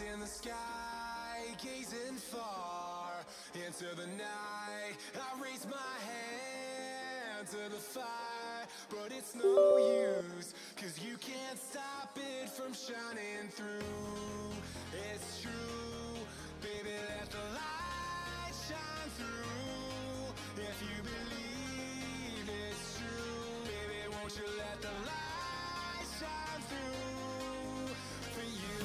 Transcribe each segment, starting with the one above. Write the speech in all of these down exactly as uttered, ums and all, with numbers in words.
in the sky, gazing far into the night. I raise my hand to the fire, but it's no use, cause you can't stop it from shining through. It's true, baby, let the light shine through. If you believe it's true, baby, won't you let the light shine through for you.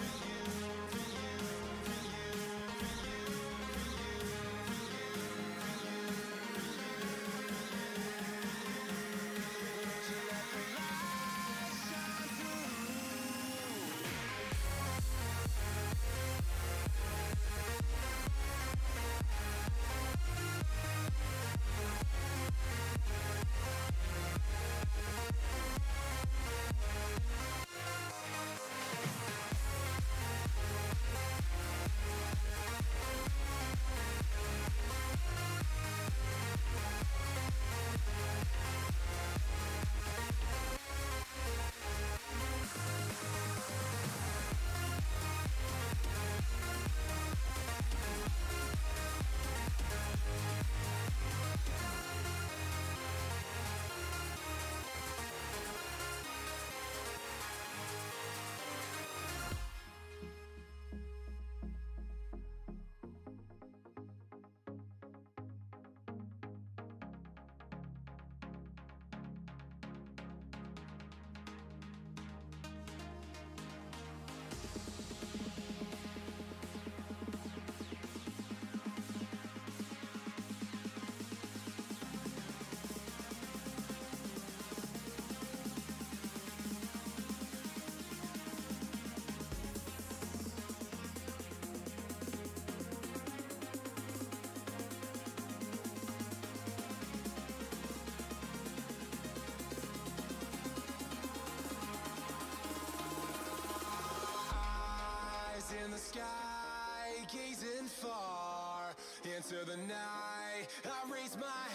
In the sky, gazing far into the night. I raise my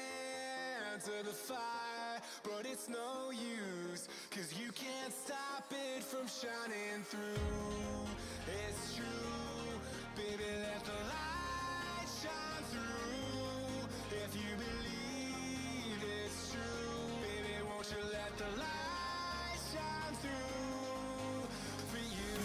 hand to the fire, but it's no use, cause you can't stop it from shining through. It's true, baby, let the light shine through. If you believe it's true, baby, won't you let the light shine through for you.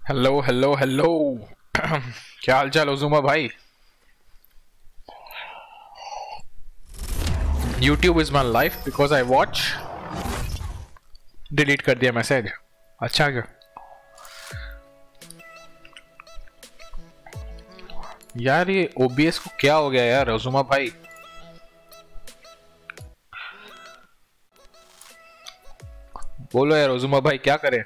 Hello hello hello क्या हाल चाल ओजुमा भाई? YouTube is my life because I watch. Delete कर दिया message. अच्छा क्या यार, ये O B S को क्या हो गया यार ओजुमा भाई? बोलो यार ओजुमा भाई, क्या करें?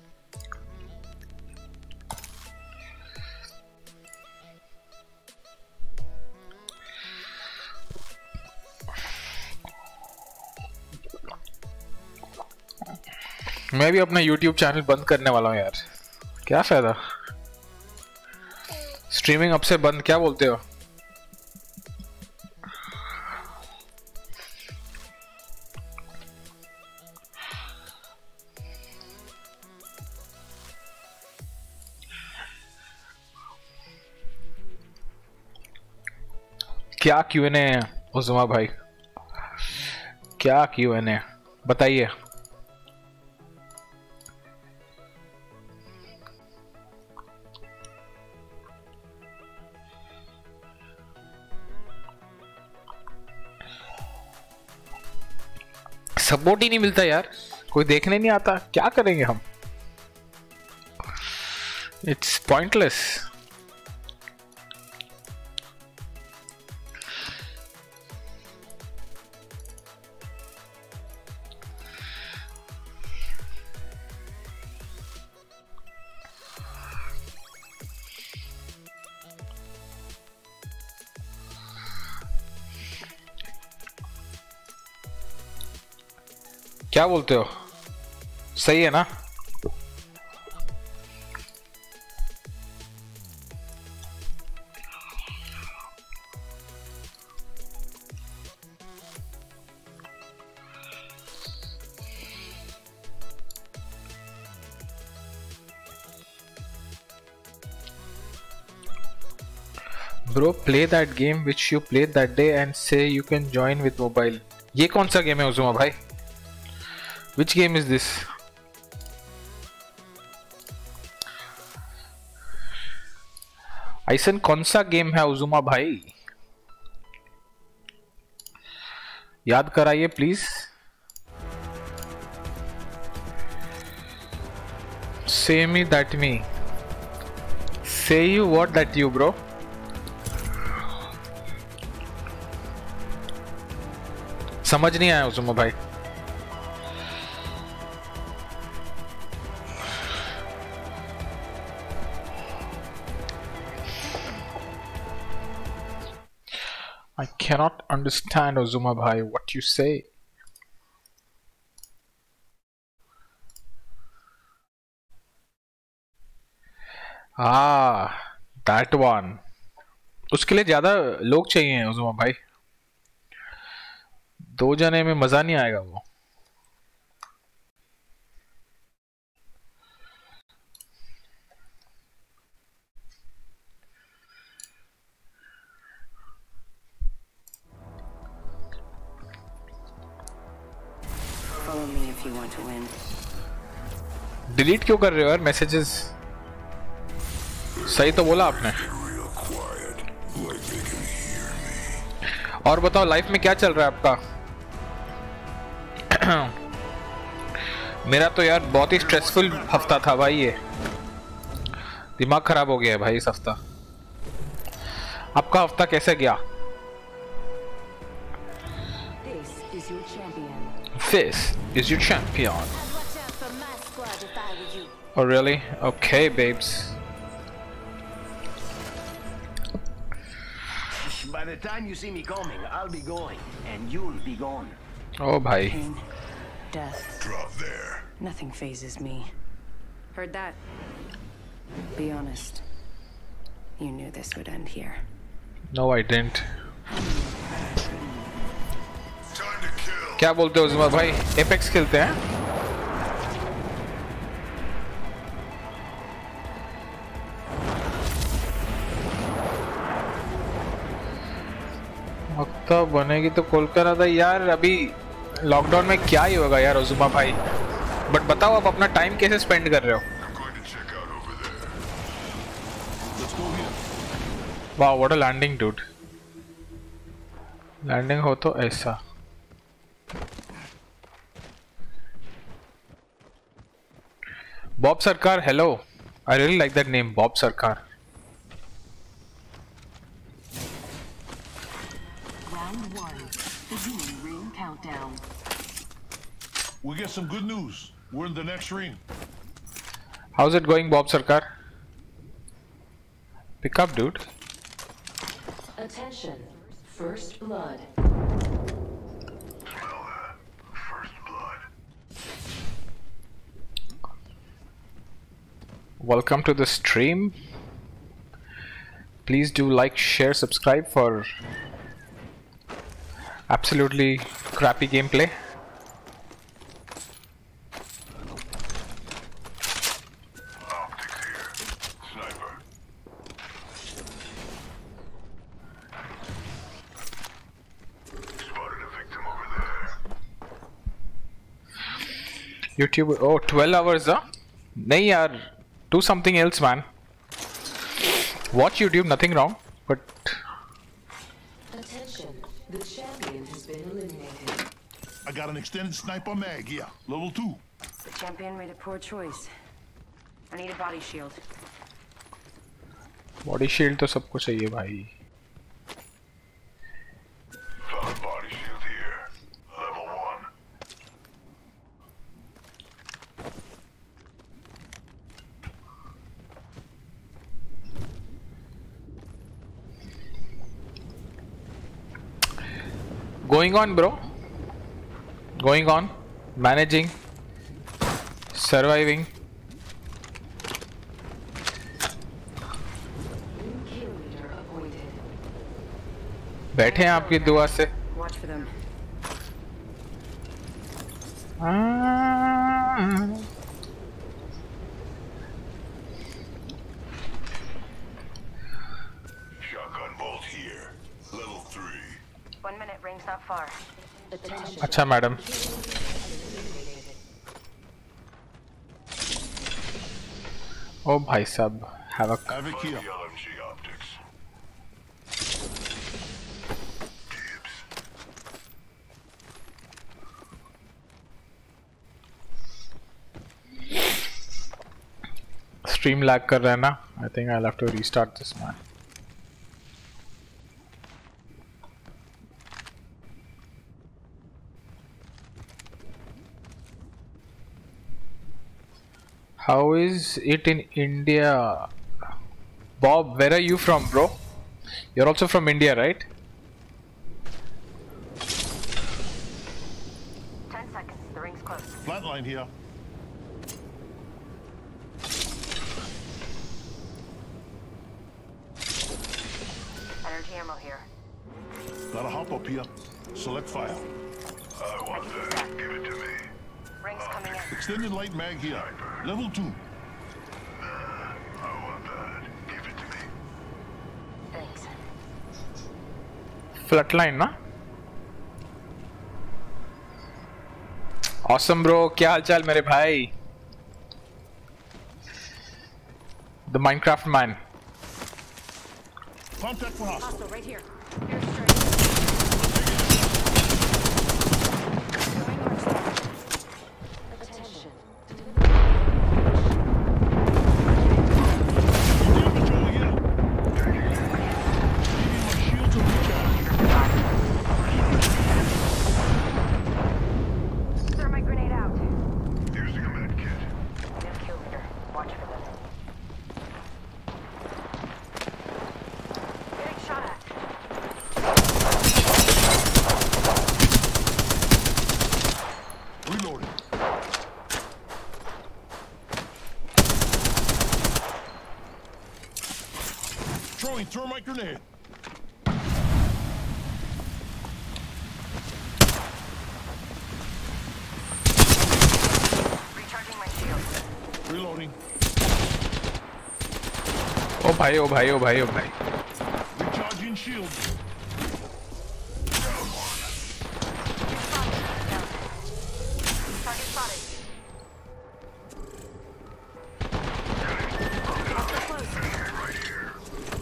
मैं भी अपना YouTube चैनल बंद करने वाला हूँ यार। क्या फायदा स्ट्रीमिंग अब से बंद, क्या बोलते हो? क्या क्यू एन ए ओजुमा भाई, क्या क्यू एन ए बताइए। सपोर्ट ही नहीं मिलता यार, कोई देखने नहीं आता, क्या करेंगे हम? It's pointless. क्या बोलते हो, सही है ना? Bro, play that game which you played that day and say you can join with mobile. ये कौन सा गेम है उजुमा भाई? Which game is this? ऐसन कौन सा गेम है उजुमा भाई? याद कराइए please. Say me that me. Say you what that you bro. समझ नहीं आया उजुमा भाई। I cannot understand Ozuma bhai what you say. Ah, that one. उसके लिए ज्यादा लोग चाहिए Ozuma भाई, दो जने में मजा नहीं आएगा वो। डिलीट क्यों कर रहे हो यार मैसेजेस? सही तो बोला आपने। और बताओ लाइफ में क्या चल रहा है आपका? मेरा तो यार बहुत ही स्ट्रेसफुल हफ्ता था भाई, ये दिमाग खराब हो गया है भाई इस हफ्ता। आपका हफ्ता कैसे गया? This is your champion. Oh really? Okay, babes. By the time you see me coming, I'll be going, and you'll be gone. Oh, bhai. Pain, death. Drop there. Nothing phases me. Heard that. Be honest. You knew this would end here. No, I didn't. Time to kill. क्या बोलते हो उस्मा भाई? Apex खेलते हैं? मक्ता बनेगी तो call करा था यार। अभी लॉकडाउन में क्या ही होगा यार उस्मा भाई। बट बताओ आप अपना टाइम कैसे स्पेंड कर रहे हो? I'm going to check out over there. Let's go here. Wow, what a landing, dude. Landing हो तो ऐसा. Bob Sarkar, hello. I really like that name, Bob Sarkar. Round one. Beginning ring countdown. We get some good news. We're in the next ring. How's it going, Bob Sarkar? Pick up, dude. Attention. First blood. Welcome to the stream. Please do like, share, subscribe for absolutely crappy gameplay. Optics here. Sniper. Spotted a victim over there. YouTube. Oh, twelve hours, huh? Nahi yaar. Do something else, man. Watch YouTube, nothing wrong. But Attention. The champion has been eliminated. I got an extended sniper mag here. Level two. The champion made a poor choice. I need a body shield. body shield तो सबको चाहिए भाई. Found body shield here. Level one. Going on, bro. Going on. Managing. Surviving. New kill leader appointed. बैठे हैं आपकी दुआ से. Watch for them. Ah. Shotgun bolt here. Level three. One minute, ring's not far. Attention. अच्छा madam. ओ भाई साहब. Have a Havoc here. L M G optics. Dibs. stream lag कर रहा है ना. I think I'll have to restart this, man. How is it in India? Bob, where are you from, bro? You're also from India, right? Ten seconds. The ring's close. Flatline here. Energy ammo here. Got a hop up here. Select file. I want that. Give it to me. Ring's coming in. Extended light mag here. Level two. I want that. Give it to me. Thanks. Flatline, ना? Awesome, bro. क्या हालचाल मेरे भाई? The Minecraft man. Contact for hostile. Hostile right here. Airstrike. Going orange side. Attention. Damage over here. Needing my shield to recharge. Thermite grenade out. Using a med kit. New kill leader. Watch for them. Getting shot at. Reloading. Throwing thermite grenade. Recharging my shield. Reloading. ओ भाई, ओ भाई, ओ भाई, ओ भाई. Recharging shield. Target spotted. Hostile close. Right here.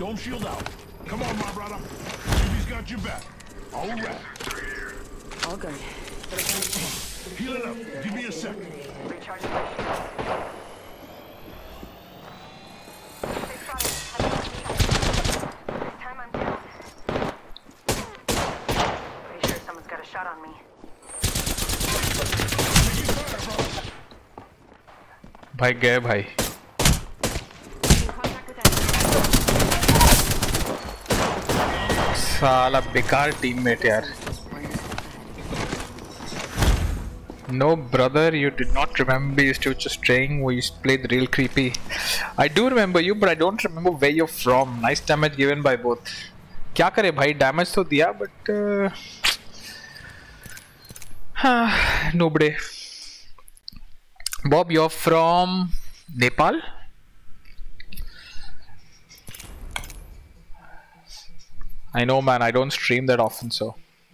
Don't shield out. Come on, my brother. Jimmy's got your back. All right. All good. Heal it up. Give me a sec. Recharging my shield. This time I'm down. Pretty sure someone's got a shot on me. भाई गए भाई. साला बेकार teammate यार. No brother, you did not remember. You used to just staying. We used to play the real creepy. I do remember you, but I don't remember where you're from. Nice damage given by both. क्या करे भाई, damage तो दिया, but uh, हाँ, nobody. Bob, you're from Nepal? I know, man. I don't stream that often, so.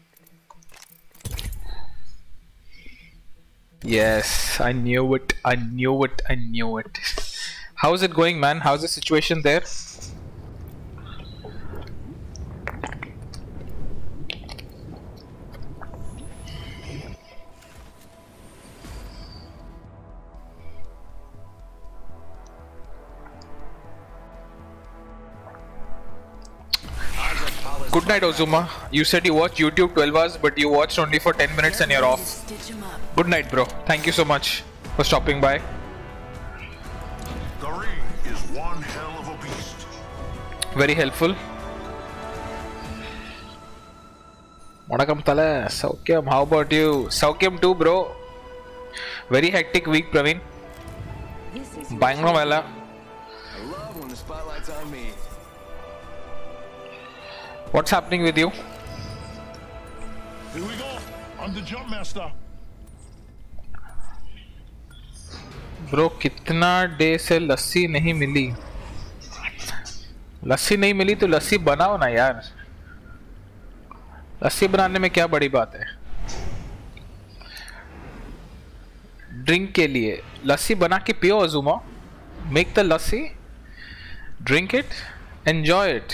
Yes, I knew it. I knew it. I knew it. How's it going, man? How's the situation there? Good night, Ozuma. You said you watched YouTube twelve hours, but you watched only for ten minutes and you're off. Good night, bro. Thank you so much for stopping by. The ring is one hell of a beast. Very helpful. Vanakkam Tala. Saukyam, how about you? Saukyam too, bro. Very hectic week, Praveen. Bangalore Mela. I love when the spotlight's on me. What's happening with you? Here we go. I'm the jump master. Bro, कितना day से लस्सी नहीं मिली? लस्सी नहीं मिली तो लस्सी बनाओ ना यार. लस्सी बनाने में क्या बड़ी बात है? ड्रिंक के लिए लस्सी बना के पियो अज़ुमा. Make the lassi, drink it, enjoy it.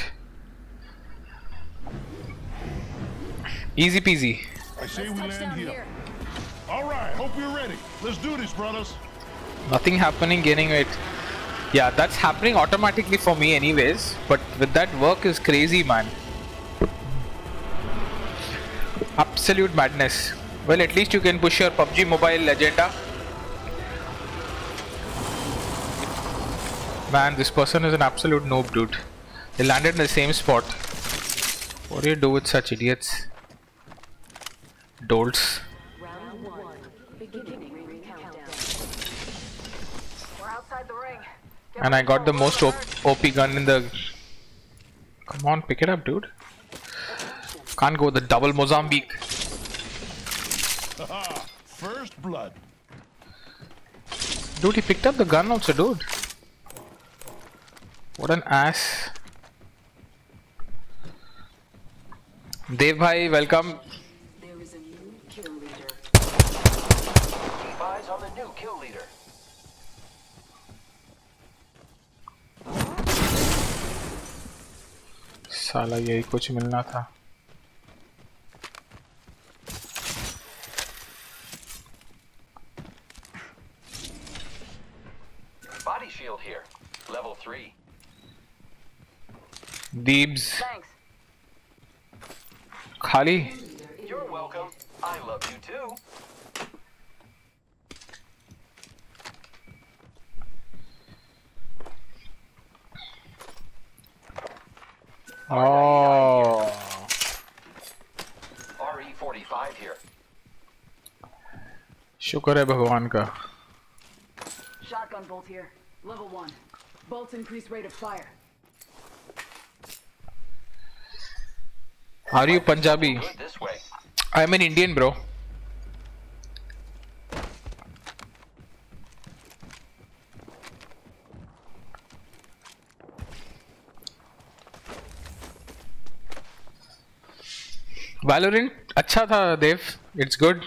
Easy peasy. I say we land here. All right, hope you're ready. Let's do this, brothers. Nothing happening, gaining weight. Yeah, that's happening automatically for me anyways. But with that work is crazy, man. Absolute madness. Well, at least you can push your P U B G Mobile agenda. Man, this person is an absolute noob, dude. They landed in the same spot. What do you do with such idiots? Dolts. Round one. Beginning ring countdown. We're outside the ring. Get And I ready got for the a most war. O P gun in the... Come on, pick it up, dude. Can't go with the double Mozambique. First blood. Dude, he picked up the gun also, dude. What an ass. Dev bhai, welcome. There is a new kill leader. Keep eyes on the new kill leader. साला यही कुछ मिलना था. Body shield here. Level three. Deebs. Thanks. Khali. You're welcome. I love you too. Oh. R E forty-five here. शुक्र है भगवान का. Shotgun bolt here. Level one. Bolts increase rate of fire. Are you Punjabi? Good this way. I'm an Indian, bro. Valorant अच्छा था देव. It's good.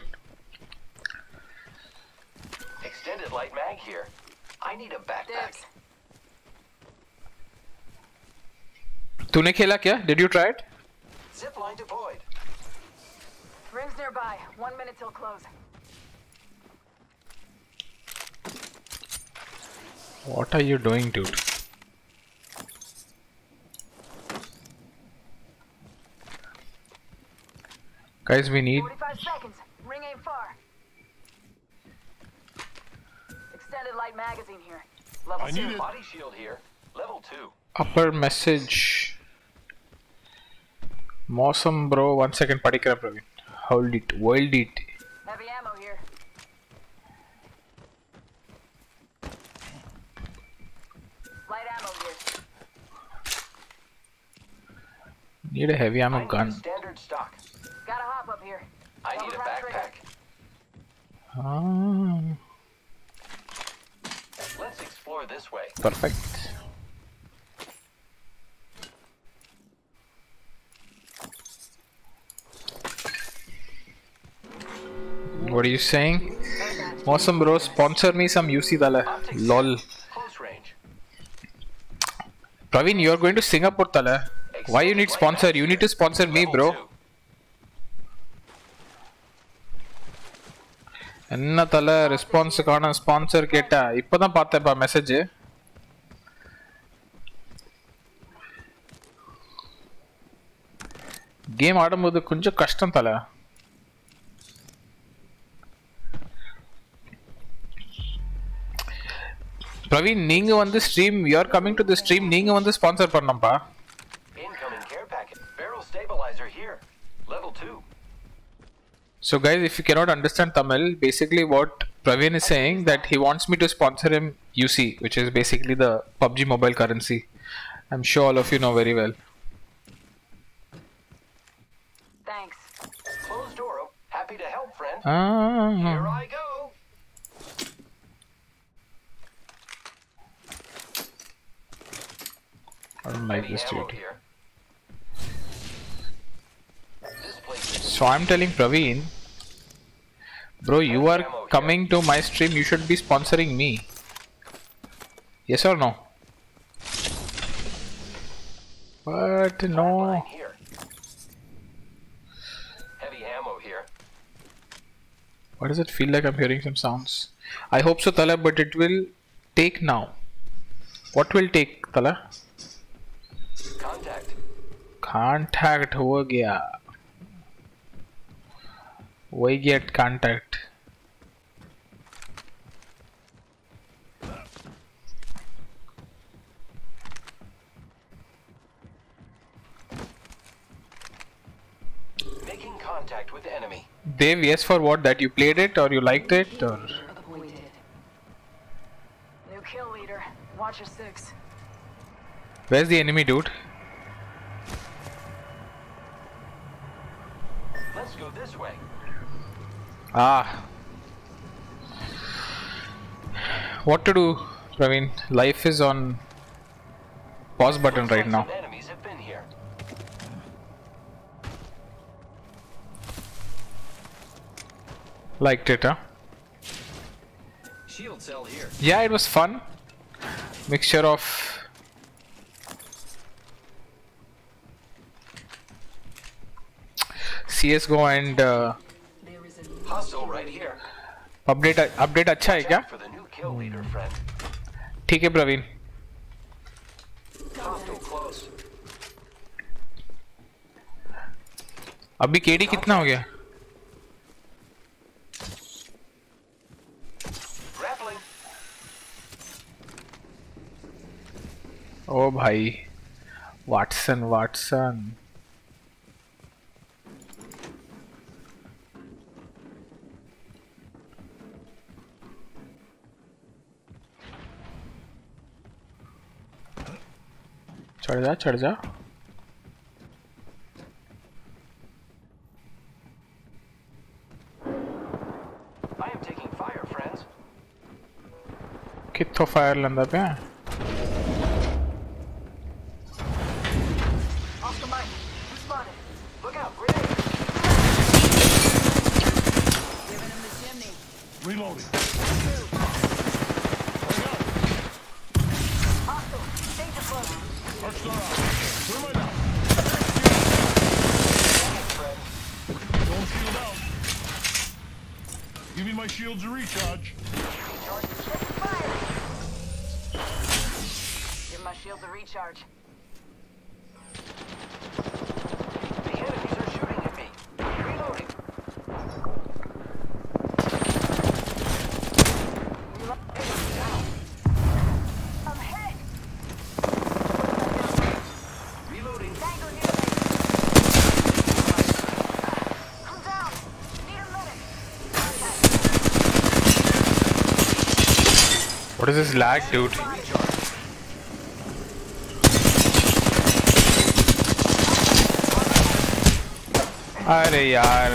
Extended light mag here. I need a backpack. Dibs. तूने खेला क्या? Did you try it? Zipline deployed. Ring's nearby. One minute till close. What are you doing, dude? Guys, we need. forty-five seconds. Ring ain't far. Extended light magazine here. Level I two. need it. Body shield here. Level two. Upper message. Mawsome bro, one second padikra Praveen. Hold it, hold it. Heavy ammo here. Light ammo here. Need a heavy ammo I need gun. a standard stock. Gotta hop up here. I need a Double tap backpack. Ah, Let's explore this way. perfect. What are you saying? Awesome bro, sponsor me some U C Tala. Lol. Close range. Praveen, you are going to Singapore Tala. Why you need sponsor? You need to sponsor me, Level bro. two. என்ன தல ரெஸ்பான்ஸுக்கான sponsor கேட்டா இப்பதான் பார்த்தேன்ப்பா message. Game ஆடும்போது கொஞ்சம் கஷ்டம் தல. பிரவீன் நீங்க வந்து stream you are coming to the stream நீங்க வந்து ஸ்பான்சர் பண்ணணும்பா. Incoming care packet. Barrel stabilizer here. Level two. So guys, if you cannot understand Tamil, basically what Praveen is saying that he wants me to sponsor him U C, which is basically the P U B G mobile currency. I'm sure all of you know very well. Thanks. Closed door. Happy to help, friend. Here Ah, I go. I don't like Heavy this ammo dude. here. This place is So I'm telling Praveen, bro, you are coming to my stream, you should be sponsoring me. Yes or no? But no. line here. Heavy ammo here. Why does it feel like I'm hearing some sounds? I hope so, Tala, but it will take now. What will take, Tala? Contact. Contact हो गया. We get contact. Making contact with enemy. Dave, yes for what? That you played it or you liked it or? Appointed. New kill leader. Watcher six. Where's the enemy, dude? Let's go this way. Ah. What to do, Praveen? Life is on pause button Looks right like now. some enemies have been here. Liked it, huh? Shield cell here. Yeah, it was fun. Mixture of C S G O and uh, Hostile right here. update. Update अच्छा है क्या? Check for the new kill leader, friend. ठीक है Praveen. Hostile close. अभी KD कितना हो गया? Grappling. ओ भाई, वाटसन वाटसन. चढ़ जा चढ़ जा. I am taking fire, friends. कित्थों फायर लंदा पे? Oscar Mike. Spotted. Look out, grenade. Giving him the chimney. Reloading. Hostile. Danger close. Arc star out. Clear my down. Giving my shields a recharge. Give my shields a recharge. The enemies are shooting at me. Reloading. I'm hit. Reloading. Tango near me. I'm down. Need a minute. What is this lag, dude? अरे यार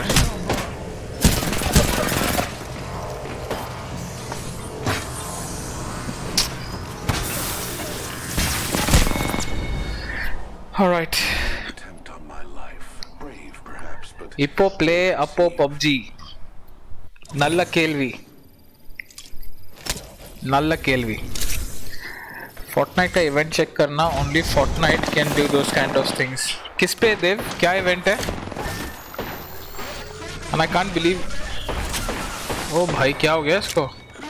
all right Attempt on my life. Brave, perhaps, but இப்போ play அப்போ P U B G நல்ல கேள்வி நல்ல கேள்வி Fortnite का event check करना only Fortnite can do those kind of things किस पे देव क्या event है and I can't believe ओ भाई क्या हो गया इसको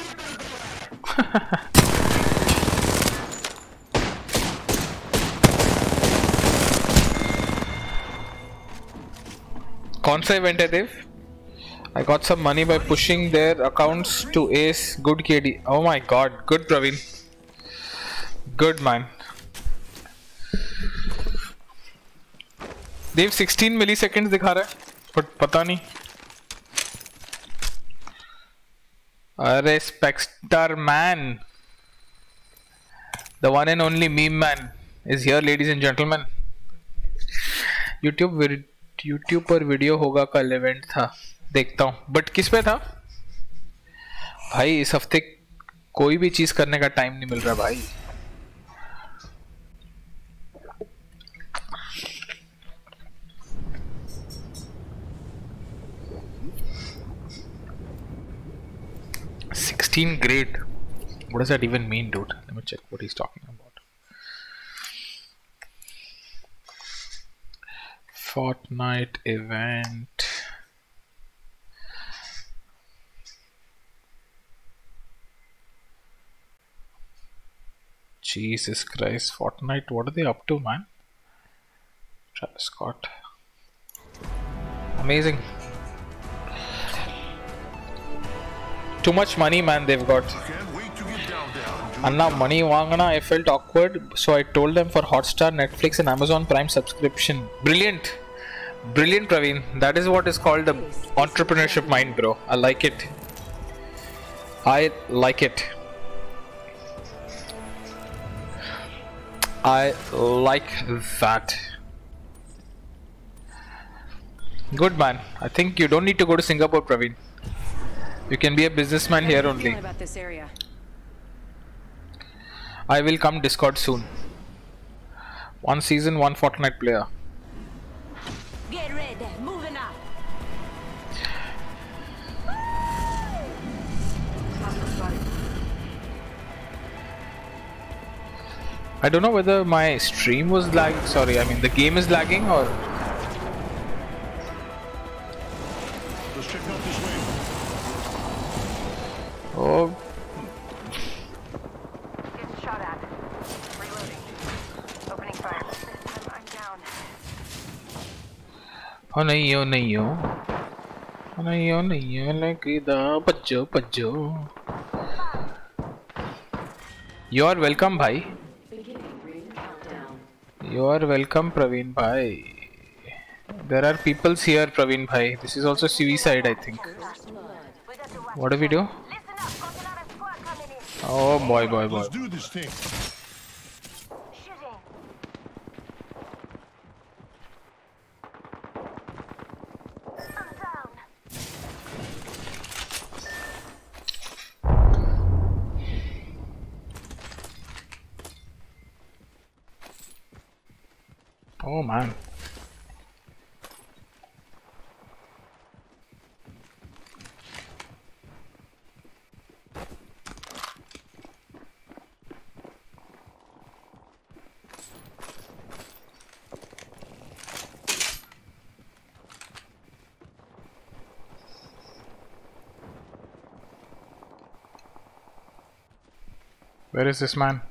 कौन सा event है देव I got some money by pushing their accounts to Ace. Good K D. Oh my god. Good Praveen. Good man. Dev sixteen milliseconds दिखा रहा है but पता नहीं अरे Spexter man the one and only meme man is here ladies and gentlemen YouTube YouTube पर video होगा कल event था देखता हूँ बट किस पे था भाई इस हफ्ते कोई भी चीज करने का टाइम नहीं मिल रहा भाई sixteen grade what does that even mean dude let me check what he's talking about Fortnite event Jesus Christ, Fortnite, what are they up to, man? Travis Scott. Amazing. Too much money, man, they've got. can't wait to get down there. And now money wangana, I felt awkward, so I told them for Hotstar, Netflix and Amazon Prime subscription. Brilliant. Brilliant, Praveen. That is what is called the entrepreneurship mind, bro. I like it. I like it. I like that. Good man. I think you don't need to go to Singapore, Praveen. You can be a businessman here only. About this area. I will come Discord soon. One season, one Fortnite player. Get ready. Moving out. I don't know whether my stream was lagging. Sorry, I mean the game is lagging or. Let's check out this way. Oh, Getting shot at. Reloading. Opening fire. I'm down. oh nahi, oh nahi, oh. Oh nahi, oh nahi, oh nahi, bajjo, bajjo. You are welcome, bhai. You are welcome, Praveen bhai. There are peoples here, Praveen bhai. This is also suicide, I think. What do we do? Listen up. Got another squad coming in. Oh boy, boy, boy. Let's do this thing. Shooting. I'm down. Oh man. Where is this man?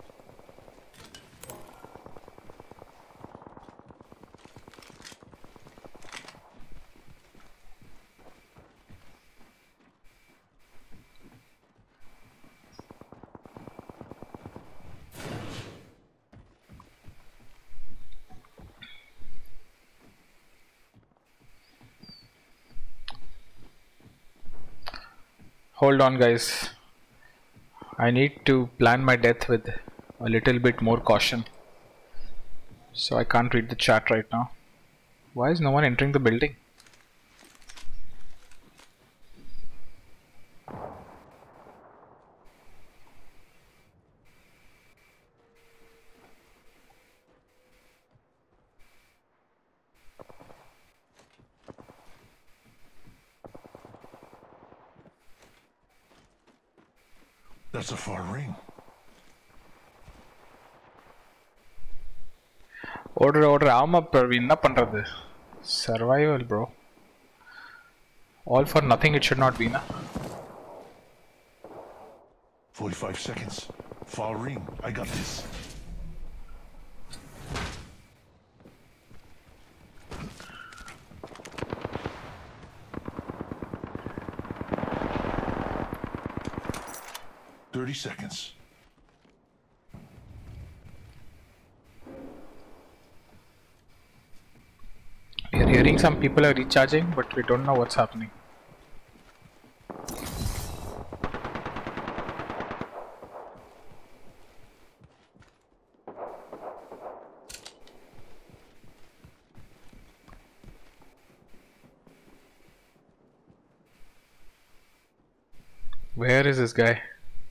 Hold on, guys. I need to plan my death with a little bit more caution. So I can't read the chat right now. Why is no one entering the building? That's a far ring. Order, order. Aama Praveen, na pandrathu. Survival, bro. All for nothing. It should not be, na. Forty-five seconds. Far ring. I got this. Thirty seconds. We are hearing some people are recharging, but we don't know what's happening. Where is this guy?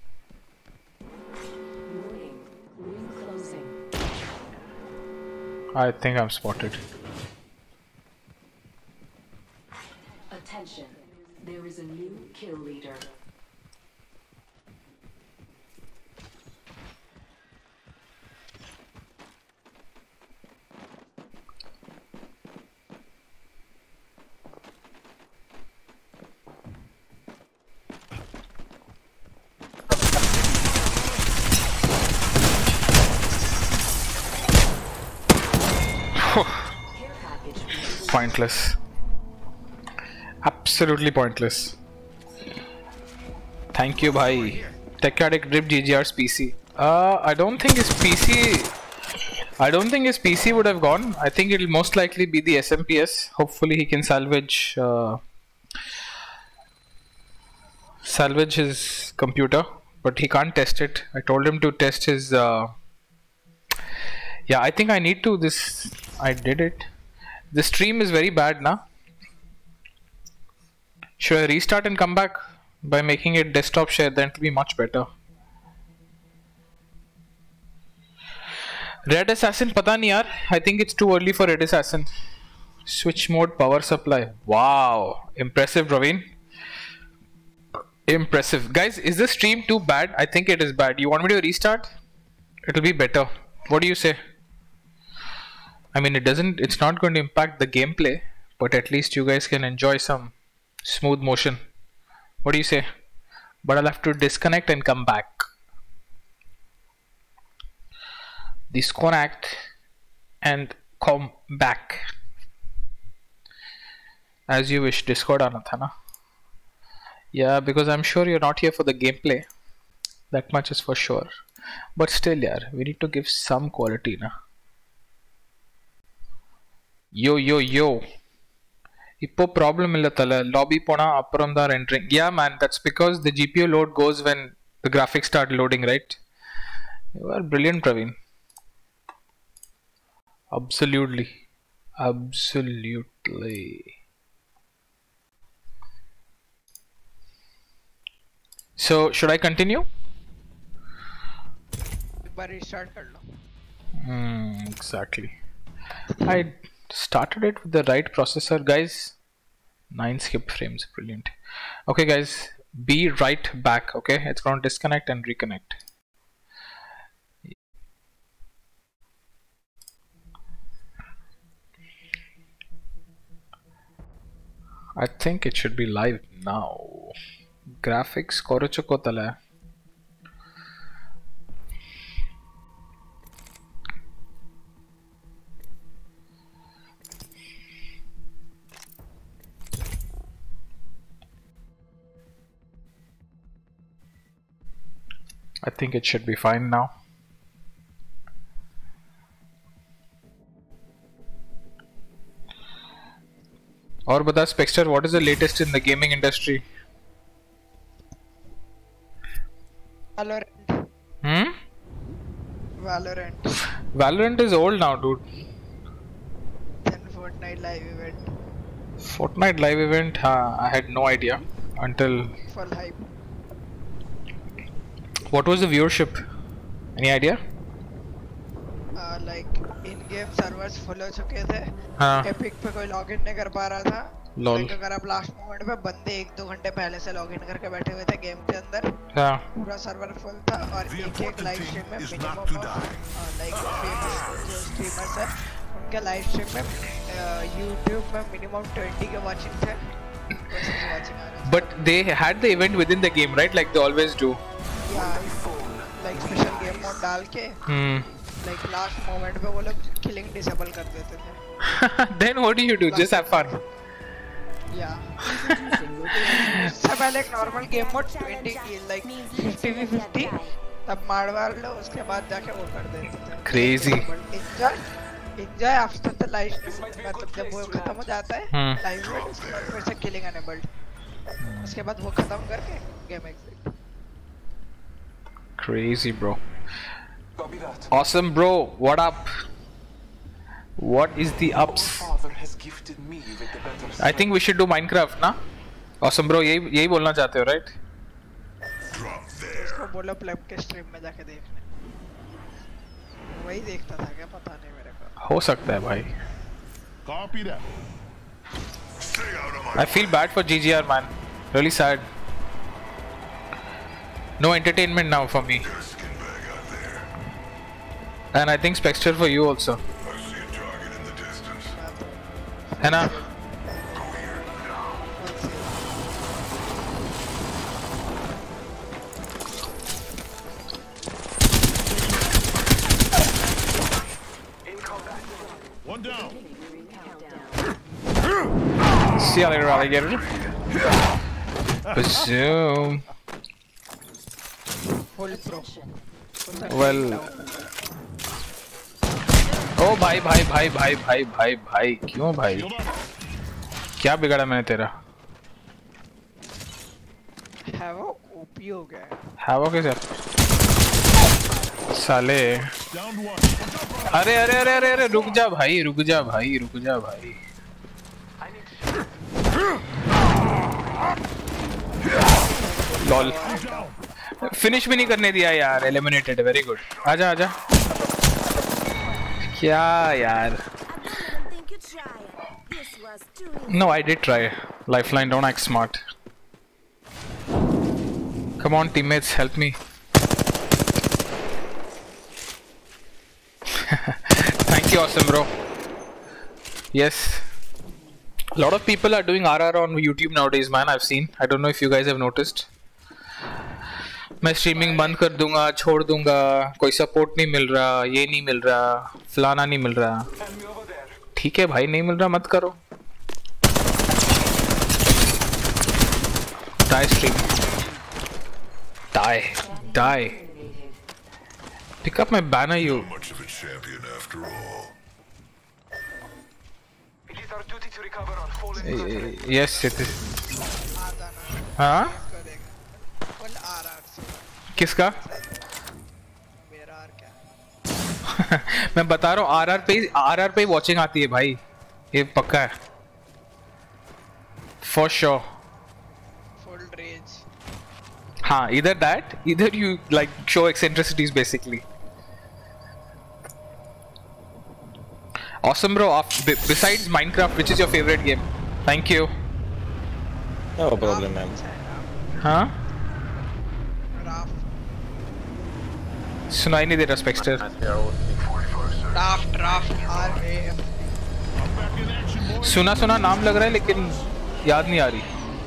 I think I'm spotted. Attention, there is a new kill leader. Pointless. Absolutely pointless. Thank you, bhai. Tech Addict ripped G G R's P C. Uh, I don't think his P C. I don't think his P C would have gone. I think it'll most likely be the S M P S. Hopefully, he can salvage uh, salvage his computer, but he can't test it. I told him to test his. Uh, yeah, I think I need to. This I did it. The stream is very bad now. Should I restart and come back by making it desktop share? Then it will be much better. Red Assassin, pata nahi yaar. I think it's too early for Red Assassin. Switch mode, power supply. Wow, impressive, Praveen. Impressive, guys. Is the stream too bad? I think it is bad. You want me to restart? It'll be better. What do you say? I mean, it doesn't. It's not going to impact the gameplay, but at least you guys can enjoy some smooth motion. What do you say? But I'll have to disconnect and come back. Disconnect and come back. As you wish. Discord aana tha na? Yeah, because I'm sure you're not here for the gameplay. That much is for sure. But still, yaar, we need to give some quality, na? Yo, yo, yo. Ippo problem illa thala. Lobby pona appuram da entering. Yeah, man, that's because the G P U load goes when the graphics start loading, right? You are brilliant, Praveen. Absolutely. Absolutely. So, should I continue? Hmm, exactly. I started it with the right processor, guys. Nine skip frames, brilliant. Okay, guys, be right back. Okay, it's going to disconnect and reconnect. I think it should be live now. Graphics koruchukotala. I think it should be fine now. और बता Spectre, what is the latest in the gaming industry? Valorant. Hmm? Valorant. Valorant is old now, dude. Then Fortnite live event. Fortnite live event, huh, I had no idea until. Full hype. What was the viewership? Any idea? Uh, like in-game servers full हो चुके थे. हाँ. Epic पे कोई login नहीं कर पा रहा था. Lol. Like अगर आप last moment पे बंदे एक दो घंटे पहले से login करके बैठे हुए थे game के अंदर. हाँ. पूरा server full था और The एक एक important live thing stream में is minimum not to of, die. uh, like famous जो streamers हैं उनके live stream में uh, YouTube में minimum twenty के watching थे. versus watching आ रहे थे. But they had the event within the game, right? Like they always do. Yeah, like special game mode डाल के. Hmm. Like last moment पे वो लोग killing disable कर देते थे. Then what do you do? Just have fun. Yeah. उससे पहले एक normal game mode twenty kill like fifty v fifty तब मार वार लो उसके बाद जाके वो कर देते थे. Crazy. Enjoy, enjoy after the live stream. मतलब जब वो खत्म हो जाता है Hmm. live में उसके बाद फिर से killing enabled. उसके बाद वो खत्म करके game exit. Crazy, bro. Copy that. Awesome, bro. What up? What is the ups? Father has gifted me with the better I think we should do Minecraft, ना? Awesome, bro. यही यही बोलना चाहते हो, right? Drop there. उसको बोलो प्लब के stream में जाके देखने. वही देखता था क्या पता नहीं मेरे को. हो सकता है भाई. Copy that. Stay out of my I feel bad for G G R, man. Really sad. No entertainment now for me. skin bag out there. And I think Spectre for you also. I see a target in the distance. है ना? One down. See you later, alligator. Bazoom. Full pro. Well. ओ भाई भाई भाई भाई भाई भाई भाई क्यों भाई? Shield up. क्या बिगाड़ा मैंने तेरा? है वो ओपी हो गया है. हैवो के साथ साले. Down one. अरे अरे अरे अरे अरे रुक जा भाई रुक जा भाई रुक जा भाई. लॉल. फिनिश भी नहीं करने दिया यार. एलिमिनेटेड. Very good. आजा आजा. क्या यार? No, I did try. Lifeline, don't act smart. Come on, teammates, help me. Thank you, awesome, bro. Yes. A lot of people are doing R R on YouTube nowadays, man. I've seen. I don't know if you guys have noticed. मैं streaming बंद कर दूंगा, छोड़ दूंगा, कोई support नहीं मिल रहा, ये नहीं मिल रहा, फलाना नहीं मिल रहा. ठीक है भाई, नहीं मिल रहा मत करो. Die stream. Die. Die. Pick up my banner, you. Much of a champion after all. It is our duty to recover our fallen brethren. Yes, it is. हाँ? फुल आरआर से. किसका? मेरा आर क्या? मैं बता रहा हूँ आरआर पे आरआर पे वॉचिंग आती है भाई. ये पक्का है. For sure. Full rage. हाँ, either that, either you like show eccentricities basically. Awesome, bro. Af- b- besides Minecraft, which is your favorite game? Thank you. No problem, man. हाँ? राफ्ट. सुनाई नहीं दे रहा Spectre. Raft raft R A F. I'm back in action, boys. सुना सुना नाम लग रहा है लेकिन याद नहीं आ रही.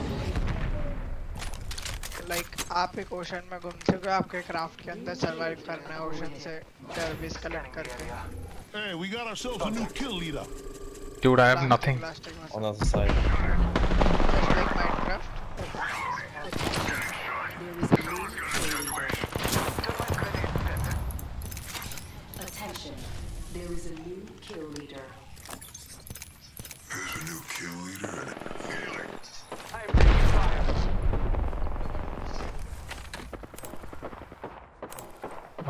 लाइक आप एक ओशन में घूम चुके हो, आपके क्राफ्ट के अंदर सरवाइव करना है ओशन से सर्विस कलेक्ट करके. Hey, we got ourselves a new kill leader. Dude, I have nothing. Plastic में. On the other side. Just like Minecraft.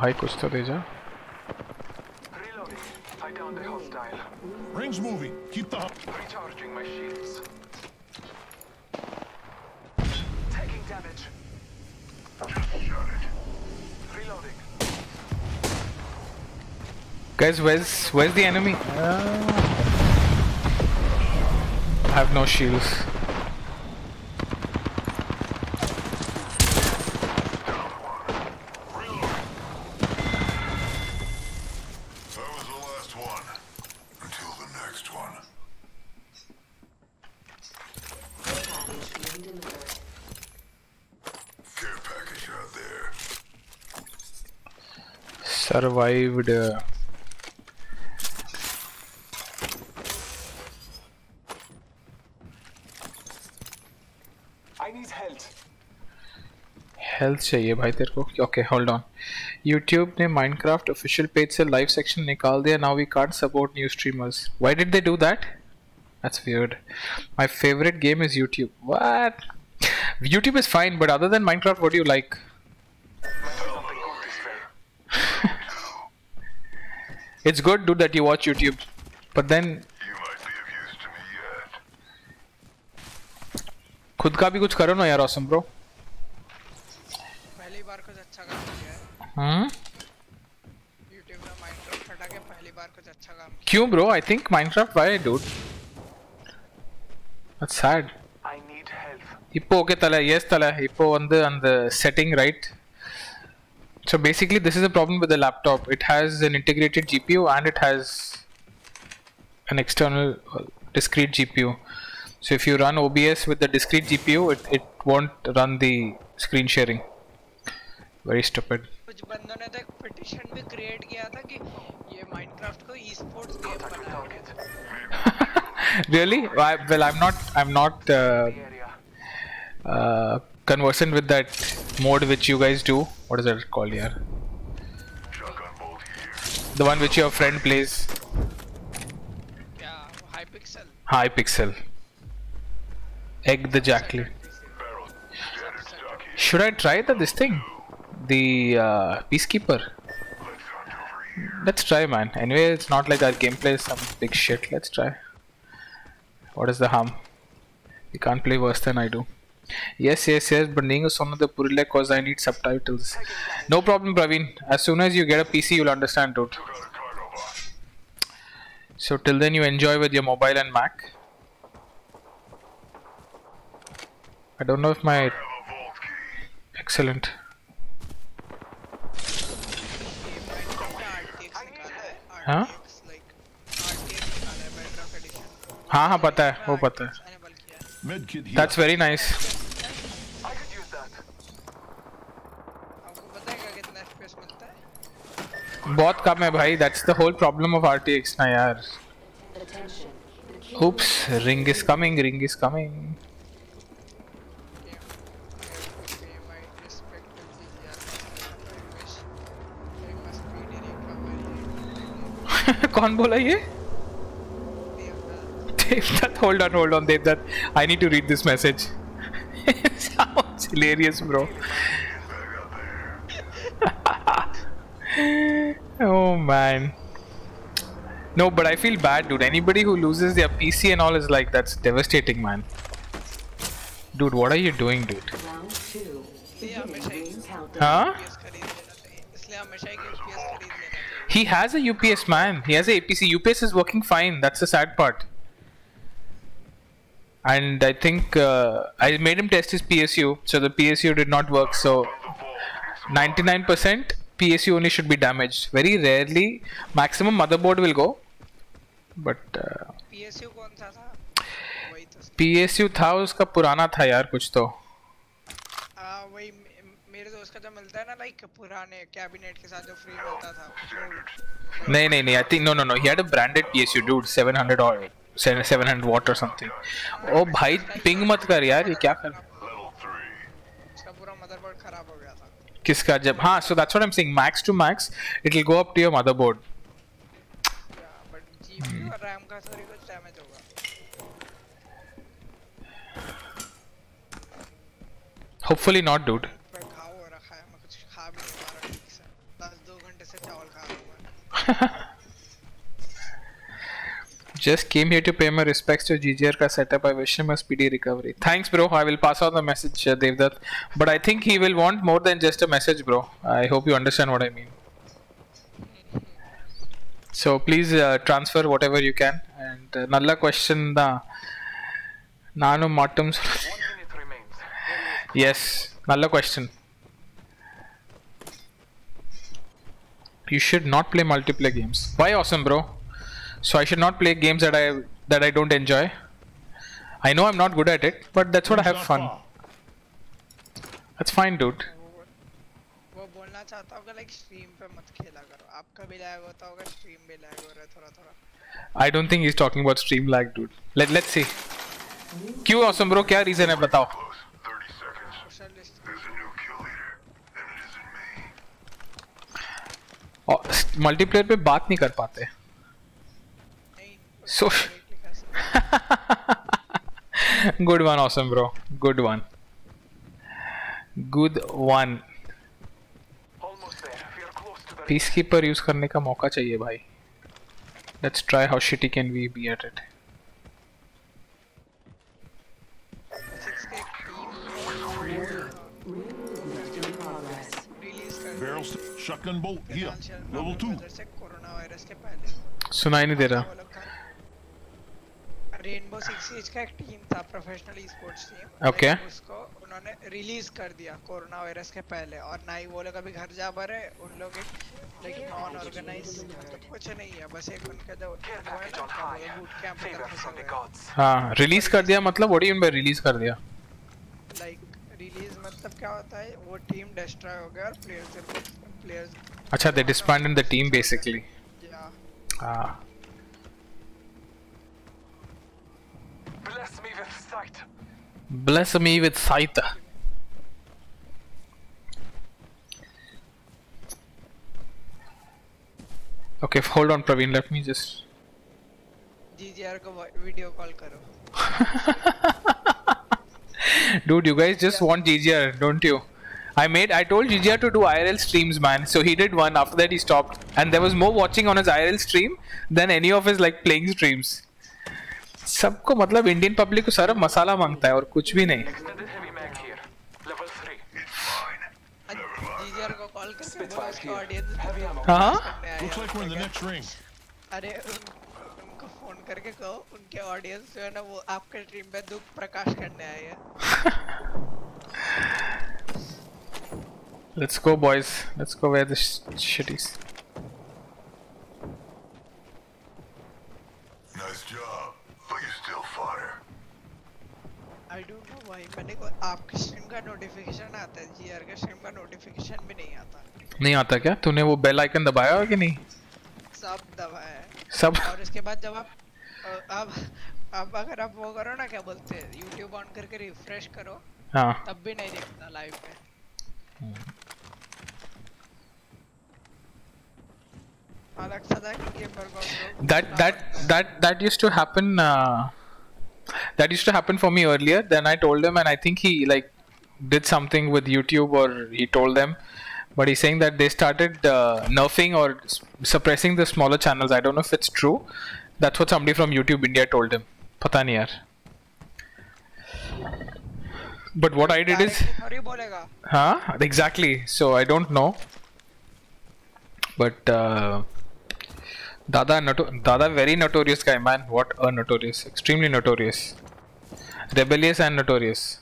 भाई कुछ तो दे जा. Reloading. I downed a hostile. Ring's moving. Keep the. Recharging my shields. Taking damage. Just shot it. Reloading. Guys, where's where's the enemy? Uh, I have no shields. That was the last one. Until the next one. Care package out there. Survived. Uh, I need health. Health चाहिए भाई तेरे को. Okay hold on. YouTube ने Minecraft official page से live section निकाल दिया. Now we can't support new streamers. Why did they do that? That's weird. My favourite game is YouTube. What? YouTube is fine but other than Minecraft what do you like? It's good dude that you watch YouTube, but then You might be of use to me yet. खुद का भी कुछ करो ना यार. awesome bro. पहली बार कुछ अच्छा काम किया है हम्म YouTube में Minecraft हटा के पहली बार कुछ अच्छा काम किया. क्यों bro? I think Minecraft why dude? That's sad. I need health. இப்போ okay tala. Yes tala. இப்போ வந்து அந்த setting right. So basically this is a problem with the laptop. It has an integrated G P U and it has an external uh, discrete G P U. So if you run O B S with the discrete G P U, it, it won't run the screen sharing. Very stupid. कुछ बंदों ने तो एक petition भी create किया था कि ये Minecraft को e-sports game बनाएंगे. Really? I, well, I'm not. I'm not uh, Area. uh, conversant with that mode which you guys do. What is that called here? Shotgun bolt here. The one which your friend plays. क्या Hypixel. Hypixel. Egg the Jackly. Barrel. Standard stock here. Should I try the this thing? The uh, Peacekeeper. Let's hunt over here. Let's try, man. Anyway, it's not like our gameplay is some big shit. Let's try. What is the harm? You can't play worse than I do. Yes, yes, yes. But Ningu Sonada Purile cause I need subtitles. No problem, Praveen. As soon as you get a P C, you'll understand, dude. Got a cargo box. So till then, you enjoy with your mobile and Mac. I don't know if my Have a vault key. excellent. ये Minecraft का R T X निकाला है. हाँ? R T X like R T X निकाला है Bedrock Edition. हाँ हाँ पता है वो पता है. Enable किया है. Medkit here. That's very nice. I could use that. आपको पता है क्या कितना F P S मिलता है? बहुत कम है भाई. That's the whole problem of R T X ना यार. Oops, ring is coming. Ring is coming. Pay my respect to the I wish I must speedy recovery. कौन बोला ये? Devdutt. Devdutt, hold on, hold on, Devdutt. I need to read this message. It sounds hilarious, bro. Oh man. No, but I feel bad, dude. Anybody who loses their P C and all is like, that's devastating, man. Dude, what are you doing, dude? इसलिए हमेशा ही Huh? U P S खरीद लेना चाहिए. इसलिए हमेशा ही U P S खरीद लेना चाहिए. He has a U P S, man. He has a A P C. U P S is working fine. That's the sad part. And I think uh, I made him test his P S U, so the P S U did not work. So ninety-nine percent P S U only should be damaged. Very rarely, maximum motherboard will go. But uh, P S U कौन सा था? वही तो. P S U था उसका पुराना था यार कुछ तो. हाँ वही मे- मेरे दोस्त का जो मिलता है ना लाइक पुराने कैबिनेट के साथ जो फ्री मिलता था. नहीं नहीं नहीं. I think no no no. He had a branded P S U, dude. seven hundred or seven hundred watt or something. ओ भाई पिंग मत कर यार. ये क्या कर? Level three. उसका पूरा मदरबोर्ड खराब हो गया था. किसका जब हाँ. So that's what I'm saying. Max to max, it will go up to your motherboard. But G P U और RAM का थोड़ी कुछ डैमेज होगा. Hopefully not, dude. पर घाव हो रखा है. मैं कुछ खा भी नहीं पा रहा ठीक से. बस दो Just came here to pay my respects to G G R ka setup. I wish him a speedy recovery. Thanks, bro. I will pass on the message, uh, Devdutt. But I think he will want more than just a message, bro. I hope you understand what I mean. So please uh, transfer whatever you can. And uh, nalla question da nanu mattum. Yes, nalla question. You should not play multiplayer games. Why, awesome, bro? So I should not play games that I that I don't enjoy. I know I'm not good at it, but that's what I have fun. That's fine, dude. वो बोलना चाहता होगा like stream पे मत खेला करो. आपका भी lag होता होगा, stream भी lag हो रहा है थोड़ा थोड़ा. I don't think he's talking about stream lag, dude. Let let's see. क्यों awesome, bro? क्या reason है बताओ? मल्टीप्लेयर पे बात नहीं कर पाते. So good one, awesome, bro. Good one. Good one. Peacekeeper use करने का मौका चाहिए भाई. Let's try how shitty can we be at it. Barrels, shotgun bolt here. Level two. सुनाई नहीं दे रहा. रेनबो सिक्स सिएज का एक टीम था, प्रोफेशनल ई-स्पोर्ट्स टीम. ओके. उसको उन्होंने रिलीज कर दिया कोरोना वायरस के पहले, और ना ही वो लोग अभी घर जा पा रहे. उन लोग लाइक नॉन ऑर्गेनाइज मतलब कुछ नहीं है, बस एक उनका जो बूट कैंप था. हाँ, रिलीज कर दिया मतलब what do you mean by release कर दिया? लाइक रिलीज मतलब क्या होता है, वो टीम डिस्ट्रॉय हो गया और प्लेयर्स प्लेयर्स अच्छा, they disbanded the team basically. Yeah. Ah. Bless me with sight. Bless me with sight. Okay, hold on, Praveen. Let me just. G G R को वीडियो कॉल करो. Dude, you guys just want G G R, don't you? I made. I told G G R to do I R L streams, man. So he did one. After that, he stopped, and there was more watching on his I R L stream than any of his like playing streams. सबको मतलब Indian public को सारा मसाला मांगता है और कुछ भी नहीं. हाँ. अरे उनको फोन करके कहो उनके ऑडियंस जो है ना वो आपके स्ट्रीम पे दुख प्रकाश करने आए हैं. Let's go, boys. Let's go where the sh shitties. Nice job. But you're still fodder. I don't know why. मैंने को आपके स्ट्रीम का नोटिफिकेशन आता है, G R के स्ट्रीम का नोटिफिकेशन भी नहीं आता. नहीं आता क्या? तूने वो बेल आइकन दबाया है कि नहीं? सब दबाया है. सब. और इसके बाद जब आप अब अब अगर आप वो करो ना क्या बोलते हैं YouTube ऑन करके रिफ्रेश करो. हाँ. तब भी नहीं दिखता लाइव में. That that that that used to happen. Uh, that used to happen for me earlier. Then I told him, and I think he like did something with YouTube, or he told them. But he's saying that they started uh, nerfing or suppressing the smaller channels. I don't know if it's true. That's what somebody from YouTube India told him. Pata nahi yaar. But what I did is, huh? Exactly. So I don't know. But uh, Dada, noto Dada, very notorious guy, man. What a notorious, extremely notorious, rebellious and notorious.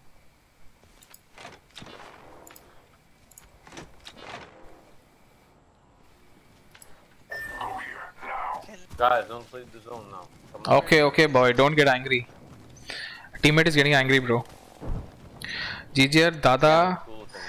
Guys, don't play the zone now. Okay, okay, boy, don't get angry. Teammate is getting angry, bro. G G R, Dada.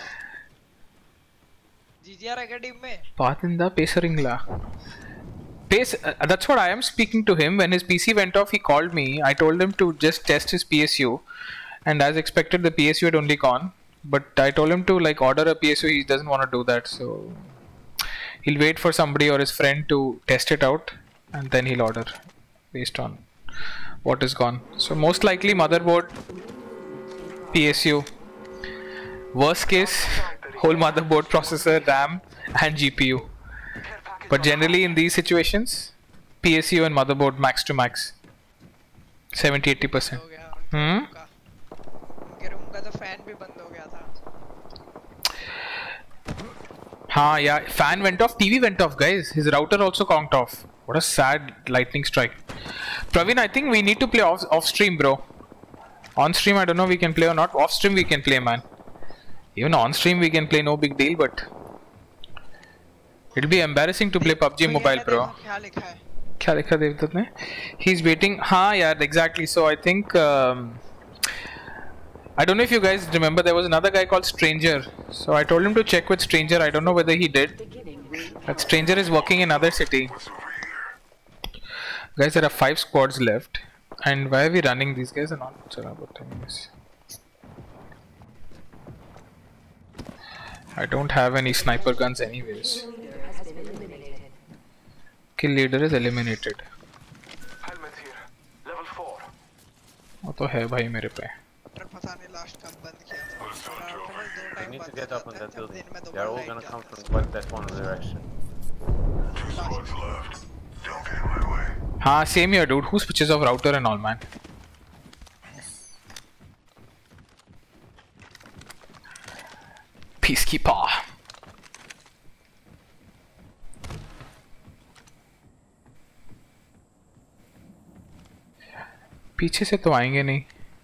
G G R academy में. Pathinda Pesaringla. Pace, uh, that's what I am speaking to him. When his P C went off, he called me. I told him to just test his P S U, and as expected, the P S U had only gone. But I told him to like order a P S U. He doesn't want to do that, so he'll wait for somebody or his friend to test it out, and then he'll order based on what is gone. So most likely motherboard, P S U. Worst case, whole motherboard, processor, RAM, and G P U. But generally in these situations, P S U and motherboard max to max, seventy eighty percent. Hmm. उनके room का तो fan भी बंद हो गया था. हाँ yeah, fan went off, T V went off, guys. His router also conked off. What a sad lightning strike. Praveen, I think we need to play off off stream, bro. On stream, I don't know if we can play or not. Off stream, we can play, man. Even on stream, we can play, no big deal, but it'll be embarrassing to play P U B G Mobile, bro. क्या लिखा है? क्या लिखा देवदत्त ने? He's waiting. हाँ यार, exactly. So I think um, I don't know if you guys remember, there was another guy called Stranger. So I told him to check with Stranger. I don't know whether he did. That Stranger is working in another city. Guys, there are five squads left. And why are we running? These guys are not. I don't have any sniper guns anyways. Kill leader is eliminated. Helmet here. Level four. वो तो है भाई मेरे पे. पता नहीं last कब बंद किया था. We need to get up on that building. They're all gonna come from like that one direction. Two squads left. Don't get in my way. हाँ same here, dude. Who switches off router and all, man? Peacekeeper. पीछे से तो आएंगे नहीं.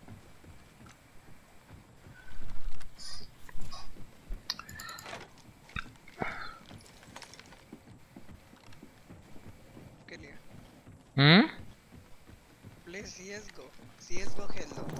Hmm? Play C S G O. C S G O खेल लो.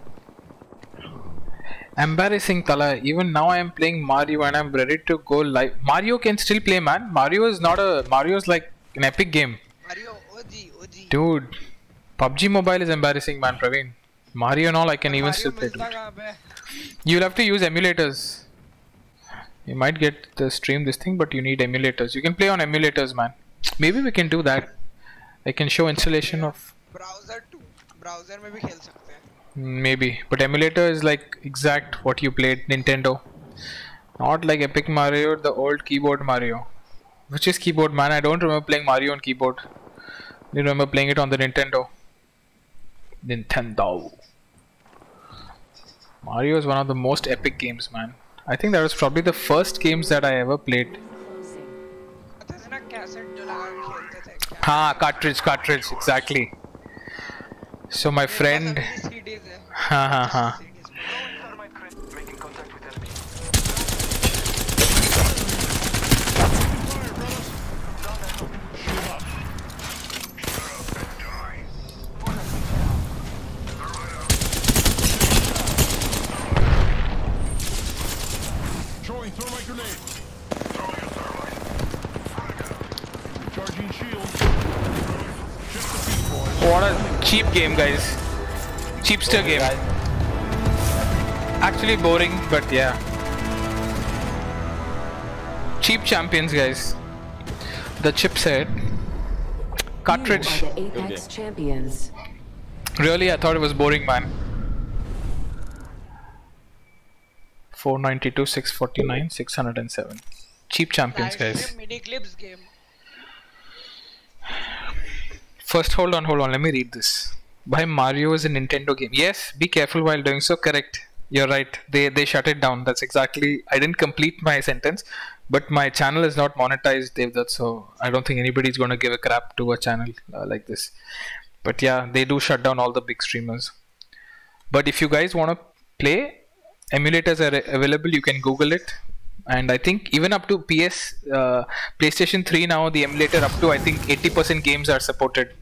Embarrassing, Tala. Even now I am playing Mario and I'm ready to go live. Mario can still play, man. Mario is not a. Mario is like an epic game. Mario O G O G. Dude, P U B G Mobile is embarrassing, man. Praveen. Mario and all I can even Mario still play. मिलता कहाँ पे? You'll have to use emulators. You might get the stream this thing, but you need emulators. You can play on emulators, man. Maybe we can do that. I can show installation of. Browser too. Browser में भी खेल सकते हैं. Maybe, but emulator is like exact what you played Nintendo. Not like Epic Mario, the old keyboard Mario. Which is keyboard, man? I don't remember playing Mario on keyboard. I remember playing it on the Nintendo. Nintendo. Mario is one of the most epic games, man. I think that was probably the first games that I ever played. हाँ, cartridge, cartridge, exactly. So my friend. हाँ हाँ हाँ. Throwing thermite grenade. Throwing a thermite. Charging shield. Just the beat, boys. What a cheap game, guys. Cheapster game. Actually boring, but yeah. Cheap champions, guys. The chipset. Cartridge. You are the Apex champions. Really, I thought it was boring, man. four ninety-two, six forty-nine, six oh seven. Cheap champions, guys. Mini clips game. First, hold on, hold on. Let me read this. Why Mario is a Nintendo game? Yes, be careful while doing so. Correct. You're right. They they shut it down. That's exactly. I didn't complete my sentence, but my channel is not monetized, Devdutt. So I don't think anybody's going to give a crap to a channel uh, like this. But yeah, they do shut down all the big streamers. But if you guys want to play, emulators are available. You can Google it. And I think even up to P S, uh, PlayStation three now, the emulator up to I think eighty percent games are supported.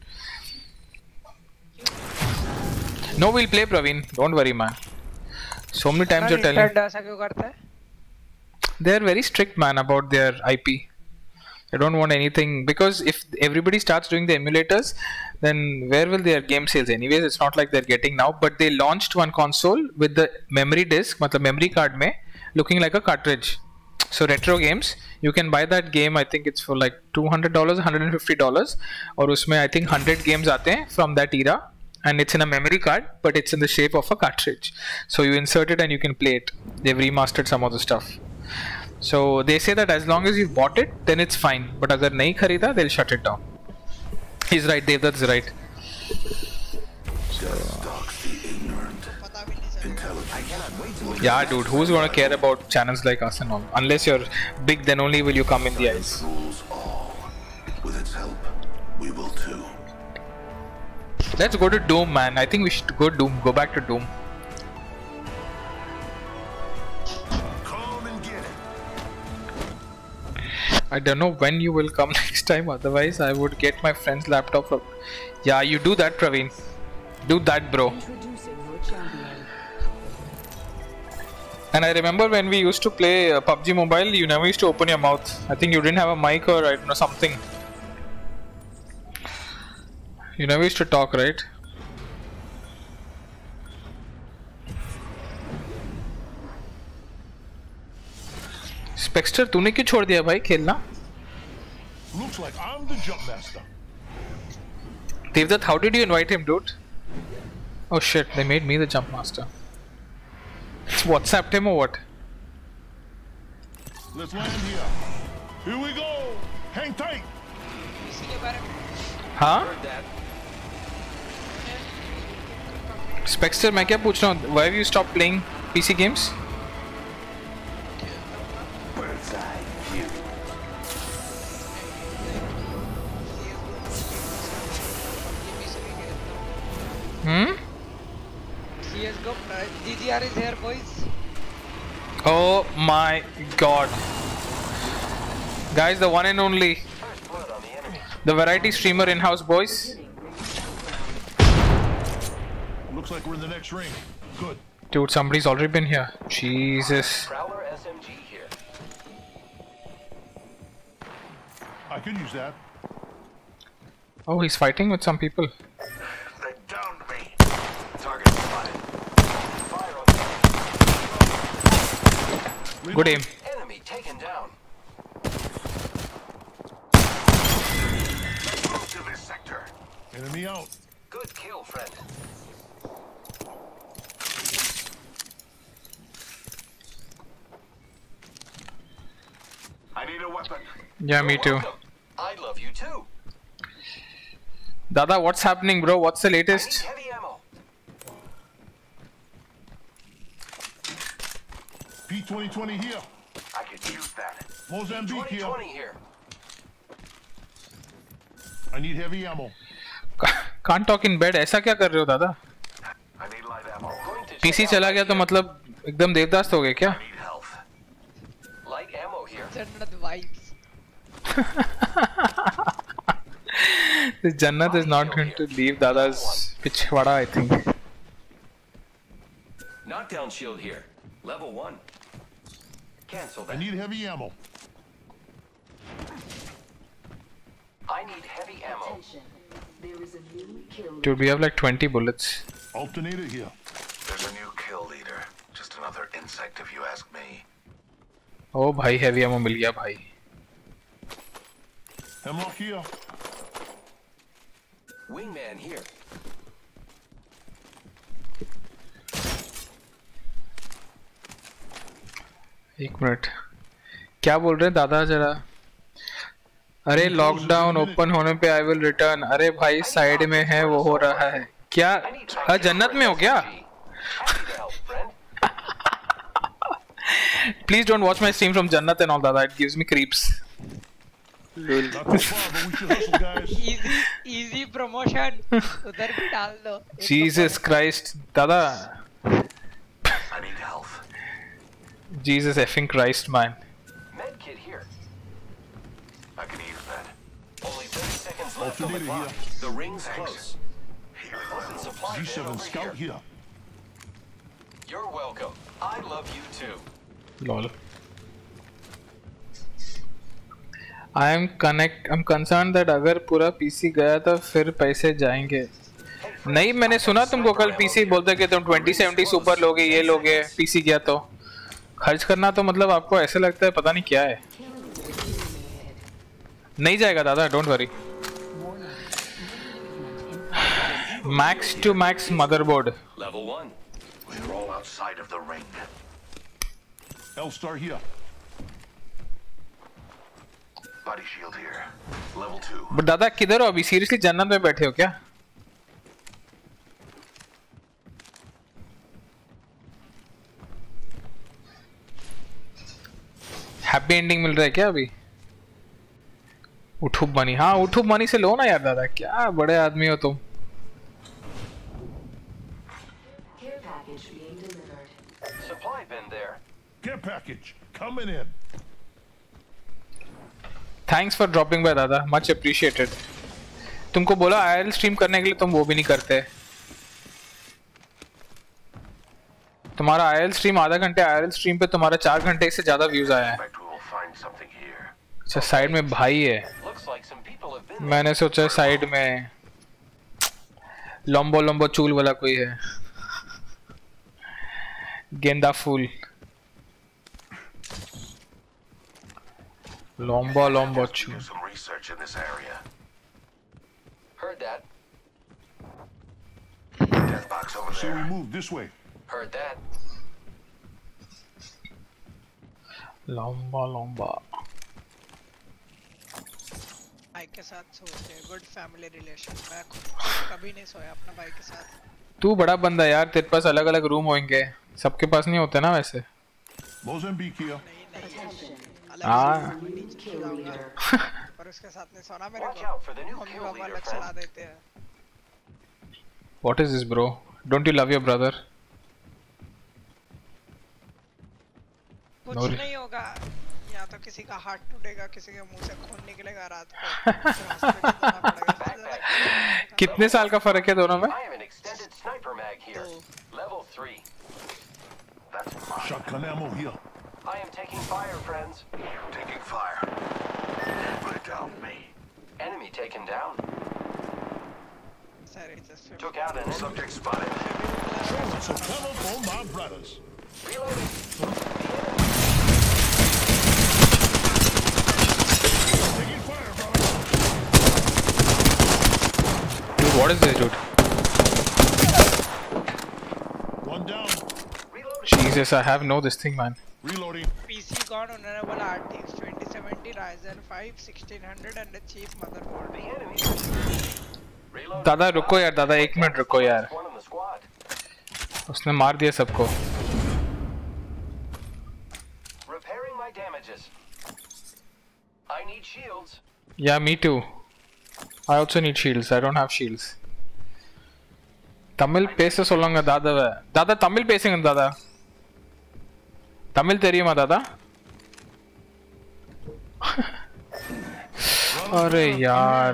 No, we'll play, Praveen. Don't worry, man. So many times you're telling. ऐसा क्यों करता है? They're very strict, man, about their I P. They don't want anything, because if everybody starts doing the emulators, then where will their game sales? Anyways, it's not like they're getting now. But they launched one console with the memory disc, मतलब memory card में, looking like a cartridge. So retro games, you can buy that game. I think it's for like two hundred dollars, one hundred fifty dollars, और उसमें I think one hundred games आते हैं from that era, and it's in a memory card, but it's in the shape of a cartridge. So you insert it and you can play it. They've remastered some of the stuff. So they say that as long as you've bought it, then it's fine. But agar nahi kharida, they'll shut it down. He's right, Devdutt's right. Yeah, dude, who's gonna care about channels like us and all? Unless you're big, then only will you come in the eyes. Rules all. With its help, we will too. Let's go to Doom, man. I think we should go Doom. Go back to Doom. Come and get it. I don't know when you will come next time. Otherwise, I would get my friend's laptop from. Yeah, you do that, Praveen. Do that, bro. And I remember when we used to play uh, P U B G Mobile, you never used to open your mouth. I think you didn't have a mic or I don't know something. You never used to talk, right? Spexter, तूने क्यों छोड़ दिया भाई खेलना? Looks like I'm the jump master. Devdutt, how did you invite him, dude? Oh shit, they made me the jump master. WhatsApped him or what? Let's land here. Here we go. Hang tight. Huh? Spexter, मैं क्या पूछ रहा हूँ? Why have you stopped playing P C games? Bird's eye view. Hmm? C S G O, D D R is here, boys. Oh my god. Guys, the one and only. The variety streamer in-house, boys. Looks like we're in the next ring. Good. Dude, somebody's already been here. Jesus. Prowler S M G here. I could use that. Oh, he's fighting with some people. They downed me. Target spotted. Fire on Good aim. enemy taken down. Move to this sector. Enemy out. Good kill, friend. I need a weapon. Yeah, me too. Welcome. I love you too. Dada, what's happening, bro? What's the I need latest? heavy ammo. P twenty twenty here. I could use that. Mozambique twenty here. twenty here. I need heavy ammo. Can't talk in bed. ऐसा क्या कर रहे हो दादा? I need light ammo. Going to PC check चला out गया तो here. मतलब एकदम देवदास हो गए क्या? I need health. Light ammo here. Jannat vibes. This Jannat is not going to leave Dada's pichwada, I think. Knockdown shield here. Level one. Cancel I that. need heavy ammo. I need heavy ammo. There is a new kill. Dude, we have like twenty bullets. Alternator here. There's a new kill leader. Just another insect if you ask me. Oh भाई heavy ammo मिल गया भाई. Hemlock here. Wingman here. एक minute. क्या बोल रहे हैं दादा जरा? अरे लॉकडाउन ओपन होने पे आई विल रिटर्न. अरे भाई साइड में है वो हो रहा है. क्या? हाँ जन्नत में हो क्या? Happy to help, friend. Please don't watch my stream from Jannat and all that. It gives me creeps. Not too far, but we should hustle, guys. Easy, easy promotion. उधर भी डाल दो. एक तो Jesus Christ, दादा. I need health. Jesus effing Christ, man. Med kit here. I can use that. Only thirty seconds left on the Alternator clock. here. The ring's close. Open supply G bin seven over scout here. here. You're welcome. I love you too. Lol. I am connect. I'm concerned that अगर पूरा PC गया तो फिर पैसे जाएंगे. नहीं मैंने सुना तुमको कल पीसी बोलते कि तुम ट्वेंटी सेवेंटी सुपर लोगे ये लोगे पीसी गया तो खर्च करना तो मतलब आपको ऐसे लगता है पता नहीं क्या है. नहीं जाएगा दादा don't worry. Max to max motherboard. Level one. We're all outside of the ring. L-Star here. Body shield here. Level two. But दादा किधर हो अभी? सीरियसली जन्नत में बैठे हो क्या? हैप्पी एंडिंग मिल रहा है क्या अभी? उठूब मनी, हाँ उठूब मनी से लो ना यार दादा, क्या बड़े आदमी हो तुम। Supply bin there. Care package coming in. Thanks for dropping by दादा, मच अप्रिशिएटेड। तुमको बोला आईएल स्ट्रीम करने के लिए, तुम वो भी नहीं करते। तुम्हारा आईएल स्ट्रीम आधा घंटे, आईएल स्ट्रीम पे तुम्हारा चार घंटे से ज्यादा व्यूज आया है। अच्छा साइड में भाई है, मैंने सोचा साइड में लंबो लंबो चूल वाला कोई है, गेंदा फूल, लंबा लंबा चूल। Heard that. Death box over So we there. move this way. Heard that. लंबा लंबा भाई के साथ सोते हैं, गुड फैमिली रिलेशन। मैं खुद कभी नहीं सोया अपना भाई के साथ। तू बड़ा बंदा यार, तेरे पास अलग अलग रूम होंगे, सबके पास नहीं होते ना वैसे। Mozambique here. हाँ पर उसके साथ नहीं सोना मेरे Watch को, out for the new mummy kill papa leader, अलग चला friend. देते हैं। What is this bro? Don't you love your brother? कुछ No. नहीं होगा, या तो किसी का हाथ टूटेगा, किसी के मुंह से खून निकलेगा रात को, फिर हॉस्पिटल जाना पड़ेगा। कितने साल का फर्क है दोनों में? I have an extended sniper mag here. Level three. That's mine. Shotgun ammo here. I am taking fire, friends. Taking fire. Put it down, me. Enemy taken down. Sorry, just Took out an subject spotted. So cover for my brothers. Reloading. Taking fire, brother. Dude, what is this dude? One down. Jesus, I have no this thing man. Reloading. PC कौन? उन्होंने बोला R T X twenty seventy Ryzen five sixteen hundred and a cheap motherboard। दादा रुको यार, दादा एक minute रुको यार, One in the squad. उसने मार दिया सबको। Repairing my damages. I need shields. Yeah, me too. I also need shields. I don't have shields. Tamil பேச சொல்லுங்க தாதாவை. தாதா தமிழ் பேசுங்க தாதா. தமிழ் தெரியுமா दादा? अरे यार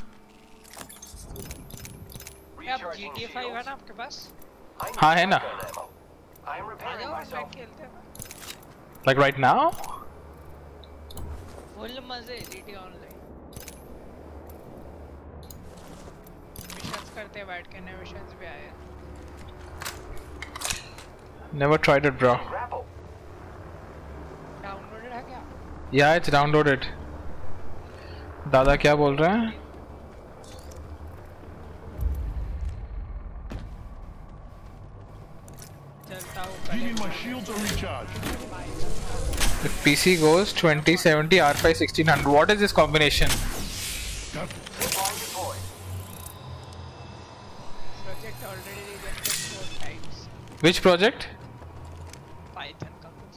अब G T A five है ना आपके पास? हाँ है ना, I am आ repairing जाओ myself. बैठ खेलते हैं। like right now? फुल मजे G T A online. Missions करते हैं बैठ के, नए मिशंस भी आए हैं। Never tried it bro. Grapple. Downloaded है क्या? Yeah, it's downloaded. दादा क्या बोल रहे हैं? चलता हूँ Give me my shields or recharge. The P C goes twenty seventy R five sixteen hundred. What is this combination? Project already rejected four times. Which project? Python का कुछ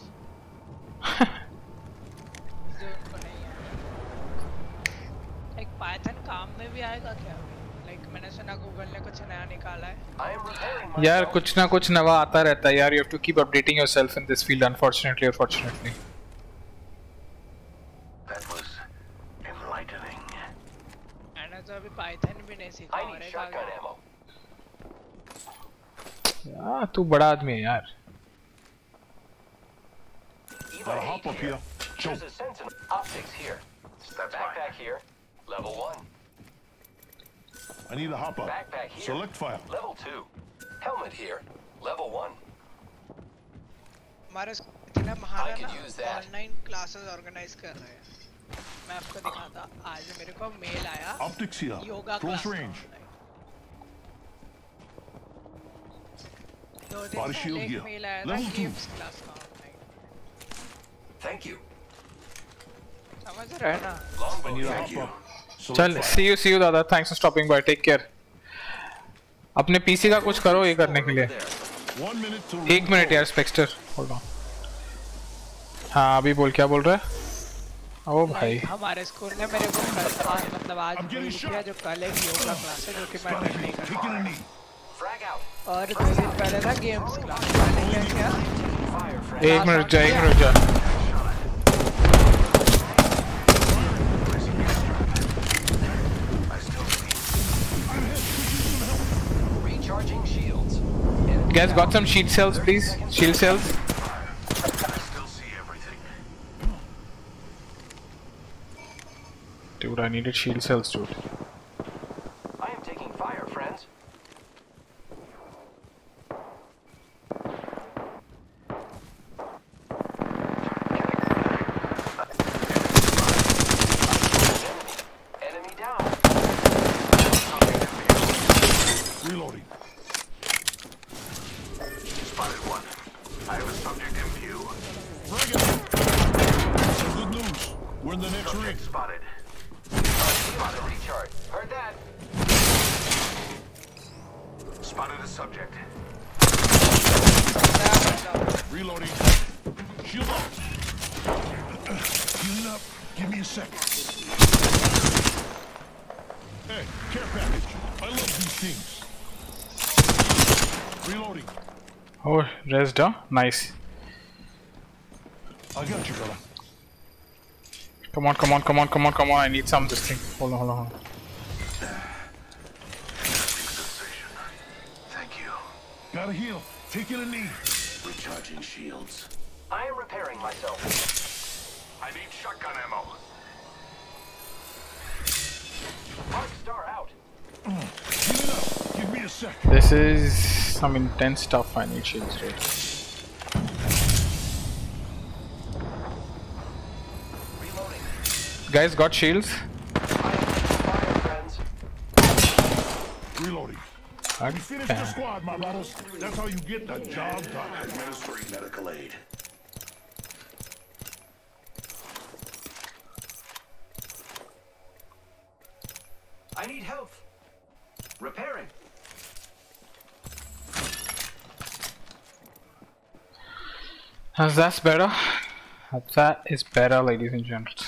जो उनको नहीं है। एक पाइथन काम में भी आएगा क्या? लाइक मैंने सुना गूगल ने कुछ नया निकाला है। I am repairing यार myself. कुछ ना कुछ नवा आता रहता है यार. You have to keep updating yourself in this field, unfortunately or fortunately. That was enlightening. मैंने तो अभी पाइथन भी नहीं सीखा। I और need एक shotgun आगे- ammo. यार तू बड़ा आदमी है यार. Eva Gotta eight hop up here. here. There's a sentinel. Optics here. Backpack here. Level one. I need a hop up. Backpack here. Select file. Level two. Helmet here. Level one. हमारे इतना महान I है could ना, use that. Online classes organise कर रहे हैं। मैं आपको दिखाता, आज मेरे को मेल आया Optics here. Yoga Close class range. दो दिन Body पहले shield एक here. मेल आया था Level two. गेम्स क्लास का ऑनलाइन। Thank you. समझ रहे हैं ना? I need a hop up. चल see you see you दादा, thanks for stopping by, take care. अपने पीसी का कुछ करो ये करने के लिए. One minute to एक मिनट यार स्पेक्टर, hold on. हाँ अभी बोल, क्या बोल रहा है? ओ भाई. हमारे स्कूल ने मेरे को कल आज मतलब आज brief किया जो कल एक योगा क्लास है जो कि मैं अटेंड नहीं कर taking a knee. और दो दिन पहले था गेम्स क्लास. मैंने क्या किया? एक मिनट जा, एक मिनट जा. Recharging shields. Guys, got some shield cells, please. Shield cells. Still see everything. Dude, I needed shield cells, dude. I am taking fire, friends. Enemy down. Reloading. Spotted one. I have a subject in view. Bring it. Some good news. We're in the next ring. Spotted. Spotted recharge. Heard that. Spotted a subject. Reloading. Shield up. Healing up. Give me a second. Hey, care package. I love these things. Reloading. Oh, rest, huh? Nice. I got you, brother. Come on, come on, come on, come on, come on. I need some this thing. Hold on, hold on, hold on. Sensation. Thank you. Gotta heal. Taking a knee. Recharging shields. I am repairing myself. I need shotgun ammo. Arc star out. Healing up. Give me a sec. This is some intense stuff. I need shields, dude. Reloading. Guys, got shields? I am taking fire, friends. Reloading. God We finished the damn. squad, my brothers. That's how you get the job done. Administering medical aid. I need health. Repairing. That's better. That is better, ladies and gentlemen.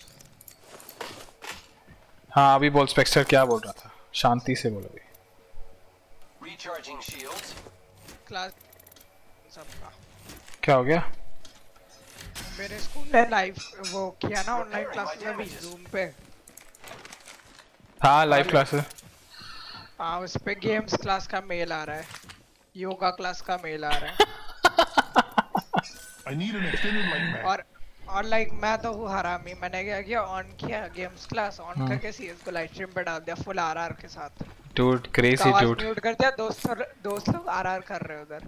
हाँ अभी बोल Spectre क्या बोल रहा था शांति से बोलो अभी. Recharging shields. क्लास सबका क्या हो गया? मेरे स्कूल ने लाइव वो किया ना ऑनलाइन क्लास में भी जूम पे. हाँ लाइव क्लासेस. हाँ उस पे गेम्स क्लास का मेल आ रहा है, योगा क्लास का मेल आ रहा है. I need an extended light mag. और और लाइक मैं तो हूँ हरामी. मैंने क्या किया ऑन किया गेम्स क्लास ऑन करके सीएस को लाइव स्ट्रीम पे डाल दिया फुल आरआर के साथ. Dude, crazy dude. म्यूट कर दिया. दोस्त दोस्त लोग आरआर कर रहे उधर.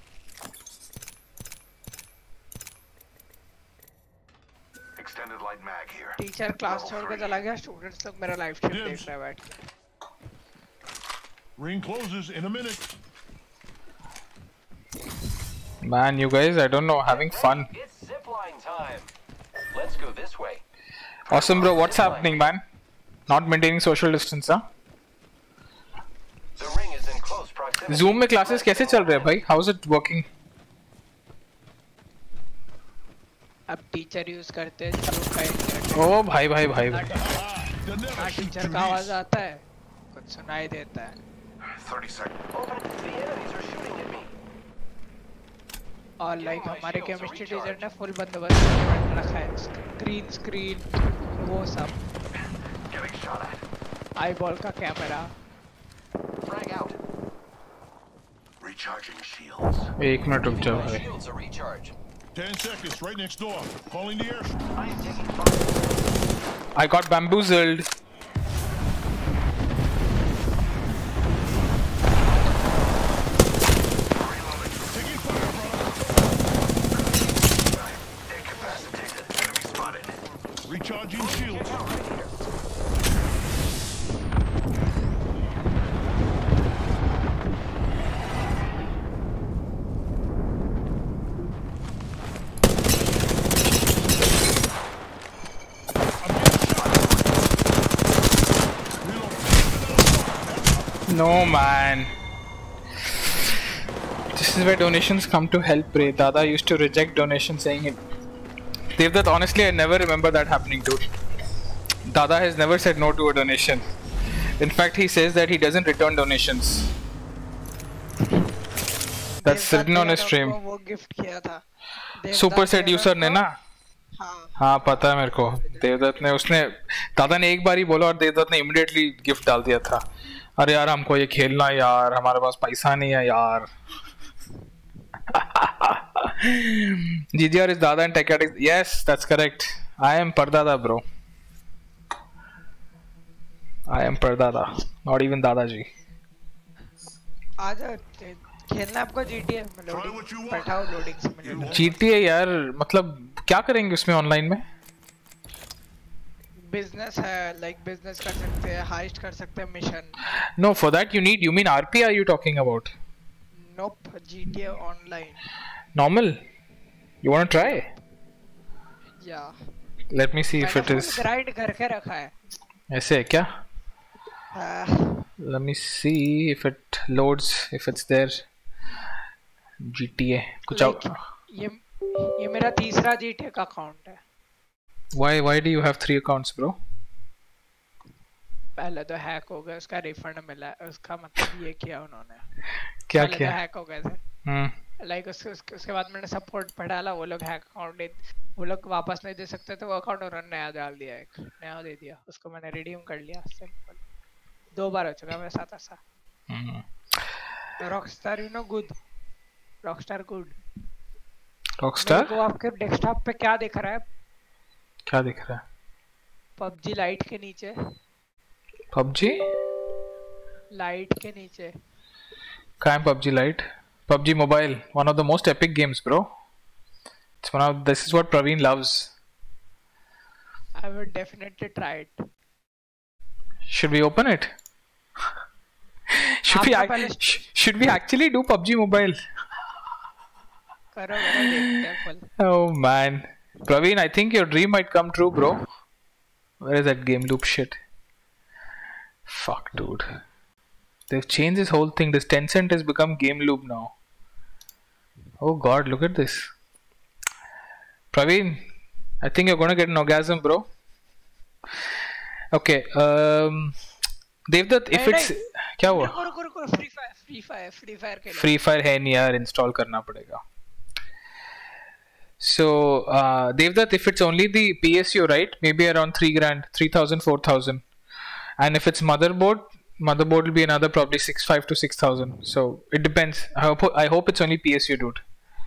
Extended light mag here. Teacher class छोड़ के चला गया. स्टूडेंट्स लोग मेरा लाइव स्ट्रीम देख रहे हैं बैठ के. Ring closes in a minute. Man, you guys, I don't know, having fun. It's zipline time. Let's go this way. Awesome, bro. What's happening, man? Not maintaining social distance, huh? The ring is in close proximity. Zoom में classes कैसे चल रहे हैं भाई? How's it working? अब teacher use करते हैं जो का. ओ भाई भाई भाई भाई. हाँ टीचर का आवाज आता है, कुछ सुनाई देता है. thirty seconds. Open. The enemies are shooting at me. और लाइक हमारे केमिस्ट्री टीचर ने फुल बंदोबस्त रखा है. ग्रीन स्क्रीन वो सब. Getting shot at. IBall का camera. Frag out. Recharging shields. एक मिनट रुक जाओ My भाई. shields are recharged. Ten seconds, right next door. Calling the air. I am taking fire. I got bamboozled. Taking fire, brother. Incapacitated. Enemy spotted. Recharging shields. No man. This is where donations come to help, Ray. Dada used to reject donations saying it. Devdutt, honestly, I never remember that happening, dude. Dada has never said no to a donation. In fact, he says that he doesn't return donations. That's written on his stream. वो gift किया था super set user ने ना हाँ पता है मेरे को देवदत्त ने उसने दादा ने एक बार ही बोला और देवदत्त ने इमीडिएटली गिफ्ट डाल दिया था अरे यार हमको ये खेलना यार हमारे पास पैसा नहीं है यार G G R is Dada and Tech Addict. Yes, that's correct. I am Pardada, bro. I am Pardada, not even Dadaji. आजा खेलना आपको G T A में लोडिंग बैठाओ loading simulator G T A यार मतलब क्या करेंगे उसमें ऑनलाइन में बिजनेस है लाइक बिजनेस कर सकते हैं हाइस्ट कर सकते हैं mission No, for that you need you mean R P are you talking about Nope, G T A online. Normal? You wanna try? Yeah. Let me see if it is. Grind करके रखा है. ऐसे है क्या? Uh, Let me see if it loads, if it's there. G T A. कुछ like, ये ये मेरा तीसरा G T A का अकाउंट है. Why why do you have three accounts, bro? पहले तो हैक हो गया उसका रिफंड मिला उसका मतलब ये किया उन्होंने क्या पहले किया तो हैक हो गए थे हम्म लाइक उसके उसके बाद मैंने सपोर्ट पे डाला वो लोग हैक अकाउंट वो लोग वापस नहीं दे सकते तो वो अकाउंट उन्होंने नया डाल दिया एक नया दे दिया उसको मैंने रिडीम कर लिया सिंपल दो बार हो चुका मेरे साथ ऐसा Rockstar you know good Rockstar good Rockstar वो आपके डेस्कटॉप पे क्या दिख रहा है क्या दिख रहा है पबजी लाइट के नीचे पबजी लाइट के नीचे कहाँ है PUBG lite PUBG mobile one of the most epic games bro it's one of this is what Praveen loves I would definitely try it should we open it should we ac should we actually do PUBG mobile करो करो देखते हैं full oh man Praveen I think your dream might come true bro where is that game loop shit fuck dude they've changed this whole thing this Tencent has become game loop now oh god look at this Praveen I think you're gonna get an orgasm bro okay um Devdutt if it's क्या हुआ रुको रुको Free Fire Free Fire Free Fire के लिए free fire है नहीं यार install करना पड़ेगा so uh Devdutt if it's only the P S U right maybe around three grand three thousand four thousand and if it's motherboard motherboard will be another probably six five to six thousand so it depends I hope, I hope it's only P S U dude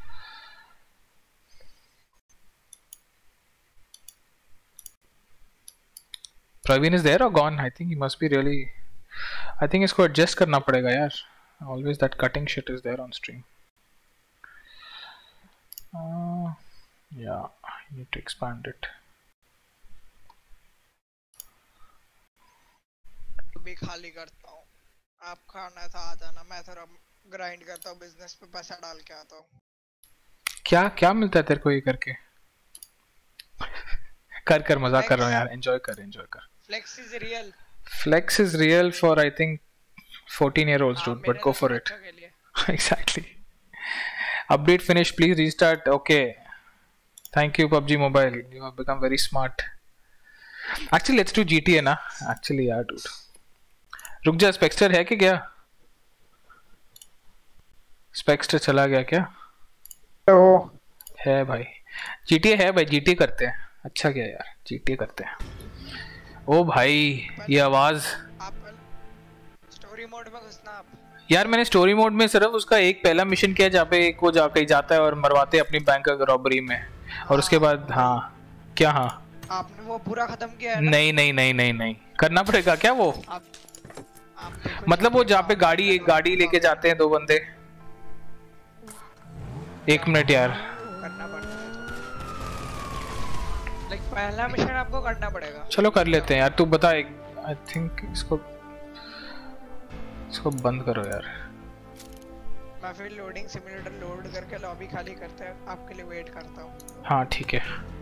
Praveen is there or gone I think he must be really I think इसको adjust करना पड़ेगा यार always that cutting shit is there on stream uh, yeah I need to expand it भी खाली करता हूँ आप खाना था आ जाना मैं थोड़ा ग्राइंड करता हूँ बिजनेस पे पैसा डाल के आता हूँ क्या क्या मिलता है तेरे को ये करके कर कर मजाक कर रहा हूँ यार एंजॉय कर एंजॉय कर flex is real flex is real for I think fourteen year olds dude but go for it exactly update finished please restart okay thank you PUBG mobile you have become very smart actually let's do G T A ना actually यार dude रुक जा स्पेक्स्टर है कि क्या स्पेक्स्टर चला गया क्या तो है भाई G T A है भाई G T A करते हैं अच्छा क्या यार G T A करते हैं ओ भाई ये आवाज स्टोरी मोड में घुसना आप यार मैंने स्टोरी मोड में सिर्फ उसका एक पहला मिशन किया जहाँ पे एक वो जाके जाता है और मरवाते अपनी बैंक रॉबरी में और उसके बाद हाँ क्या हाँ आपने वो पूरा खत्म किया है ना? नहीं नहीं नहीं नहीं नहीं करना पड़ेगा क्या वो आप, आप मतलब वो जहाँ पे गाड़ी एक गाड़ी लेके जाते हैं दो बंदे एक मिनट यार करना पड़ता है लाइक पहला मिशन आपको करना पड़ेगा चलो कर लेते हैं यार तू बता एक आई थिंक इसको इसको बंद करो यार मैं फिर लोडिंग सिमुलेटर लोड करके लॉबी खाली करते हैं आपके लिए वेट करता हूँ हाँ ठीक है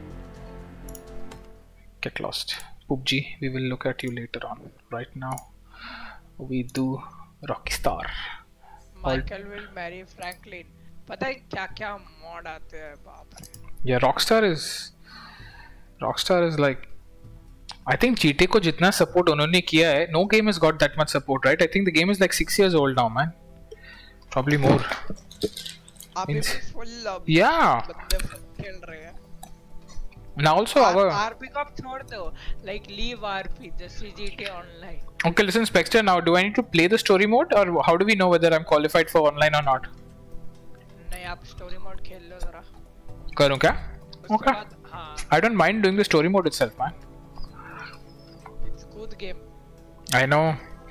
get lost P U B G we will look at you later on right now we do Rockstar. Michael will marry Franklin, पता है क्या क्या मॉड आते हैं, बाप रे. Yeah, Rockstar is Rockstar is like, I think G T A को जितना support उन्होंने किया है, no game has got that much support, right? I think the game is like six years old now, man. Probably more. अभी भी full lobby. Yeah. बंदे खेल रहे हैं. Now also our R P को छोड़ दो, like leave R P, just G T A Online. Okay, listen, Spexter. Now, do I need to play the story mode, or how do we know whether I'm qualified for online or not? नहीं, आप story mode खेल लो जरा. करूँ क्या? उसके Okay. बाद, हाँ. I don't mind doing the story mode itself, man. It's good game. I know.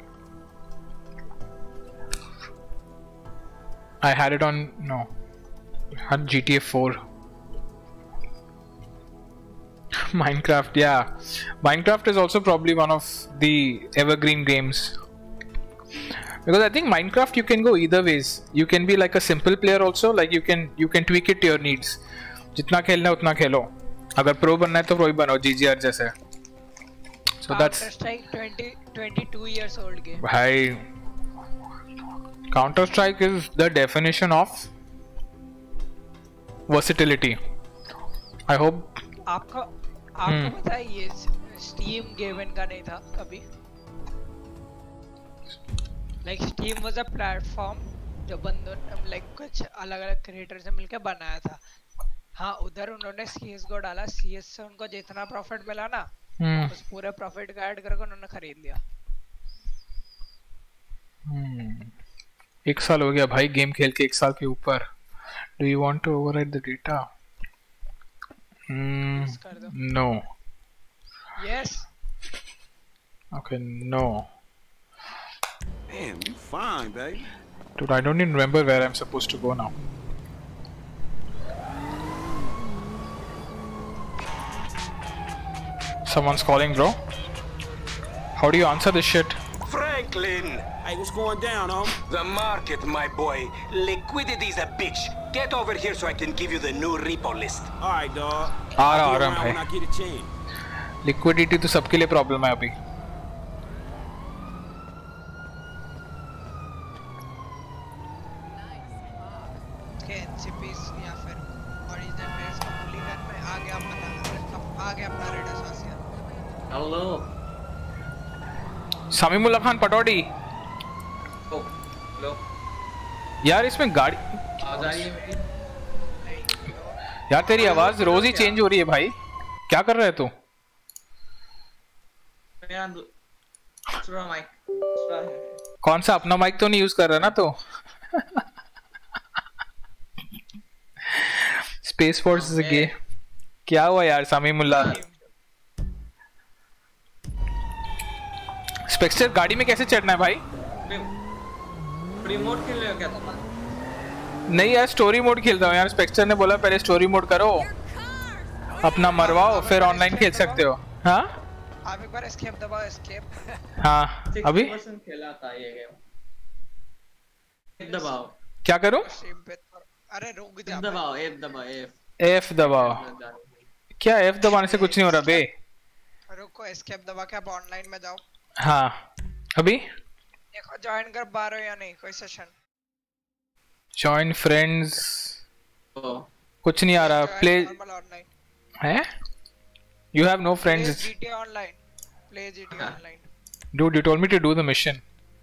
I had it on no. I had G T A four. Minecraft, yeah. Minecraft is also probably one of the evergreen games. Because I think Minecraft you can go either ways. You can be like a simple player also, like you can you can tweak it to your needs. जितना खेलना है उतना खेलो. अगर pro बनना है तो pro ही बनो, G G R जैसे. So that's Counter-Strike twenty, twenty-two years old game. भाई Counter-Strike is the definition of versatility. I hope. आपको आपको पता है ये Steam Gaven का नहीं था कभी? Like Steam was a platform जो बंदों ने like कुछ अलग-अलग क्रिएटर से मिलकर बनाया था. हाँ, उधर उन्होंने C S G O डाला, C S से उनको जितना प्रॉफिट मिला ना, उस पूरे प्रॉफिट का ऐड करके उन्होंने खरीद लिया. हम्म एक साल हो गया भाई गेम खेल के, एक साल के ऊपर. Do you want to override the data? Hmm. No. Yes. Okay, no. Damn, you fine, baby. Dude, I don't even remember where I'm supposed to go now. Someone's calling, bro. How do you answer this shit? Franklin! Hey, what's going down, home? The market, my boy. Liquidity's a bitch. Get over here so I can give you the new repo list. Alright, dog. आ रहा आ रहा when I भाई. get a chance. Liquidity तो सबके लिए problem है अभी. के N C Ps या फिर ओरिजिनल प्लेयर्स को bully करना है. आगे आप बता, आगे अपना red association. Hello Samiullah Khan Pataudi. ओ लो यार इसमें गाड़ी आ जाइए मेरी. यार तेरी आवाज रोज ही चेंज हो रही है भाई. क्या कर रहा है तू? मेरा दूसरा माइक दूसरा है. कौन सा? अपना माइक तो नहीं यूज कर रहा ना तो? Space force is a gay. क्या हुआ यार समीमुल्लाह? स्पेक्टर गाड़ी में कैसे चढ़ना है भाई? रिमोट खेल रहे हो क्या तुम? नहीं यार स्टोरी मोड खेल रहा हूँ यार. स्पेक्टर ने बोला पहले स्टोरी मोड करो, अपना मरवाओ, फिर ऑनलाइन खेल सकते हो. हाँ आप एक बार एस्केप दबाओ. एस्केप. हाँ अभी खेला था ये गेम. दबाओ. क्या करूँ? अरे रुक जा. दबाओ F दबाओ F. F दबाओ. क्या F दबाने से कुछ नहीं हो रहा बे? रुको, एस्केप दबा के आप ऑनलाइन में जाओ. हाँ अभी देखो ज्वाइन कर पा रहे हो या नहीं कोई सेशन. जॉइन फ्रेंड्स कुछ नहीं आ रहा. प्ले है? You have no friends. G T A online. Play G T A online. Dude, you told me to do the mission.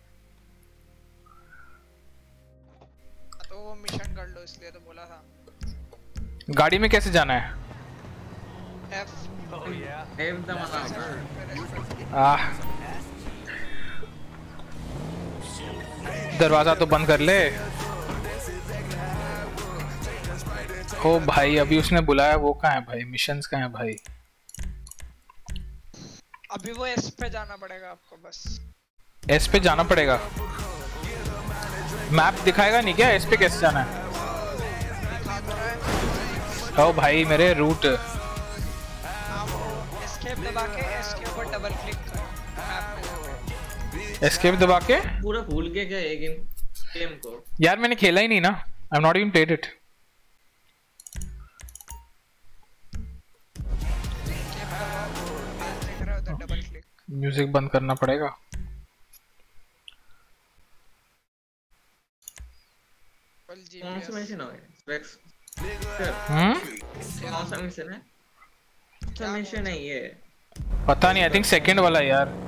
तो वो मिशन कर लो इसलिए तो बोला था. गाड़ी में कैसे जाना है? F. Oh yeah. F दबाना. आह दरवाजा तो बंद कर ले. ओ भाई अभी उसने बुलाया. वो कहाँ है भाई? मिशंस कहाँ है भाई? अभी वो एस पे जाना पड़ेगा आपको. बस एस पे जाना पड़ेगा. मैप दिखाएगा नहीं क्या? एस पे कैसे जाना है? ओ भाई मेरे रूट. एस्केप दबा के एस्केप पर डबल क्लिक करो. एस्केप दबा के पूरा भूल गया क्या ये गेम गेम को? यार मैंने खेला ही नहीं ना. I am not even played it. Music बंद करना पड़ेगा. सा मिशन हो गया? Specs. हम्म कौन सा मिशन है? क्या मिशन है ये? पता नहीं, आई थिंक सेकंड वाला है यार।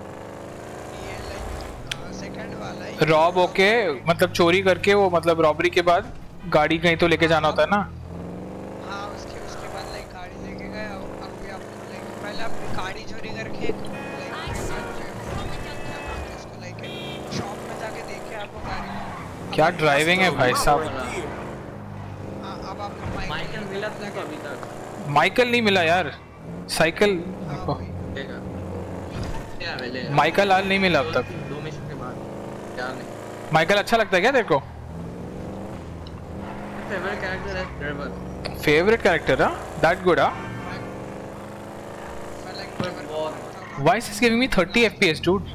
सेकंड वाला ही रॉब होके मतलब चोरी करके वो मतलब रॉबरी के बाद गाड़ी कहीं तो लेके जाना होता है ना। हाँ उसके उसके बाद लाइक गाड़ी लेके गए। अब अभी आपको लाइक पहले आपने गाड़ी चोरी करके इसको लाइक शॉप में जाके देखे आपको गाड़ी। क्या ड्राइविंग है भाई साहब। हाँ, अब आपको माइकल मिला तुमको अभी तक? माइकल नहीं मिला यार, साइकिल देखो। देखा क्या वेले माइकल हाल नहीं मिला अब तक। दो मिशन के बाद क्या नहीं। माइकल अच्छा लगता है क्या तेरे को? फेवरेट कैरेक्टर है ट्रेवर। फेवरेट कैरेक्टर हाँ, दैट गुड हाँ। Why is this giving me thirty F P S dude?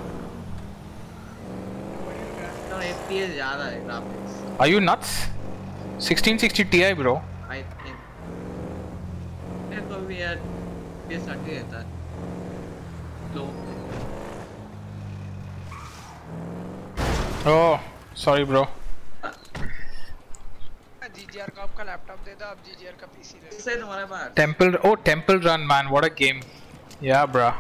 तो F P S ज्यादा है graphics. Are you nuts? sixteen sixty Ti bro. I think मेरे को भी यार F P S थर्टी रहता है। लो Oh, sorry bro. G G R का आपका लैपटॉप दे दो, अब G G R का पीसी ले लो। इससे तुम्हारे पास Temple, oh Temple Run man, what a game. Yeah bruh.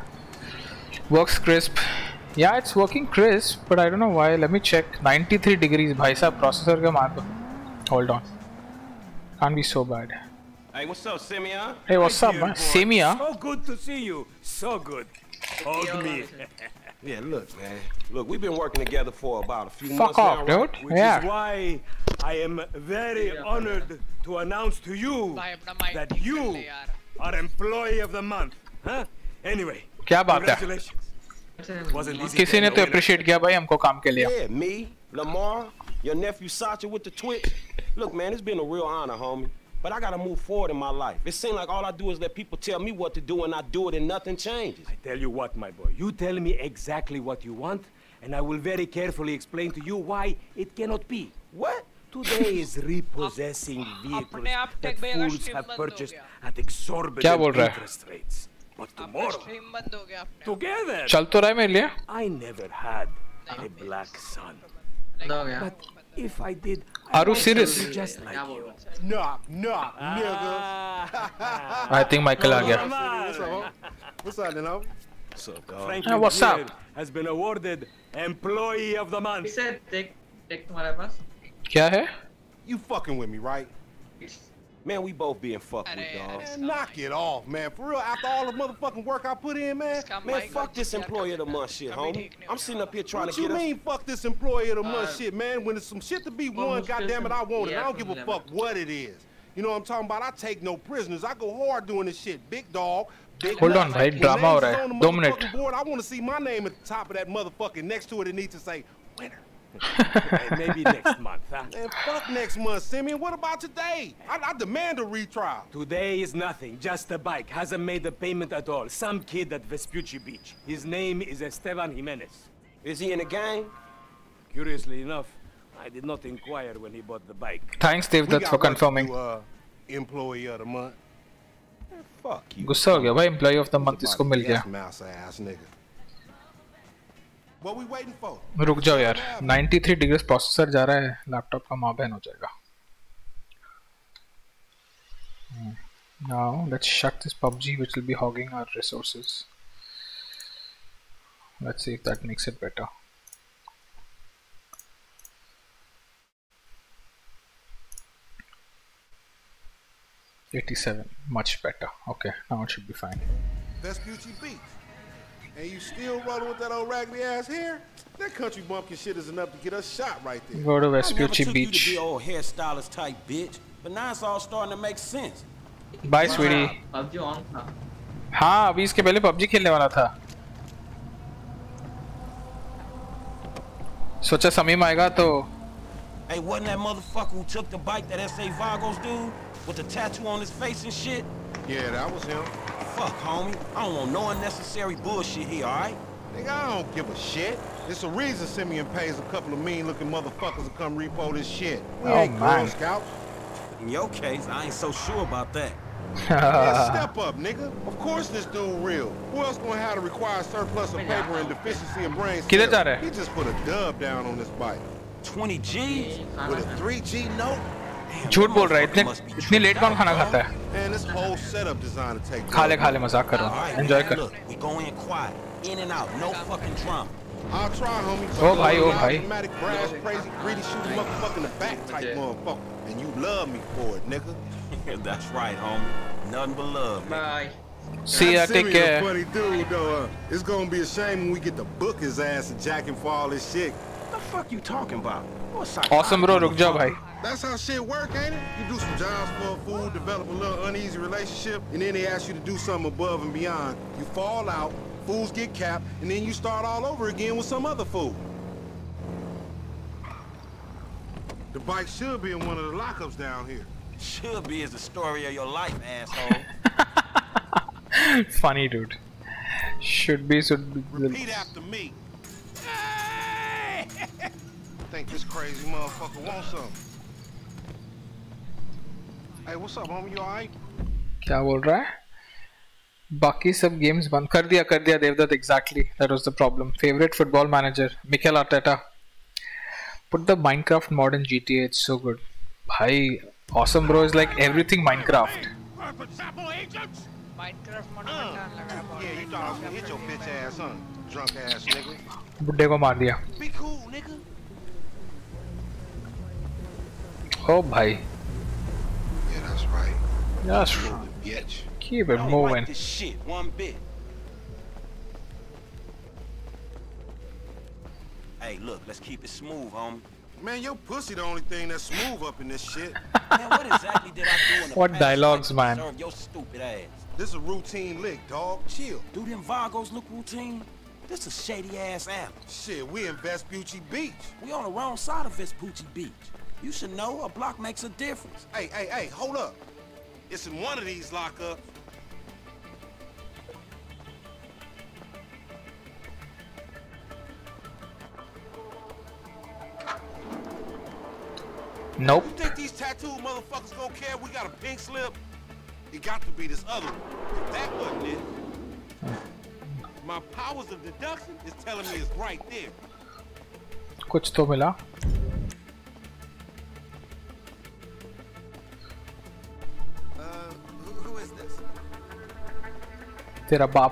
Works crisp. Yeah, it's working crisp, but I don't know why. Let me check. ninety-three degrees भाई साहब processor का मान दो. Hold on. Can't be so bad. Hey, what's up, Simeon? Hey, what's up, man? Semia? So good to see you. So good. Hold me. Yeah, look, man. Look, we've been working together for about a few Fuck months off, now, dude. right? Which Yeah. is why I am very honored to announce to you that you are Employee of the Month. Huh? Anyway, क्या बात है? congratulations. Wasn't easy. किसी ने तो appreciate किया भाई हमको काम के लिए. Yeah, me, Lamar, your nephew Sacha with the Twitch. Look, man, it's been a real honor, homie. But I gotta move forward in my life. It seems like all I do is let people tell me what to do and I do it and nothing changes. I tell you what, my boy. You tell me exactly what you want and I will very carefully explain to you why it cannot be. What? Today is repossessing vehicles that fools have purchased at exorbitant interest rates. But tomorrow, together, चल तो रहा है मेरे लिए. I never had a black son. But if I did, Are you serious? Just like you. Knock, knock, nigga. I think Michael आ गया. What's up? What's up, Dino? What's up, dog? Franklin Hey, what's up? Beard has been awarded Employee of the Month. इसे Tech Tech तुम्हारे पास? क्या है? You fucking with me, right? Man, we both being fucked with, dog. Man, knock it off, man. For real, after all the motherfucking work I put in, man. Man, fuck this employee of the month shit, homie. I'm sitting up here trying What to you get mean, fuck this employee of the month Uh, shit, man? When there's some shit to be won, almost goddamn it, I want it. I don't give a yeah, fuck what it is. You know what I'm talking about? I take no prisoners. I go hard doing this shit. Big dog. Big Hold nuts. on, भाई, When drama names हो रहा is है. on the दो minute. motherfucking board, I want to see my name at the top of that motherfucking next to it. It needs to say winner. Maybe next month, huh? Man, fuck next month, Simeon. What about today? I, I demand a retrial. Today is nothing, just a bike. Hasn't made a payment at all. Some kid at Vespucci Beach. His name is Esteban Jimenez. Is he in the gang? Curiously enough, I did not inquire when he bought the bike. Thanks, Devdutt, for confirming. You, uh, employee of the month. Fuck you. गुस्सा हो गया भाई, Employee of the Month इसको मिल गया. Mouse ass nigga. What we waiting for? रुक जाओ यार. ninety-three degrees processor जा रहा है, लैपटॉप का माँ बहन हो जाएगा. Now let's shut this P U B G, which will be hogging our resources. Let's see if that makes it better. eighty-seven, much better. Okay, now it should be fine. Vespucci Beach. And you still rolling with that old raggedy ass hair? That country bumpkin shit is enough to get us shot right there. Go to I Vespucci never took Beach. you to be old hairstylist type bitch, but now it's all starting to make sense. Bye, sweetie. PUBG on था. हाँ, अभी इसके पहले P U B G खेलने वाला था. सोचा समीम आएगा तो. Hey, wasn't that motherfucker who took the bike that S A Vagos dude with the tattoo on his face and shit? Yeah, that was him. Fuck, homie. I don't want no unnecessary bullshit here, alright? Nigga, I don't give a shit. It's a reason Simeon pays a couple of mean-looking motherfuckers to come repo this shit. We Oh, ain't Girl man. Scouts. In your case, I ain't so sure about that. Man, step up, nigga. Of course this dude real. Who else gonna have to require surplus of paper and deficiency of brain किधर जा cells? रहा है? He just put a dub down on this bike. twenty G with a three G note. झूठ बोल रहा है, इतने इतनी लेट कौन खाना खाता है? Man, this whole setup designed to take. खा ले खा ले, मजाक कर रहा हूँ, enjoy कर. We go in quiet, in and out, no fucking drama. I'll try, homie. Oh भाई, oh भाई. Dramatic, brass, crazy, greedy, shoot him up in the back type motherfucker, and you love me for it, nigga. That's right, homie. Nothing but love. Bye. See ya, take care. Funny dude, though. Uh, it's gonna be a shame when we get to book his ass and jack him for all this shit. What the fuck you talking about? Awesome, bro. रुक जाओ भाई. That's how shit work, ain't it? You do some jobs for a fool, develop a little uneasy relationship, and then they ask you to do something above and beyond. You fall out, fools get capped, and then you start all over again with some other fool. The bike should be in one of the lockups down here. Should be is the story of your life, asshole. Funny dude. Should be, should be. Repeat after me. Hey! Think this crazy motherfucker wants something. Hey, what's up, homie? You alright? क्या बोल रहा है? बाकी सब games बंद कर दिया कर दिया Devdutt. Exactly, that was the problem. Favorite football manager, Mikel Arteta. Put the Minecraft mod in G T A. It's so good. भाई, awesome bro is like everything Minecraft. Minecraft mod में डाल लगा बहुत. Yeah, you thought I was gonna hit your bitch ass, huh? Drunk ass nigga. बुड्ढे को मार दिया. Be cool, nigga. Oh भाई. Yeah, that's right. That's right. Bitch. Keep it moving. This shit one bit. Hey, look, let's keep it smooth, homie. Man, your pussy the only thing that's smooth up in this shit. Man, what exactly did I do in the What dialogues, man? Serve your stupid ass. This a routine lick, dog. Chill. Do them Vagos look routine? This a shady ass alley. Shit, we in Vespucci Beach. We on the wrong side of Vespucci Beach. You should know a block makes a difference. Hey, hey, hey, hold up. It's in one of these lockups. Nope. You think these tattooed motherfuckers gonna care we got a pink slip? It got to be this other one. If that wasn't it, my powers of deduction is telling me it's right there. कुछ तो मिला. Uh, who, who is this? तेरा बाप.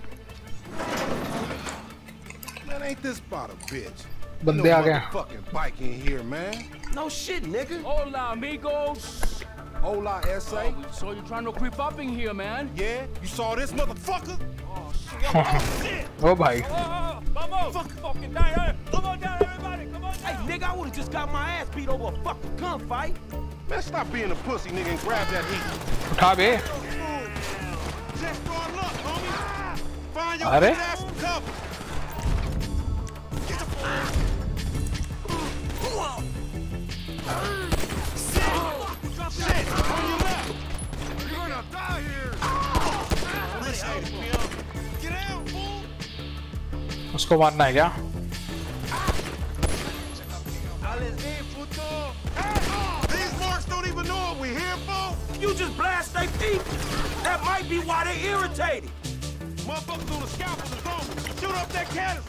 Man, ain't this about a bitch? बंदे आ गए. Fucking bike in here, man. No shit, nigga. Hola, amigos. Hola, S A. Oh, so you trying to creep up in here, man? Yeah, you saw this motherfucker? Oh, shit. Oh, bhai. Oh, oh, vamos. Fuck, fucking down. Come on down, everybody. Come on down. Hey, nigga, I would've just got my ass beat over a fucking gunfight. Man, stop being a pussy, nigga, and grab that heat. उठा बे. Just start luck, homie. Find your अरे? ass some cover. Get the fuck. Shit, on your left. You're gonna die here. Get out, fool. उसको मारना है क्या? These marks don't even know what we're here for. You just blast their feet. That might be why they irritated. Motherfuckers on the scalpel is on. Shoot up that canister.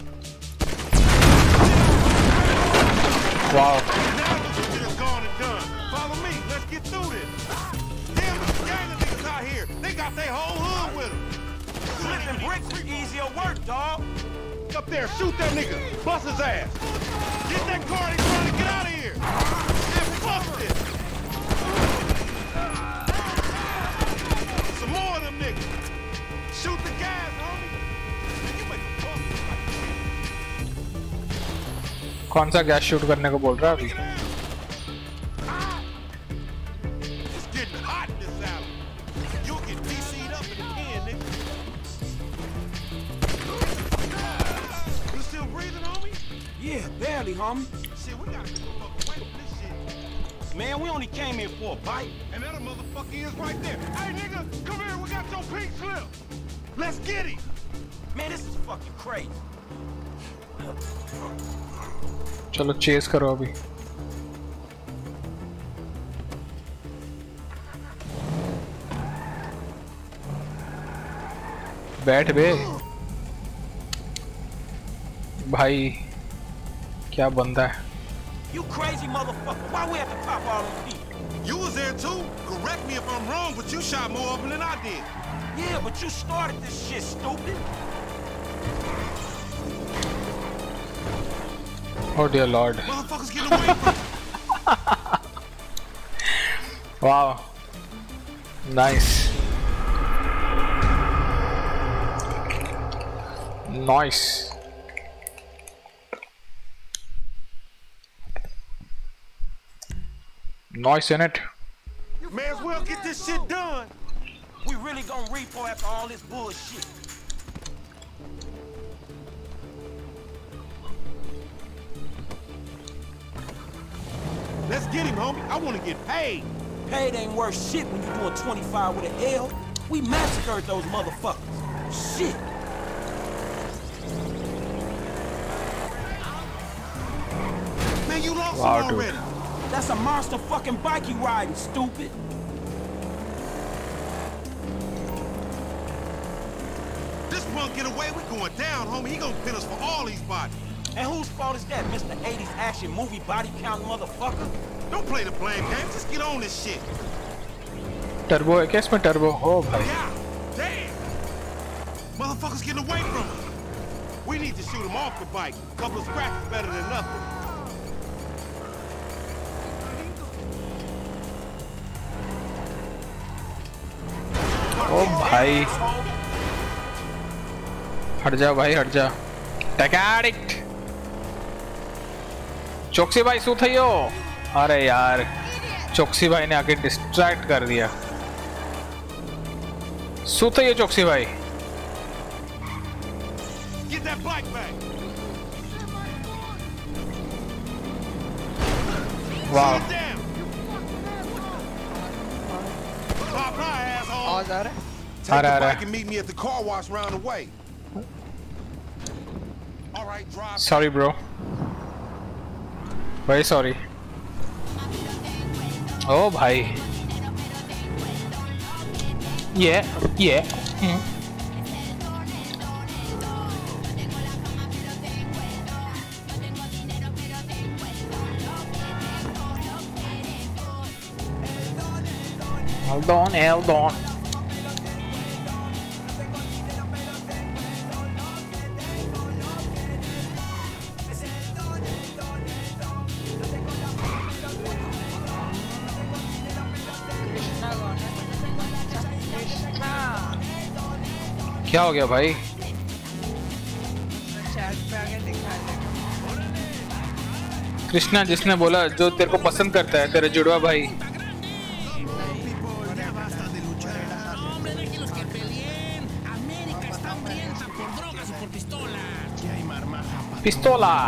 Wow. Now the shit is gone and done. Follow me. Let's get through this. Damn, the gang of niggas out here. They got their whole hood with them. Flipping bricks is easier work, dog. Up there, shoot that nigga. Bust his ass. Get that car. He's trying to get out of here. And fuck this. Some more of them niggas. Shoot the gas, homie. You make a fuck. कौन सा gas shoot करने को बोल रहा है अभी? It's getting hot in this alley. You'll get D C'd up in the pen, nigga. You still breathing, homie? Yeah, barely, homie. Shit, we gotta get the fuck away from this shit. Man, we only came here for a bite. And that motherfucker is right there. Hey, nigga, come here. We got your pink slip. Let's get him. Man, this is fucking crazy. चलो chess करो अभी. बैठ बे भाई, क्या बंदा है. You crazy motherfucker. Why we have to pop all them people? You was there too. Correct me if I'm wrong, but you shot more of them than I did. Yeah, but you started this shit, stupid. Oh dear lord. Motherfuckers getting away from Wow. Nice. Nice. Nice in it. May as well get this shit done. We really gonna repo after all this bullshit. Let's get him, homie. I want to get paid. Paid ain't worth shit when you're doing twenty-five with an L. We massacred those motherfuckers. Shit. Man, you lost Wow, him already. dude. That's a monster fucking bike you riding, stupid. This punk get away, we going down, homie. He gonna pin us for all these bodies. And whose fault is that, Mister eighties action movie body count motherfucker? Don't play the blame game. Just get on this shit. Turbo है क्या इसमें turbo? Oh भाई. Yeah, damn. Motherfuckers getting away from us. We need to shoot him off the bike. Couple of scratches better than nothing. Oh भाई. हट जा भाई हट जा. Take addict. चौकसी भाई सू थी हो. अरे यार चौकसी भाई ने आके डिस्ट्रैक्ट कर दिया. सू थी हो चौकसी भाई. Get that bike back. Wow. Pop my asshole. आवाज आ रहा है? Take the bike and meet me at the car wash round the way. All right, drive. Sorry, bro. Very sorry. Oh, bhai. Yeah, yeah. Mm. Hold on, hold on. क्या हो गया भाई? कृष्णा जिसने बोला जो तेरे को पसंद करता है तेरा जुड़वा भाई. पिस्तौला.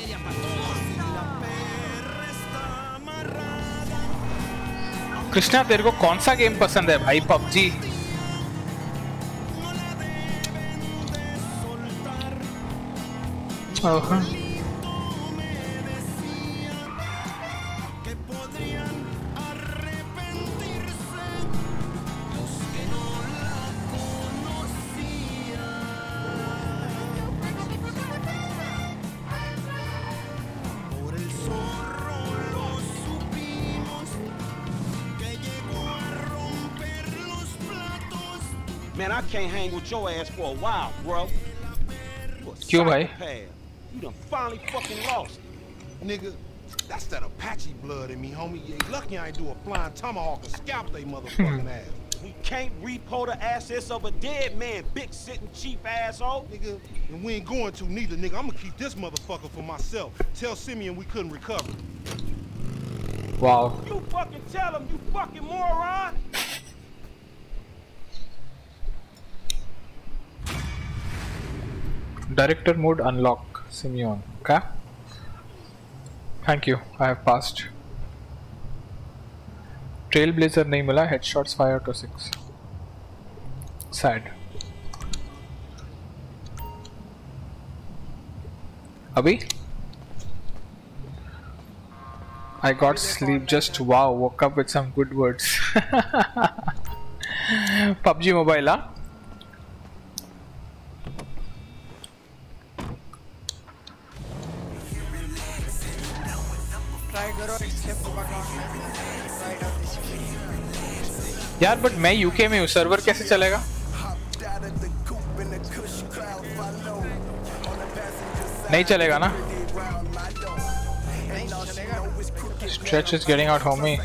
कृष्णा तेरे को कौन सा गेम पसंद है भाई? PUBG. Uh-huh. Man, I can't hang with your ass for a while, bro. क्यों भाई? You done finally fucking lost. Nigga, that's that Apache blood in me, homie. You ain't lucky I ain't do a flying tomahawk and scalp they motherfucking ass. We can't repo the assets of a dead man, big sitting cheap asshole. Nigga, and we ain't going to neither, nigga. I'm gonna keep this motherfucker for myself. Tell Simeon we couldn't recover. Wow. You fucking tell him, you fucking moron. Director mode unlock. Simeon. Okay. Thank you. I have passed. Trailblazer नहीं मिला. Headshots fire to six. Sad. अभी? I got sleep. Just wow. Woke up with some good words. P U B G Mobile, huh? यार but मैं UK में हूँ, server कैसे चलेगा? नहीं चलेगा ना? Stretch is getting out, homie.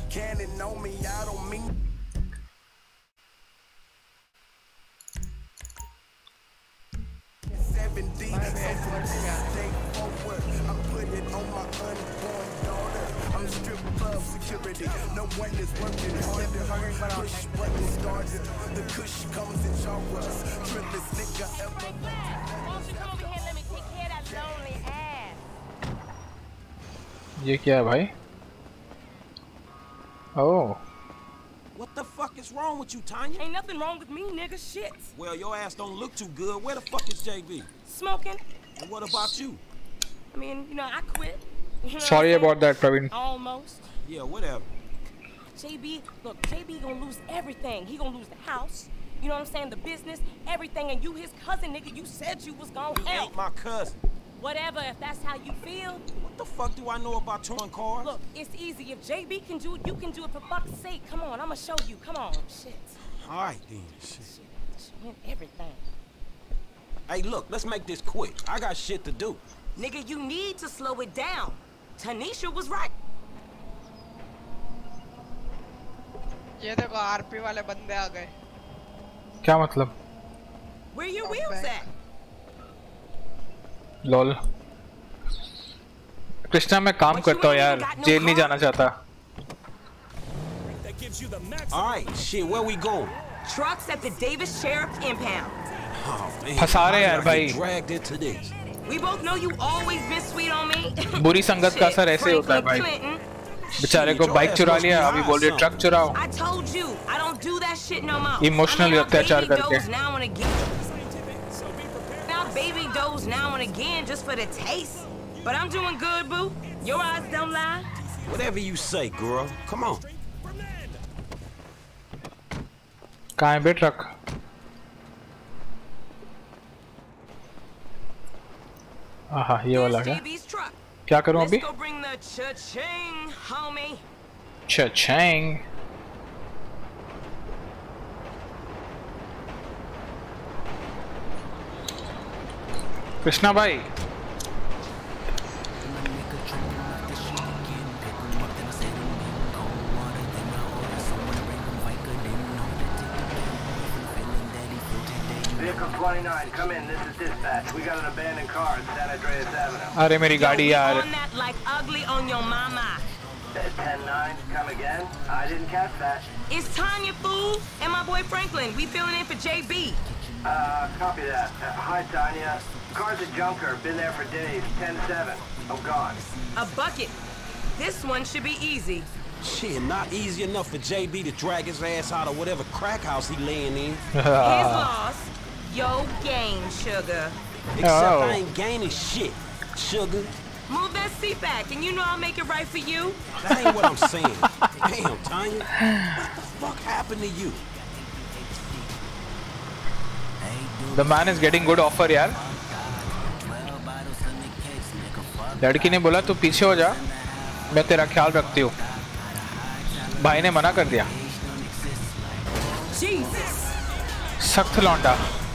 No one is working harder. Push button started. The kush comes in showers. Triplest nigga ever. Won't you come over here and let me take care of that lonely ass? ये क्या है भाई? Oh. What the fuck is wrong with you, Tanya? Ain't nothing wrong with me, nigga. Shit. Well, your ass don't look too good. Where the fuck is J B? Smoking. And what about you? I mean, you know, I quit. You know Sorry about that, Praveen. Almost. Yeah, whatever. J B, look, J B gonna lose everything. He gonna lose the house, you know what I'm saying, the business, everything, and you his cousin, nigga, you said you was gonna He help. ain't my cousin. Whatever, if that's how you feel. What the fuck do I know about towing cars? Look, it's easy. If J B can do it, you can do it, for fuck's sake. Come on, I'ma show you. Come on, shit. All right, then. Shit. Shit, win everything. Hey, look, let's make this quick. I got shit to do. Nigga, you need to slow it down. Tanisha was right. ये देखो RP वाले बंदे आ गए। क्या मतलब? Where your wheels at? Lol. Krishna मैं काम करता हूँ यार, जेल नहीं जाना चाहता। All right, shit, where we going? Trucks at the Davis Sheriff Impound. फंसा रहे यार भाई। Dragged into this. We both know you always been sweet on me. बुरी संगत का असर ऐसे होता है भाई। बेचारे को बाइक चुरा लिया, अभी बोल रहे ट्रक चुराओ। I told you, I don't do that shit no more. Emotional अत्याचार करके। Now baby does now and again just for the taste. But I'm doing good, boo. Your eyes don't lie. Whatever you say, girl. Come on. कहाँ है बे truck? आहा, ये वाला क्या? क्या करूँ अभी? Cha-ching. कृष्णा भाई। Vehicle twenty-nine, come in. This is dispatch. We got an abandoned car at San Andreas Avenue. अरे मेरी गाड़ी यार। On that like ugly on your mama. ten nine, come again? I didn't catch that. It's Tanya, fool, and my boy Franklin. We filling in for J B. Uh, copy that. Uh, hi, Tanya. Car's a junker. Been there for days. ten seven. I'm gone. A bucket. This one should be easy. Shit, not easy enough for J B to drag his ass out of whatever crack house he laying in. His loss. Yo gain, sugar. Except oh. I ain't gaining shit, sugar. Move that seat back, and you know I'll make it right for you. That ain't what I'm saying. Damn, Tanya. What the fuck happened to you? The man is getting good offer यार। लड़की ने बोला तू पीछे हो जा, मैं तेरा ख्याल रखती हूँ। भाई ने मना कर दिया। सख्त लौंडा।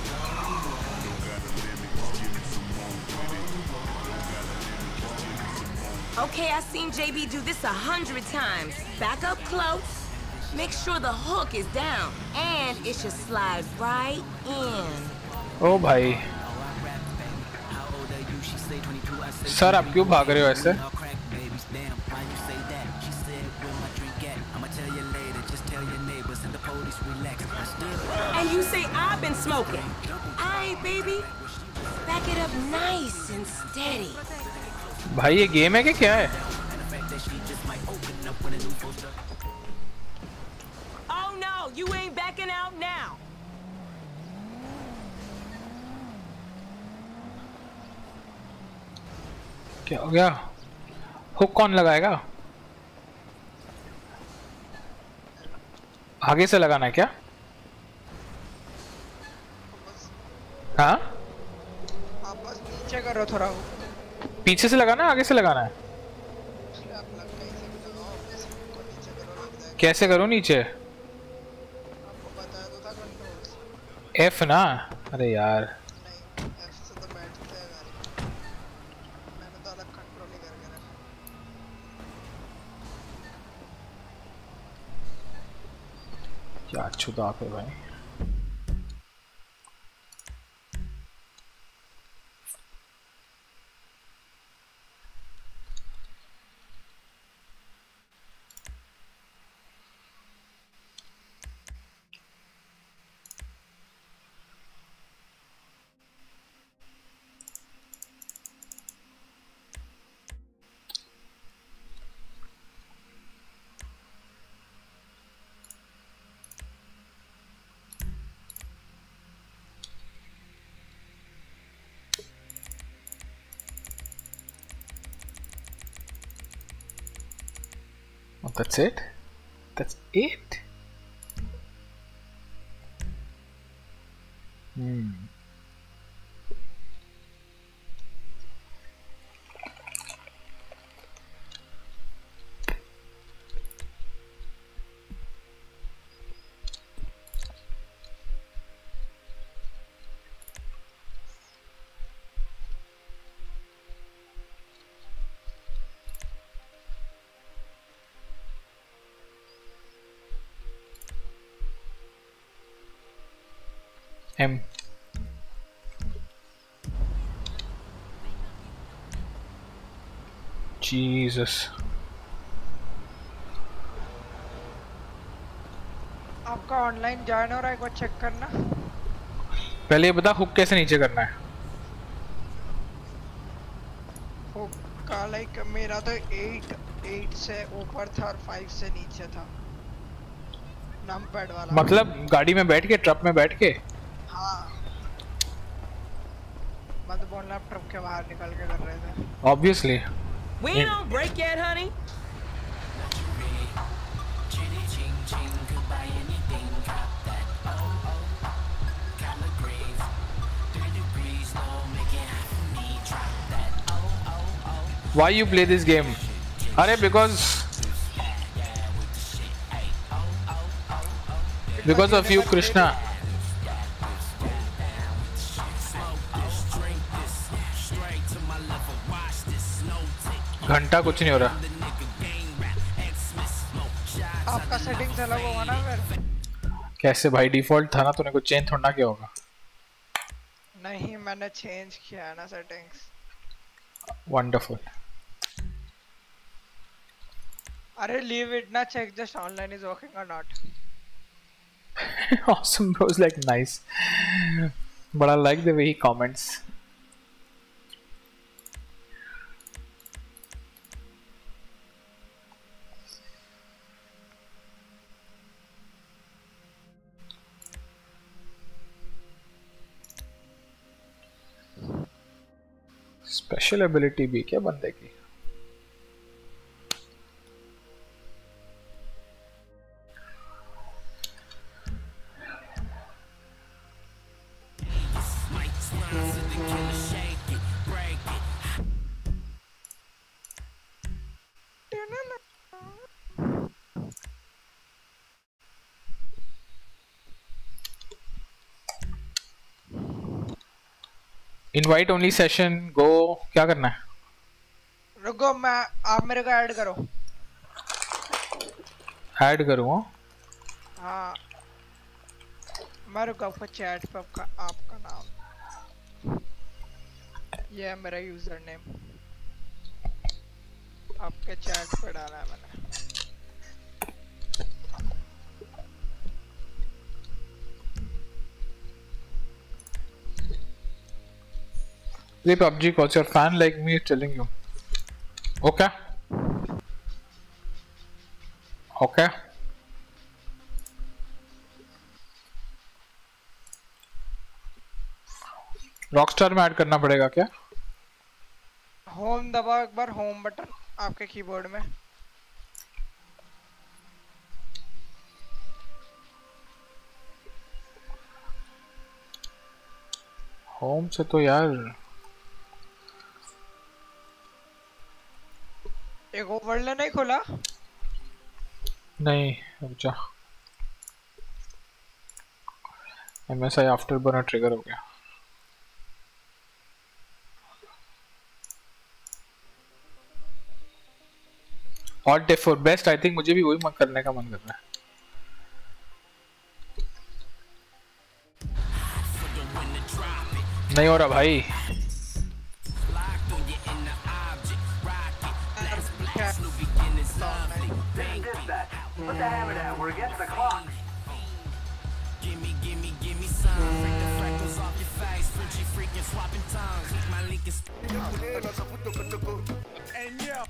Okay, I've seen J B do this a hundred times. Back up close. Make sure the hook is down, and it should slide right in. ओ भाई, सर आप क्यों भाग रहे हो ऐसे? And you say I've been smoking. Aye, baby. Back it up nice and steady. भाई ये game है कि क्या है? Oh no, you ain't backing out now. क्या हो गया? हुक कौन लगाएगा? आगे से लगाना है क्या? हाँ? आप बस नीचे करो थोड़ा। पीछे से लगाना है, आगे से लगाना है? कैसे करूँ नीचे? F ना? अरे यार नहीं F से तो बैठते हैं गाड़ी। मैंने तो अलग कंट्रोल ही करके रखा। क्या छुदा पे भाई। Oh, that's it? That's it? Hmm. M. Jesus. आपका ऑनलाइन ज्वाइन हो रहा है, एक बार चेक करना। पहले ये बता हुक कैसे नीचे करना है? हुक का लाइक मेरा तो एट एट से ऊपर था और फाइव से नीचे था। नंपैड वाला। मतलब गाड़ी में बैठ के, ट्रक में बैठ के? हाँ। मैं तो बोलना ट्रक के बाहर निकल के कर रहे थे। Obviously. We don't break yet, honey. Why you play this game? अरे because because of you, Krishna. घंटा कुछ नहीं हो रहा। आपका सेटिंग्स अलग होगा ना फिर? कैसे भाई, डिफॉल्ट था ना, तूने कुछ चेंज थोड़ा किया होगा। नहीं, मैंने चेंज किया है ना सेटिंग्स। वंडरफुल। अरे लीव इट ना, check just online is working or not. Awesome bro, is like nice, but I like the way he comments. Special ability भी क्या बंदे की? इनवाइट ओनली सेशन गो, क्या करना है? रुको, मैं आप मेरे को ऐड करो। ऐड करूँ? हाँ, मैं रुको आपको चैट पे आपका आपका नाम, ये है मेरा यूजर नेम, आपके चैट पे डाला है मैंने। Play P U B G cause your fan like me is telling you. Okay. Okay. Rockstar में ऐड करना पड़ेगा क्या? होम दबाओ एक बार, होम बटन आपके कीबोर्ड में। होम से तो यार एक ओवरले नहीं खुला? नहीं, रुक जा। एमएसआई आफ्टर बर्नर ट्रिगर हो गया। Hot day for best, I think मुझे भी वही मन करने का मन कर रहा है। नहीं हो रहा भाई। Put the hammer down. We're against the clock. Gimme, gimme, gimme some. Break the freckles off your face. Frenchy freaking swapping tongues. My link is. And yeah.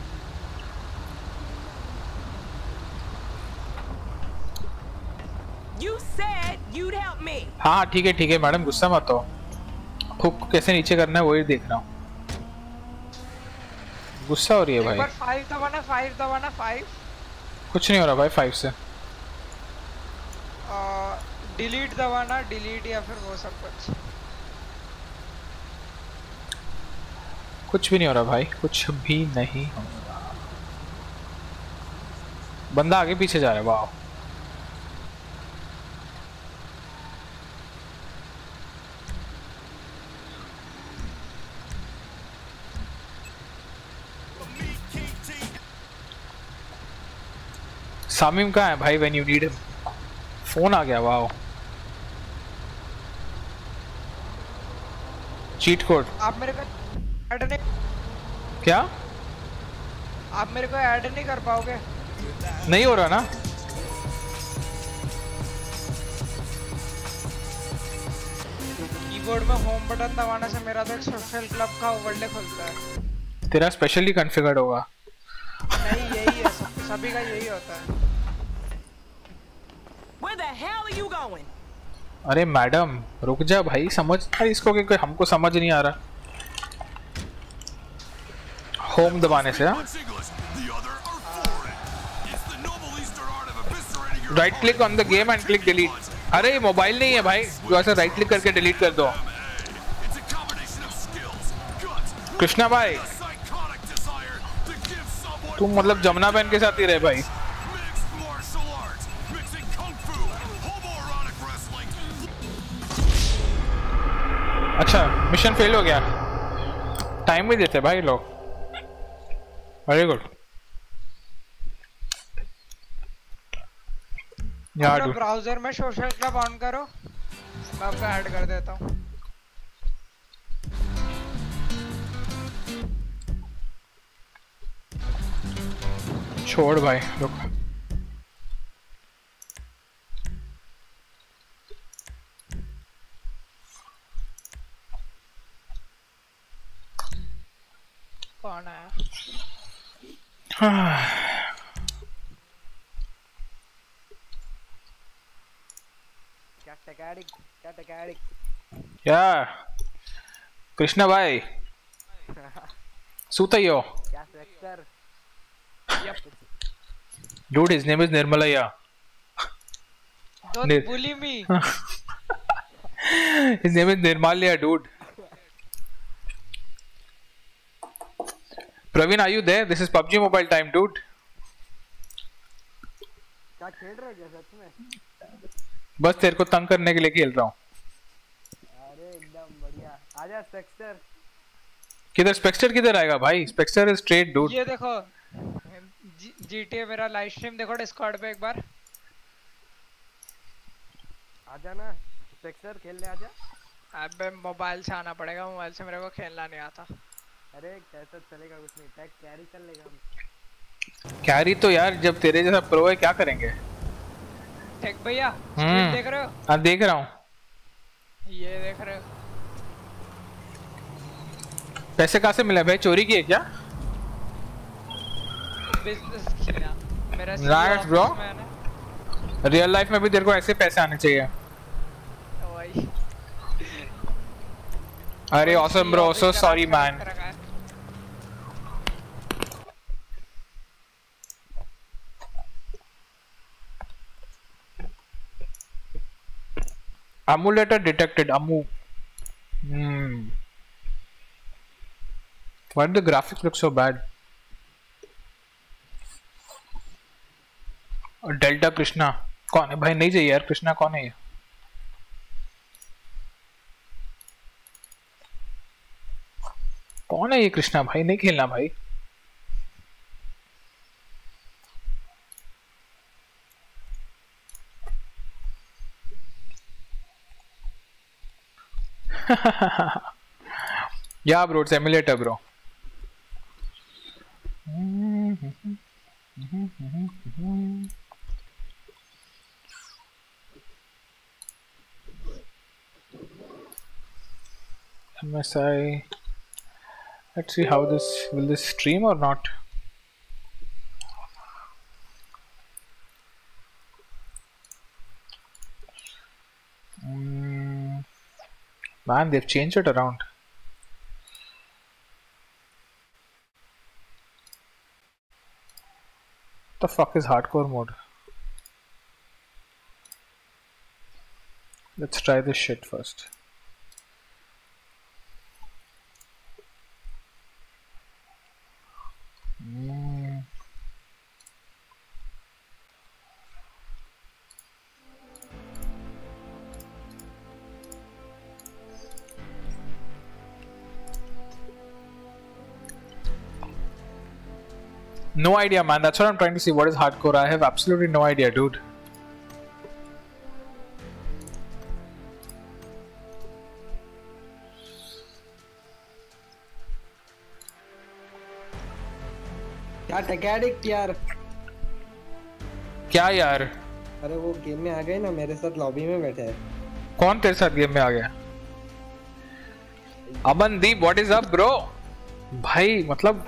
You said you'd help me. हाँ ठीक है ठीक है madam, गुस्सा मत हो। Hook कैसे नीचे करना है वही देख रहा हूँ। गुस्सा हो रही है भाई। एक बार फाइव दबाना, फाइव दबाना, फाइव। कुछ नहीं हो रहा भाई फाइव से। डिलीट दबाना, डिलीट या फिर वो सब कुछ। कुछ भी नहीं हो रहा भाई, कुछ भी नहीं हो रहा। बंदा आगे पीछे जा रहा है। वाह सामिम कहाँ है भाई? When you need him. Phone आ गया। Wow cheat code. आप मेरे को ऐड नहीं, क्या आप मेरे को ऐड नहीं कर पाओगे? नहीं हो रहा ना? कीबोर्ड में होम बटन दबाने से मेरा तो एक सोशल क्लब का ओवरले खुलता है। तेरा स्पेशली कॉन्फ़िगर्ड होगा। नहीं यही है, सभी का यही होता है। Where the hell are you going? अरे मैडम रुक जा भाई, समझ इसको कि हमको समझ नहीं आ रहा। होम दबाने से right click on the game and click delete. अरे ये मोबाइल नहीं है भाई जो ऐसे राइट क्लिक करके डिलीट कर दो। कृष्णा भाई तुम मतलब जमुना बहन के साथ ही रहे भाई। अच्छा मिशन फेल हो गया। टाइम भी देते भाई लोग। वेरी गुड यार। ब्राउजर में सोशल क्लब ऑन करो, मैं आपको ऐड कर देता हूँ। छोड़ भाई रुक। कौन है? क्या टकैडिक, क्या टकैडिक। क्या कृष्णा भाई सूता ही हो? क्या sector? Dude, his name is Nirmalaya. Don't Nir bully me. His name is Nirmalaya, dude. Praveen, are you there? This is P U B G Mobile time, dude. क्या खेल रहे हो क्या सच में? बस तेरे को तंग करने के लिए खेल रहा हूँ। अरे एकदम बढ़िया। आजा स्पेक्टर। किधर स्पेक्टर किधर आएगा भाई? Spectre is straight dude. ये देखो जीटीए मेरा लाइव स्ट्रीम देखो डिस्कॉर्ड पे एक बार। आजा ना स्पेक्टर खेलने आजा। अबे मोबाइल से आना पड़ेगा, मोबाइल से मेरे को खेलना नहीं आता। अरे कैसा चलेगा, कुछ नहीं टैग कैरी कर लेगा हम। कैरी तो यार जब तेरे जैसा प्रो है क्या करेंगे? टैग भैया स्ट्रीम देख रहे हो? हाँ देख रहा हूँ। ये देख रहे हो? पैसे कहाँ से मिला भाई? चोरी किए क्या? बिजनेस किया मेरा। Nice bro. रियल लाइफ में भी तेरे को ऐसे पैसे आने चाहिए। अरे awesome bro, so sorry man. Emulator detected. Amu. Hmm. Why do the graphics look so bad? Delta Krishna कौन है भाई? नहीं चाहिए यार। कृष्णा कौन है ये? कौन है ये कृष्णा भाई? नहीं खेलना भाई। Yeah, bro, it's emulator, bro. M S I. Let's see how this will this stream or not. Mm, man, they've changed it around. What the fuck is hardcore mode? Let's try this shit first. Mm. No idea, man. That's what I'm trying to see. What is hardcore? I have absolutely no idea, dude. क्या टैकेडिक यार? क्या यार? अरे वो game में आ गए ना, मेरे साथ लॉबी में बैठे हैं। कौन तेरे साथ गेम में आ गया? Amandeep, what is up bro? भाई मतलब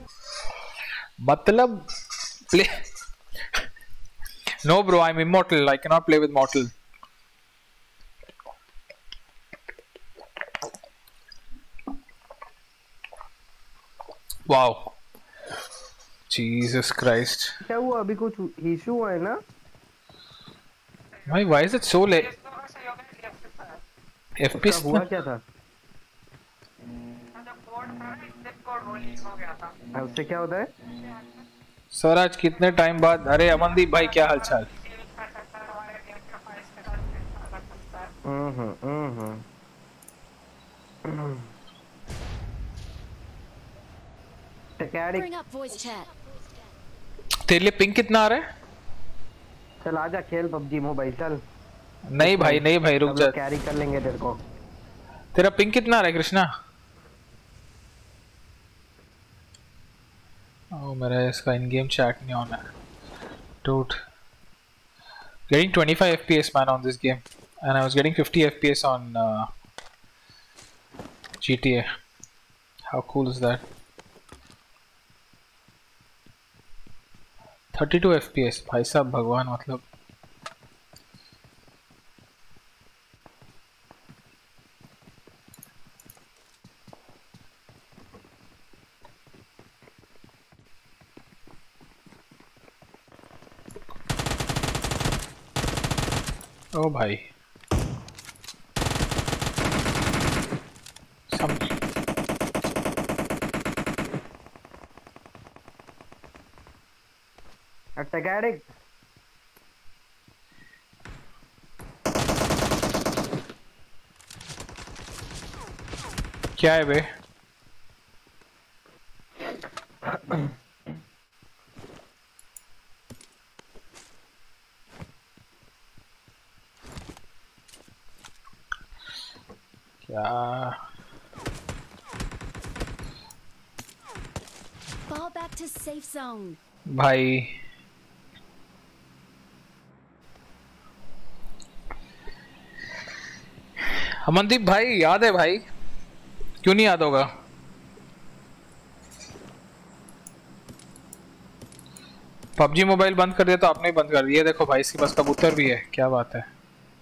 मतलब play no bro, I am immortal, I can not play with mortal. Wow, Jesus Christ. क्या हुआ? अभी कुछ इशू हुआ है ना भाई? Why is it so late? FPS हुआ क्या था? उससे क्या होता है सर? आज कितने टाइम बाद। अरे अमनदीप भाई, क्या हालचाल? हम्म हम्म तेरे लिए पिंक कितना आ रहा है? चल आजा खेल पबजी मोबाइल, चल। नहीं भाई, नहीं भाई, रुक जा, कैरी कर लेंगे तेरे को। तेरा पिंक कितना आ रहा है कृष्णा? ओ, मेरा इसका इन गेम चैट नहीं ऑन है dude. Getting twenty-five F P S man on this game, and I was getting fifty F P S on uh, G T A. How cool is that? thirty-two F P S, भाई साहब भगवान, मतलब ओ भाई सम टैकेडिक क्या है बे? Fall back to safe zone. भाई अमनदीप भाई, याद है भाई? क्यों नहीं याद होगा? पबजी मोबाइल बंद कर दिया तो आपने ही बंद कर दिया। देखो भाई, इसके पास कबूतर भी है, क्या बात है।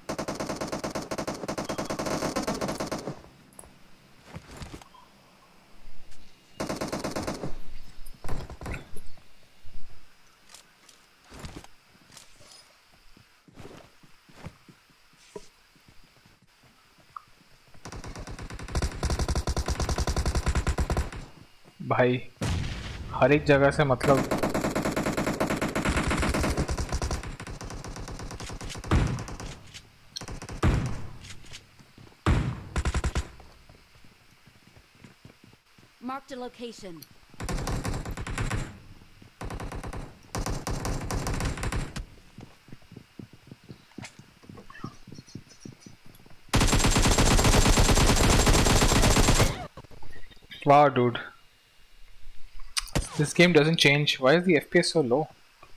भाई हर एक जगह से मतलब Marked a location. Wow, dude. This game doesn't change. Why is the F P S so low?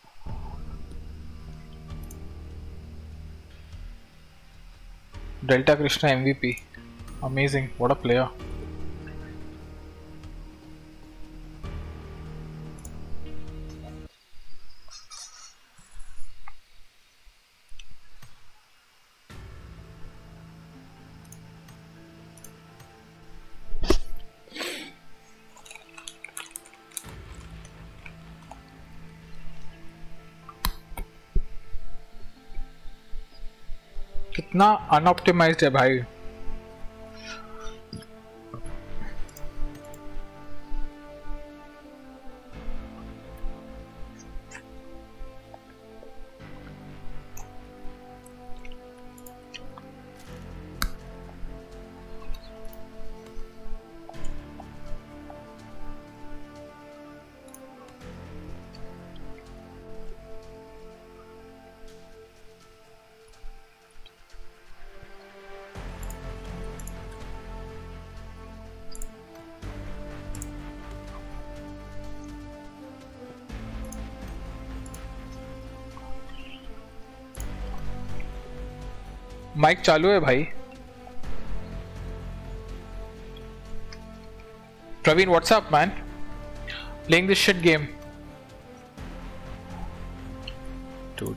Delta Krishna M V P. Amazing. What a player. कितना अनऑप्टिमाइज्ड है भाई. माइक चालू है भाई. Praveen, what's up man? Playing this shit game dude.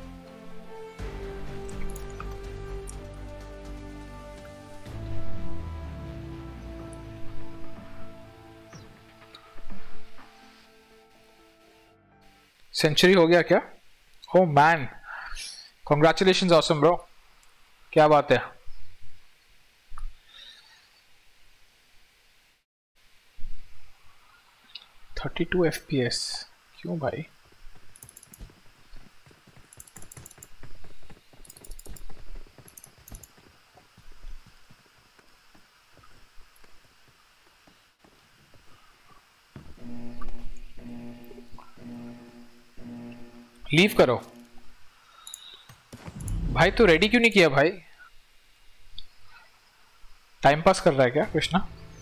Century हो गया क्या? Oh man, congratulations, awesome bro. क्या बात है. Thirty two F P S क्यों भाई? लीव करो भाई. तो रेडी क्यों नहीं किया भाई? टाइम पास कर रहा है क्या Krishna?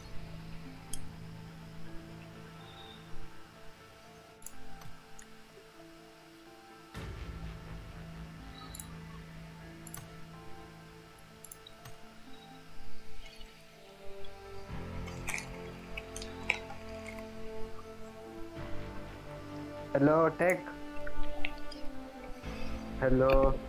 Hello Tech. Hello.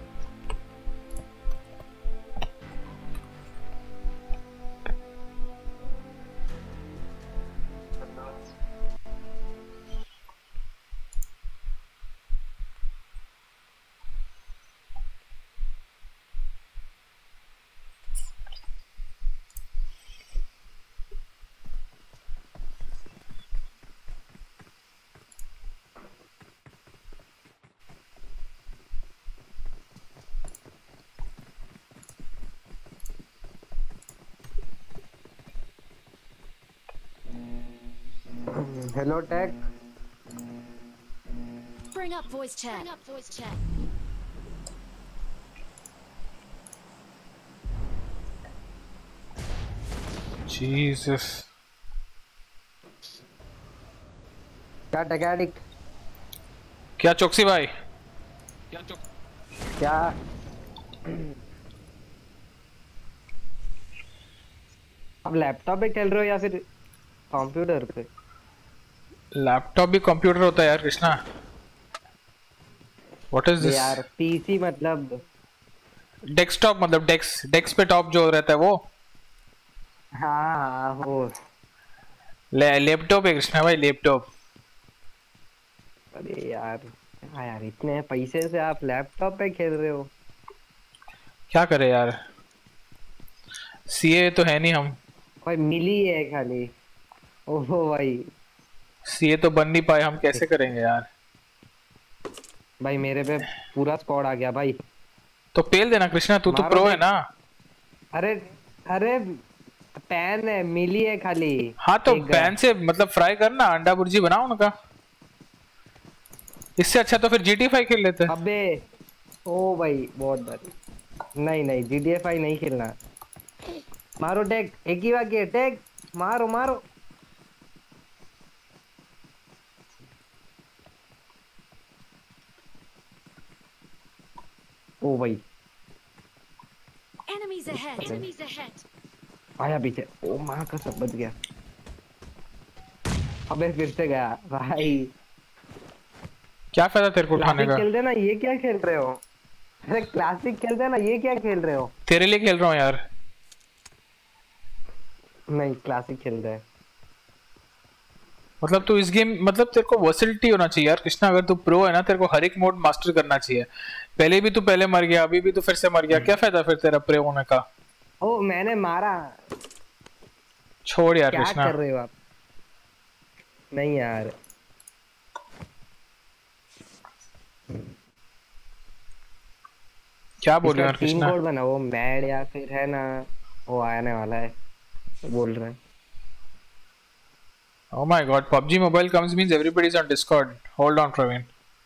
Hello, Tech. Bring up voice chat. Bring up voice chat. Jesus. क्या टैकेटिक? क्या चौकसी भाई? क्या चौक? क्या? आप लैपटॉप पे खेल रहे हो या फिर कंप्यूटर पे? लैपटॉप भी कंप्यूटर होता है यार कृष्णा. व्हाट इज दिस यार? पीसी मतलब डेस्कटॉप, मतलब डेस्क डेस्क पे टॉप जो रहता है वो. हाँ हाँ वो ले लैपटॉप है कृष्णा भाई, लैपटॉप. अरे यार, हाँ यार, इतने पैसे से आप लैपटॉप पे खेल रहे हो. क्या करे यार, सीए तो है नहीं हम. भाई मिली है खाली. ओहो भाई, सीए तो बन नहीं पाए हम, कैसे करेंगे यार. भाई मेरे पे पूरा स्क्वाड आ गया भाई. तो पेल देना कृष्णा, तू तो प्रो है ना. अरे अरे पैन है, मिली है खाली। हाँ तो पैन से मतलब फ्राई करना, अंडा भुर्जी बनाओ उनका। इससे अच्छा तो फिर जी टी फाइव खेल लेते हैं। अबे ओ भाई बहुत डर। नहीं नहीं जी टी फाइव नहीं खेलना। मारो टैग, एक ही बाकी है टैग, मारो मारो। ओ भाई Enemies ahead. Enemies ahead. आया पीछे। ओ माँ का सब बच गया। अबे फिर से गया भाई। क्या फायदा तेरे को उठाने का? खेलते ना, ये क्या खेल रहे हो? अरे क्लासिक खेलते ना, ये क्या खेल रहे हो? तेरे लिए खेल रहा हूँ यार। नहीं क्लासिक खेल रहे हैं। मतलब तू इस गेम मतलब तेरे को वर्सिलिटी होना चाहिए यार कृष्णा। अगर तू प्रो है ना, तेरे को हर एक मोड मास्टर करना चाहिए। पहले भी तू पहले मर गया, अभी भी तू फिर से मर गया, क्या फायदा फिर तेरा प्रो होने का? ओ मैंने मारा। छोड़ यार क्या कृष्णा। कर रहे हो आप? नहीं यार क्या बोल रहे हो टीम कोड बना, वो मैड या फिर है ना वो आने वाला है बोल रहे हैं। Oh my god, P U B G Mobile comes means everybody is on Discord. Hold on, Praveen.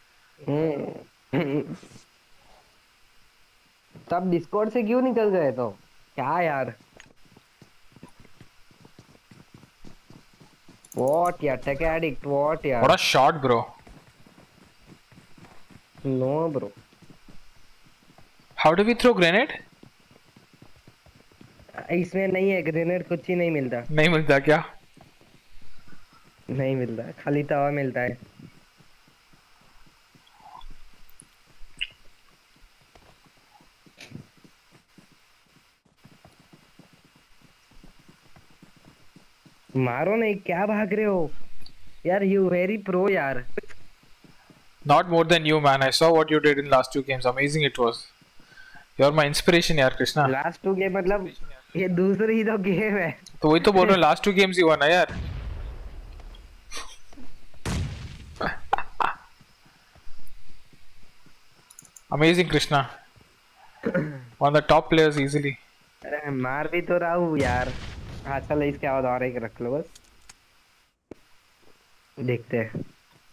तब डिस्कॉर्ड से क्यों निकल गए तो? क्या यार? What यार, tech addict, what यार? What a shot, bro. No, bro. How do we throw grenade? इसमें नहीं है ग्रेनेड, कुछ ही नहीं मिलता। नहीं मिलता क्या? नहीं मिलता, खाली तवा मिलता है। मारो नहीं, क्या भाग रहे हो यार? यू वेरी प्रो यार। Not more than you, man. I saw what you did in last two games. Amazing it was. You're my inspiration, यार कृष्णा। Last two game मतलब ये दूसरी ही तो गेम है। तो वही तो बोल रहा हूँ, last two games ही हुआ ना यार। Amazing Krishna, one of the top players easily. अरे मार भी तो रहा हूँ यार। हाँ चलो इसके बाद और एक रख लो बस, देखते हैं।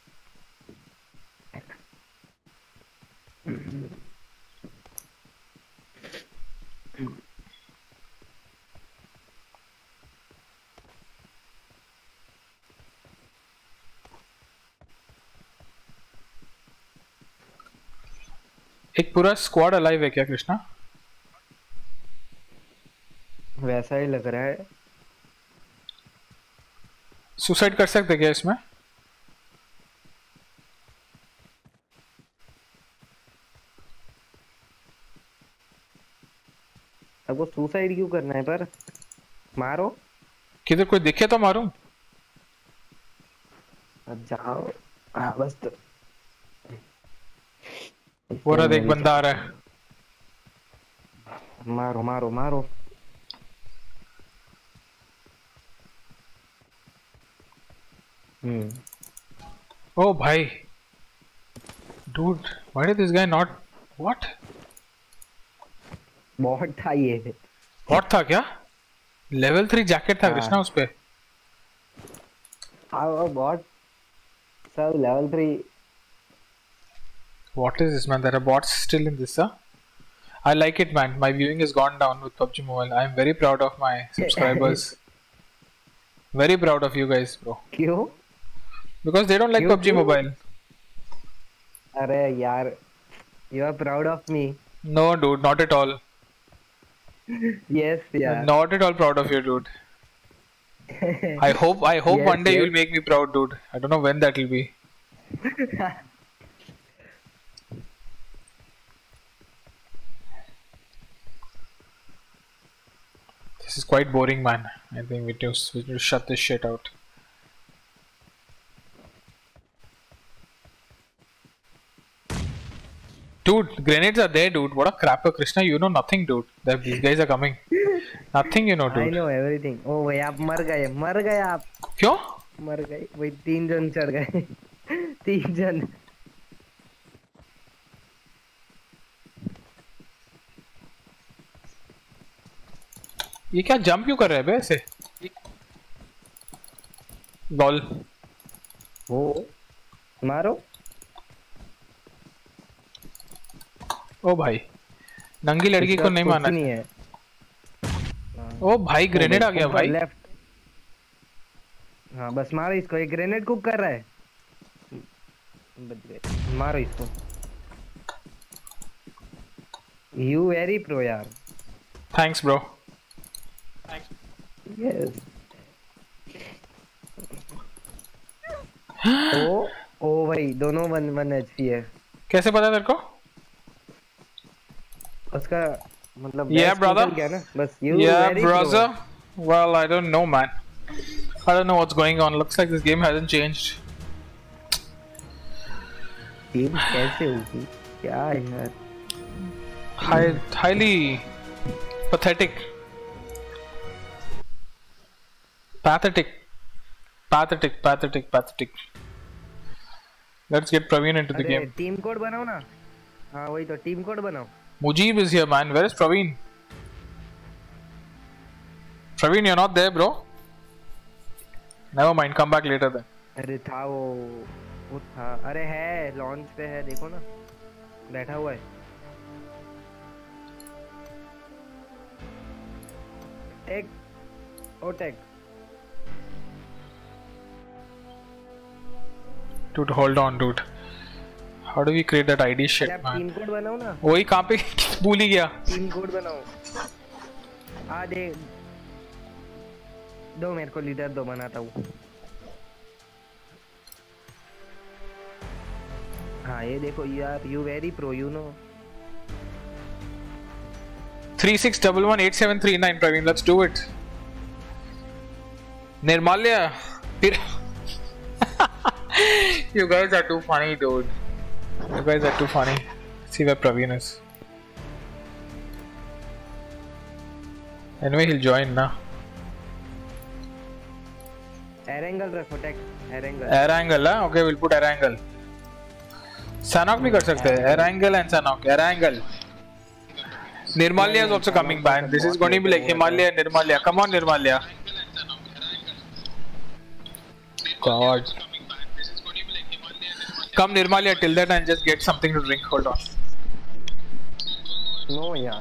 एक पूरा स्क्वाड अलाइव है क्या कृष्णा? वैसा ही लग रहा है। सुसाइड कर सकते क्या इसमें? अब वो सुसाइड क्यों करना है? पर मारो। किधर कोई दिखे तो मारूं? अब जाओ। हाँ बस तो वो रहा, एक बंदा आ रहा है। मारो मारो मारो। हम्म। ओ भाई, dude, why did this guy not? What? Bot था ये। बॉट था क्या? लेवल थ्री जैकेट था कृष्णा उस पे। हाँ बॉट सब level three. What is this, man? There are bots still in this, huh? I like it, man. My viewing has gone down with P U B G Mobile. I am very proud of my subscribers. Very proud of you guys, bro. क्यों? Because they don't like P U B G Mobile. अरे यार, you are proud of me. No, dude, not at all. Yes, yeah. Not at all proud of you, dude. I hope, I hope yes, one day yes. you'll make me proud, dude. I don't know when that will be. This is quite boring, man. I think we need to, we need to shut this shit out. Dude, grenades are there, dude. What a crapper, Krishna. You know nothing, dude. That these guys are coming. Nothing, you know, dude. I know everything. Oh भाई आप मर गए, मर गए आप। क्यों? मर गए। वही तीन जन चढ़ गए। तीन जन। ये क्या जंप क्यों कर रहा है बे ऐसे? बॉल वो मारो। ओ भाई नंगी लड़की को नहीं मारना नहीं है। ओ भाई ग्रेनेड आ गया भाई। लेफ्ट। हाँ बस मारो इसको, एक ग्रेनेड कुक कर रहा है। मारो इसको। यू वेरी प्रो यार। Thanks bro. Yes. Oh oh भाई दोनों वन वन एचपी है। कैसे पता तेरे को? उसका मतलब yeah brother क्या ना बस you yeah very brother pro. well I don't know man, I don't know what's going on, looks like this game hasn't changed. Team कैसे होगी क्या यार? High, highly pathetic pathetic pathetic pathetic pathetic. Let's get Praveen into the game. Team code बनाओ ना। हाँ वही तो team code बनाओ। Mujib is here man, where is Praveen? Praveen, you're not there bro. Never mind, come back later then. अरे था वो वो था अरे है लॉन्च पे है देखो ना बैठा हुआ है। Tech oh Tech Dude, hold on dude. How do we create that I D shit man? Team code बनाओ ना। वही कहाँ पे भूल ही गया। टीम कोड बनाओ। आ दे दो मेरे को लीडर दो बनाता हूँ। हाँ ये देखो यार you very pro you know. three six one one eight seven three nine Praveen, let's do it. Nirmalya. You guys are too funny dude. You guys are too funny. Let's see where Praveen is. Anyway, he'll join na. Air angle रखो Tech air angle. Air angle हाँ okay we'll put air angle. Sanok भी कर सकते हैं air angle and Sanok air angle. Nirmalya is also coming by and this is going to be like Himalaya Nirmalya. Come on Nirmalya. God. Come Nirmalya till that and just get something to drink. Hold on. No yeah.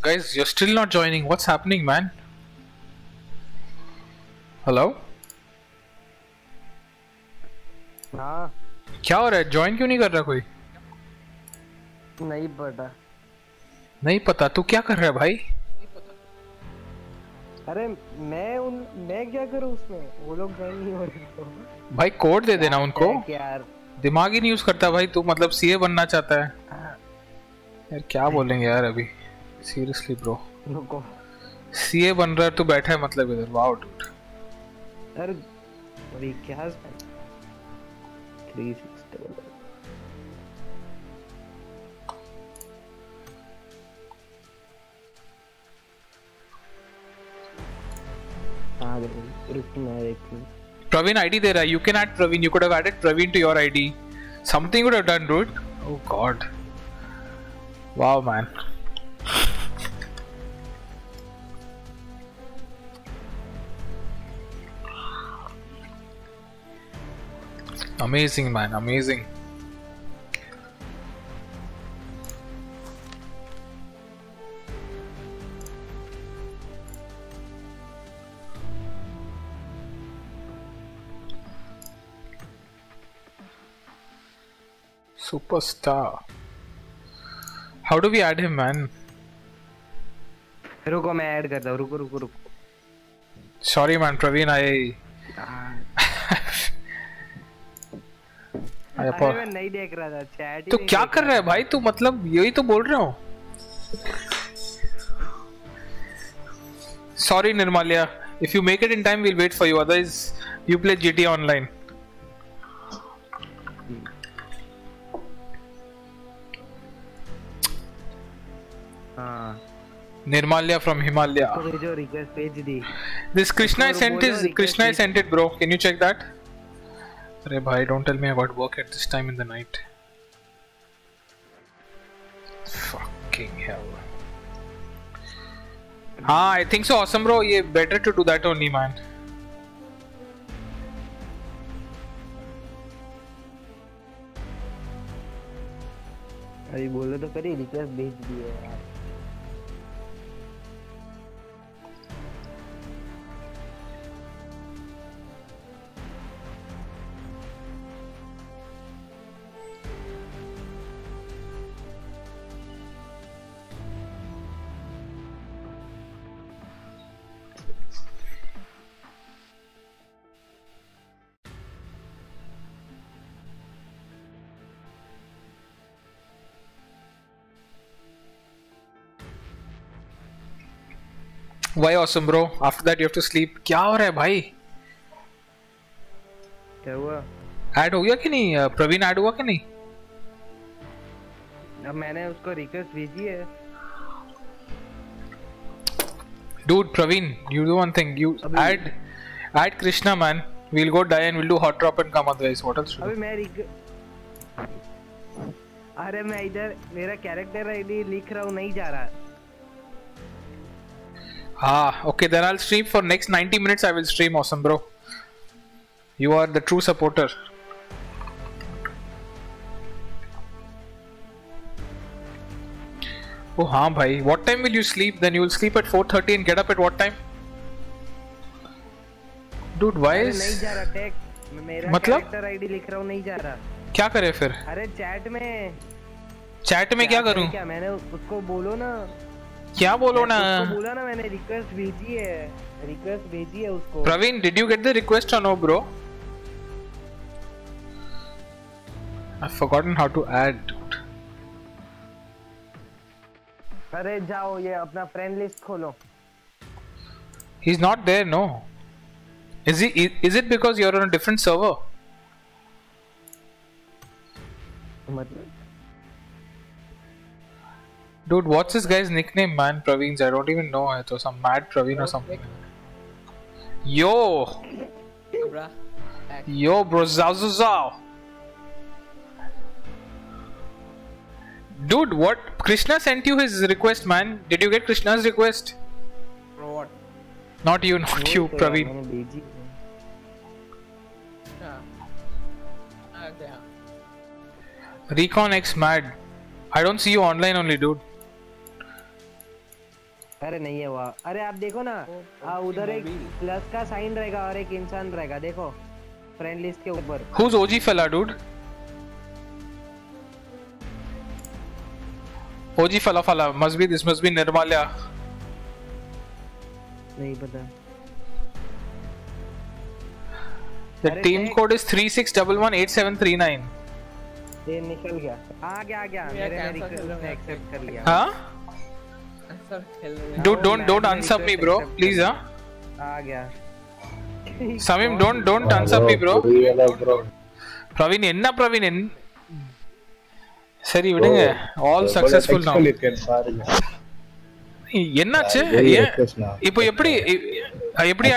Guys, you're still not joining. What's happening, man? Hello? हाँ क्या हो रहा है? Join क्यों नहीं कर रहा कोई? नहीं पता। नहीं पता? तू क्या कर रहा है भाई? अरे मैं उन मैं क्या करूँ उसमें? वो लोग ज्वाइन नहीं हो रहे तो। भाई कोड दे देना उनको। यार दिमाग ही नहीं यूज करता भाई तू, मतलब सीए बनना चाहता है यार। क्या बोलेंगे यार अभी सीरियसली ब्रो। रुको सीए बन रहा है तू बैठा है मतलब इधर। Wow dude. अरे अरे क्या थ्री सिक्स डबल आ गए। रुक मैं एक मिनट। Praveen I D दे रहा है। You can add Praveen. You could have added Praveen to your I D. Something would have done, dude. Oh God. Wow, man. Amazing, man. Amazing. Superstar. How do we add him, man? रुको मैं add करता हूँ। रुको रुको रुको। Sorry, man. Praveen, I. अरे मैं नहीं देख रहा था चैट। तो क्या कर रहा है भाई तू? मतलब यही तो बोल रहा हूँ। Sorry, Nirmalia. If you make it in time, we'll wait for you. Otherwise, you play G T A Online. हाँ। Nirmalia from Himalaya. तो जो रिक्वेस्ट भेज दी। This Krishna I sent is Krishna I sent it, bro. Can you check that? अरे भाई, don't tell me I got work at this time in the night. Fucking hell. हाँ, I think so. Awesome, bro. ये better to do that only, man. अरे बोलो तो करी request भेज दी है यार। Why awesome, bro? After that you have to sleep. क्या हो रहा है भाई? क्या हुआ? ऐड हो गया कि नहीं? प्रवीण ऐड हुआ कि नहीं? अब मैंने उसको रिक्वेस्ट भेजी है। Dude, Praveen, you do one thing. You add, add Krishna, man. We'll go die and we'll do hot drop and come otherwise. What else? अभी मैं रिक अरे मैं इधर मेरा कैरेक्टर आईडी लिख रहा हूँ, नहीं जा रहा। Ah, okay, then I'll stream for next ninety minutes. I will stream. Awesome, bro. You are the true supporter. Oh, हाँ भाई. What time will you sleep? Then you will sleep at four thirty and get up at what time? Dude, why is? नहीं जा रहा take. मेरा मतलब? Character ID लिख रहा हूँ, नहीं जा रहा। क्या करे फिर? अरे चैट में। चैट में क्या करूँ? क्या मैंने उसको बोलो ना। क्या बोलो ना? उसको बोला ना मैंने रिक्वेस्ट भेजी है, रिक्वेस्ट भेजी है उसको। Praveen, did you get the request or no, bro? I've forgotten how to add, dude. अरे जाओ ये अपना फ्रेंड लिस्ट खोलो। He's not there, no. Is he? Is it because you're on a different server? मतलब? Dude, what's this guy's nickname, man? Praveen's. I don't even know. It was some mad Praveen or something. Yo! Yo, bro. Zao, zao, zao. Dude, what? Krishna sent you his request, man. Did you get Krishna's request? For what? Not you, not you, Praveen. Recon X mad. I don't see you online only, dude. अरे नहीं है वहाँ। अरे आप देखो ना, आ, उधर एक प्लस का साइन रहेगा और एक इंसान रहेगा, देखो फ्रेंड लिस्ट के ऊपर। Who's O G fella, dude? O G fella fella must be this must be Nirmalya. नहीं पता। The team code is three six one one eight seven three nine. ये निकल गया। आ गया आ गया। मेरे ने रिक्वेस्ट ने एक्सेप्ट कर लिया। हाँ? Dude, don't don't unsub me, bro. Please, huh? आ गया। Samim, don't don't unsub me, bro. Praveen, enna Praveen en. சரி விடுங்க. All successful now. என்னாச்சு? இப்போ எப்படி எப்படி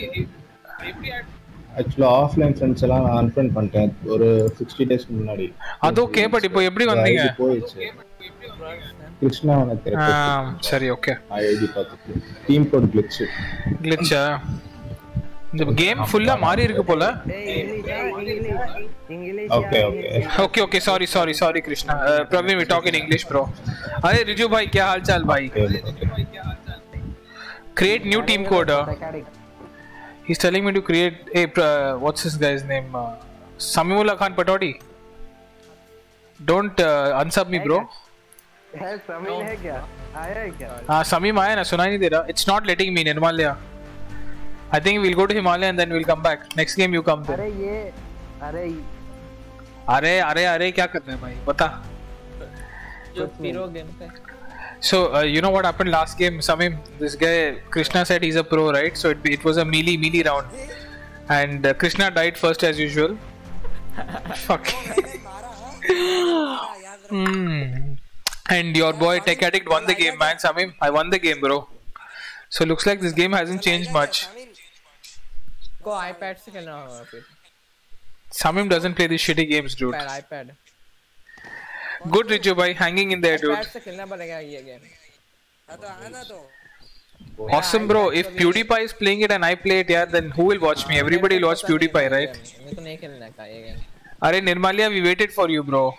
ஆக்சுவலா ஆஃப்லைன் ஃப்ரெண்ட்ஸ் எல்லாம் நான் அன்ஃப்ரெண்ட் பண்ணிட்டேன் ஒரு sixty டேஸ்க்கு முன்னாடி. அது ஓகே, பட் இப்போ எப்படி வந்தீங்க? போயிடுச்சு. கிருஷ்ணா எனக்கு தெரியும். சரி ஓகே. ஐடி பார்த்துட்டு டீம் கோட் glitch. glitch. இந்த கேம் ஃபுல்லா மாறி இருக்கு போல. Okay okay okay okay sorry sorry sorry Krishna Praveen we talk in English bro अरे रिजू भाई क्या हाल चाल भाई create new team code he's telling me to create a uh, what's his guy's name uh, Samimullah Khan Patodi don't uh, unsub me bro है समीम है क्या आया है क्या हां समीम आया ना सुनाई नहीं दे रहा it's not letting me Nirmalya I think we'll go to Himalaya and then we'll come back next game you come then अरे ये अरे अरे अरे अरे क्या कर रहे हैं भाई बता जो पीरो गेम पे so uh, you know what happened last game Samim this guy Krishna said he's a pro right so it, it was a melee melee round and uh, Krishna died first as usual fuck mm. and your boy Tech Addict won the game man Samim I won the game bro so looks like this game hasn't changed much को iPad से खेलना होगा फिर Samim doesn't play these shitty games, dude. iPad, iPad. Good, Rijo bhai, hanging in there, dude. iPad से खेलना पड़ेगा ये game. हाँ तो आना तो। Awesome, bro. If PewDiePie is playing it and I play it, yeah, then who will watch me? Everybody will watch PewDiePie, right? मेरे को नहीं खेलना का ये गेम। अरे Nirmalya, we waited for you, bro.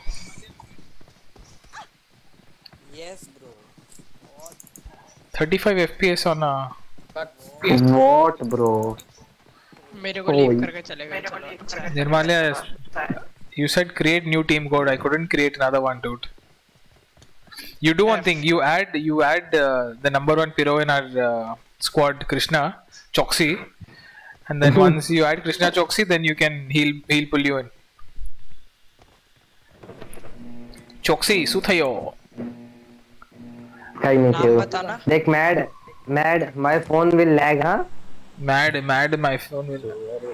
Yes, bro. thirty-five F P S on a. What, bro? मेरे को leave करके चलेगा चलो Nirmalya, you said create new team code. I couldn't create another one, dude. You do one thing. You add you add uh, the number one Piro in our uh, squad, Krishna Choksi, and then once you add Krishna Choksi, then you can he'll he'll pull you in. Choksi, suthayo. कहीं नहीं खेलो देख mad mad my phone will lag हाँ mad mad my phone will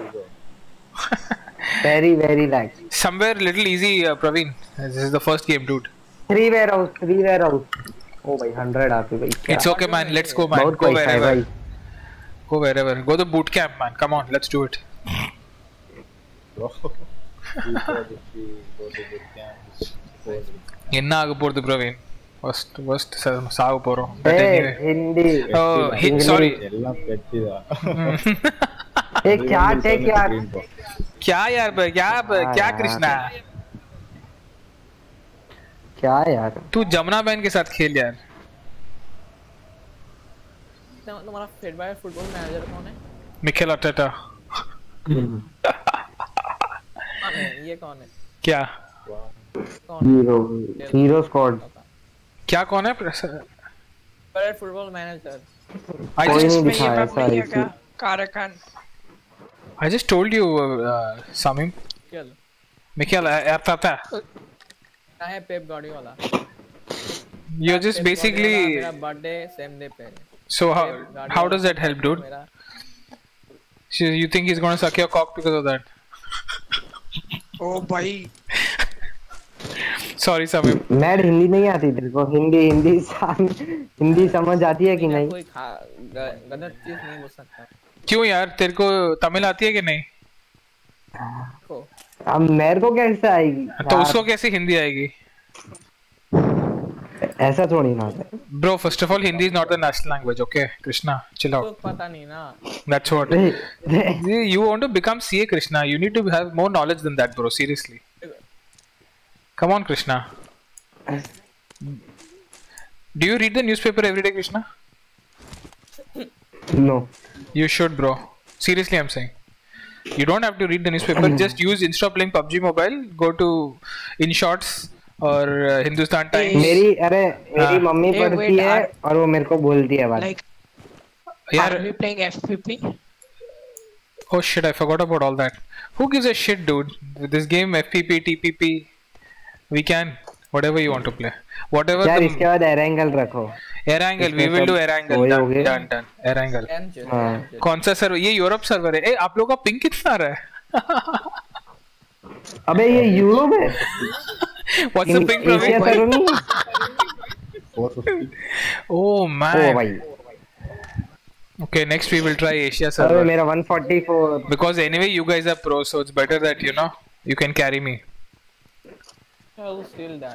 very very lag somewhere little easy uh, Praveen this is the first game dude three warehouse three warehouse oh भाई hundred आते भाई it's okay man let's go man go wherever go wherever go the boot camp man come on let's do it என்ன ஆக போறது Praveen first first சாக போறோம் Hindi oh sorry எல்லாம் பெட்டிதா ए क्या टेक यार क्या यार क्या क्या कृष्णा क्या यार तू जमुना बहन के साथ खेल यार तुम्हारा फेडबाय फुटबॉल मैनेजर कौन है मिकेल आर्टेटा ये कौन है क्या हीरो हीरो स्क्वाड क्या कौन है फेडबाय football manager I just Karakan I just told you uh, Samim चल Mikel Arteta ना है Pep Guardiola you're just basically मेरा बर्थडे सेम डे पे so how how does that help dude so you think he's going to suck your cock because of that oh भाई sorry Samim मैड हिंदी नहीं आती तेरे को हिंदी हिंदी हिंदी समझ आती है कि नहीं कोई गलत चीज नहीं बोल सकता क्यों यार तेरे को तमिल आती है कि नहीं अब मेरे को कैसे आएगी तो उसको कैसे हिंदी आएगी ऐसा थोड़ी ना bro first of all Hindi is not the national language okay Krishna chill out पता नहीं ना that's what you want to become C A Krishna you need to have more knowledge than that bro seriously come on Krishna do you read the newspaper every day Krishna No. You should, bro. Seriously, I'm saying. You don't have to read the newspaper. Just use instead of playing P U B G Mobile, go to In Shots or uh, Hindustan Times. मेरी अरे मेरी mummy पढ़ती है और वो मेरे को बोलती है बात. Like, यार, are we playing F P P? Oh shit! I forgot about all that. Who gives a shit, dude? With this game, F P P, T P P, we can whatever you want to play. Whatever. यार इसके बाद air angle रखो. Air angle, we will do air angle. Done, done, done. Air angle. कौन सा server? ये Europe server है. ए आप लोगों का पिंग कितना आ रहा है? अबे ये यूरोप है. What's the ping, Asia server नहीं? Oh man. Oh भाई. Okay, next we will try Asia server. अरे मेरा one forty-four. Because anyway you guys are pros, so it's better that you know you can carry me. I will still die.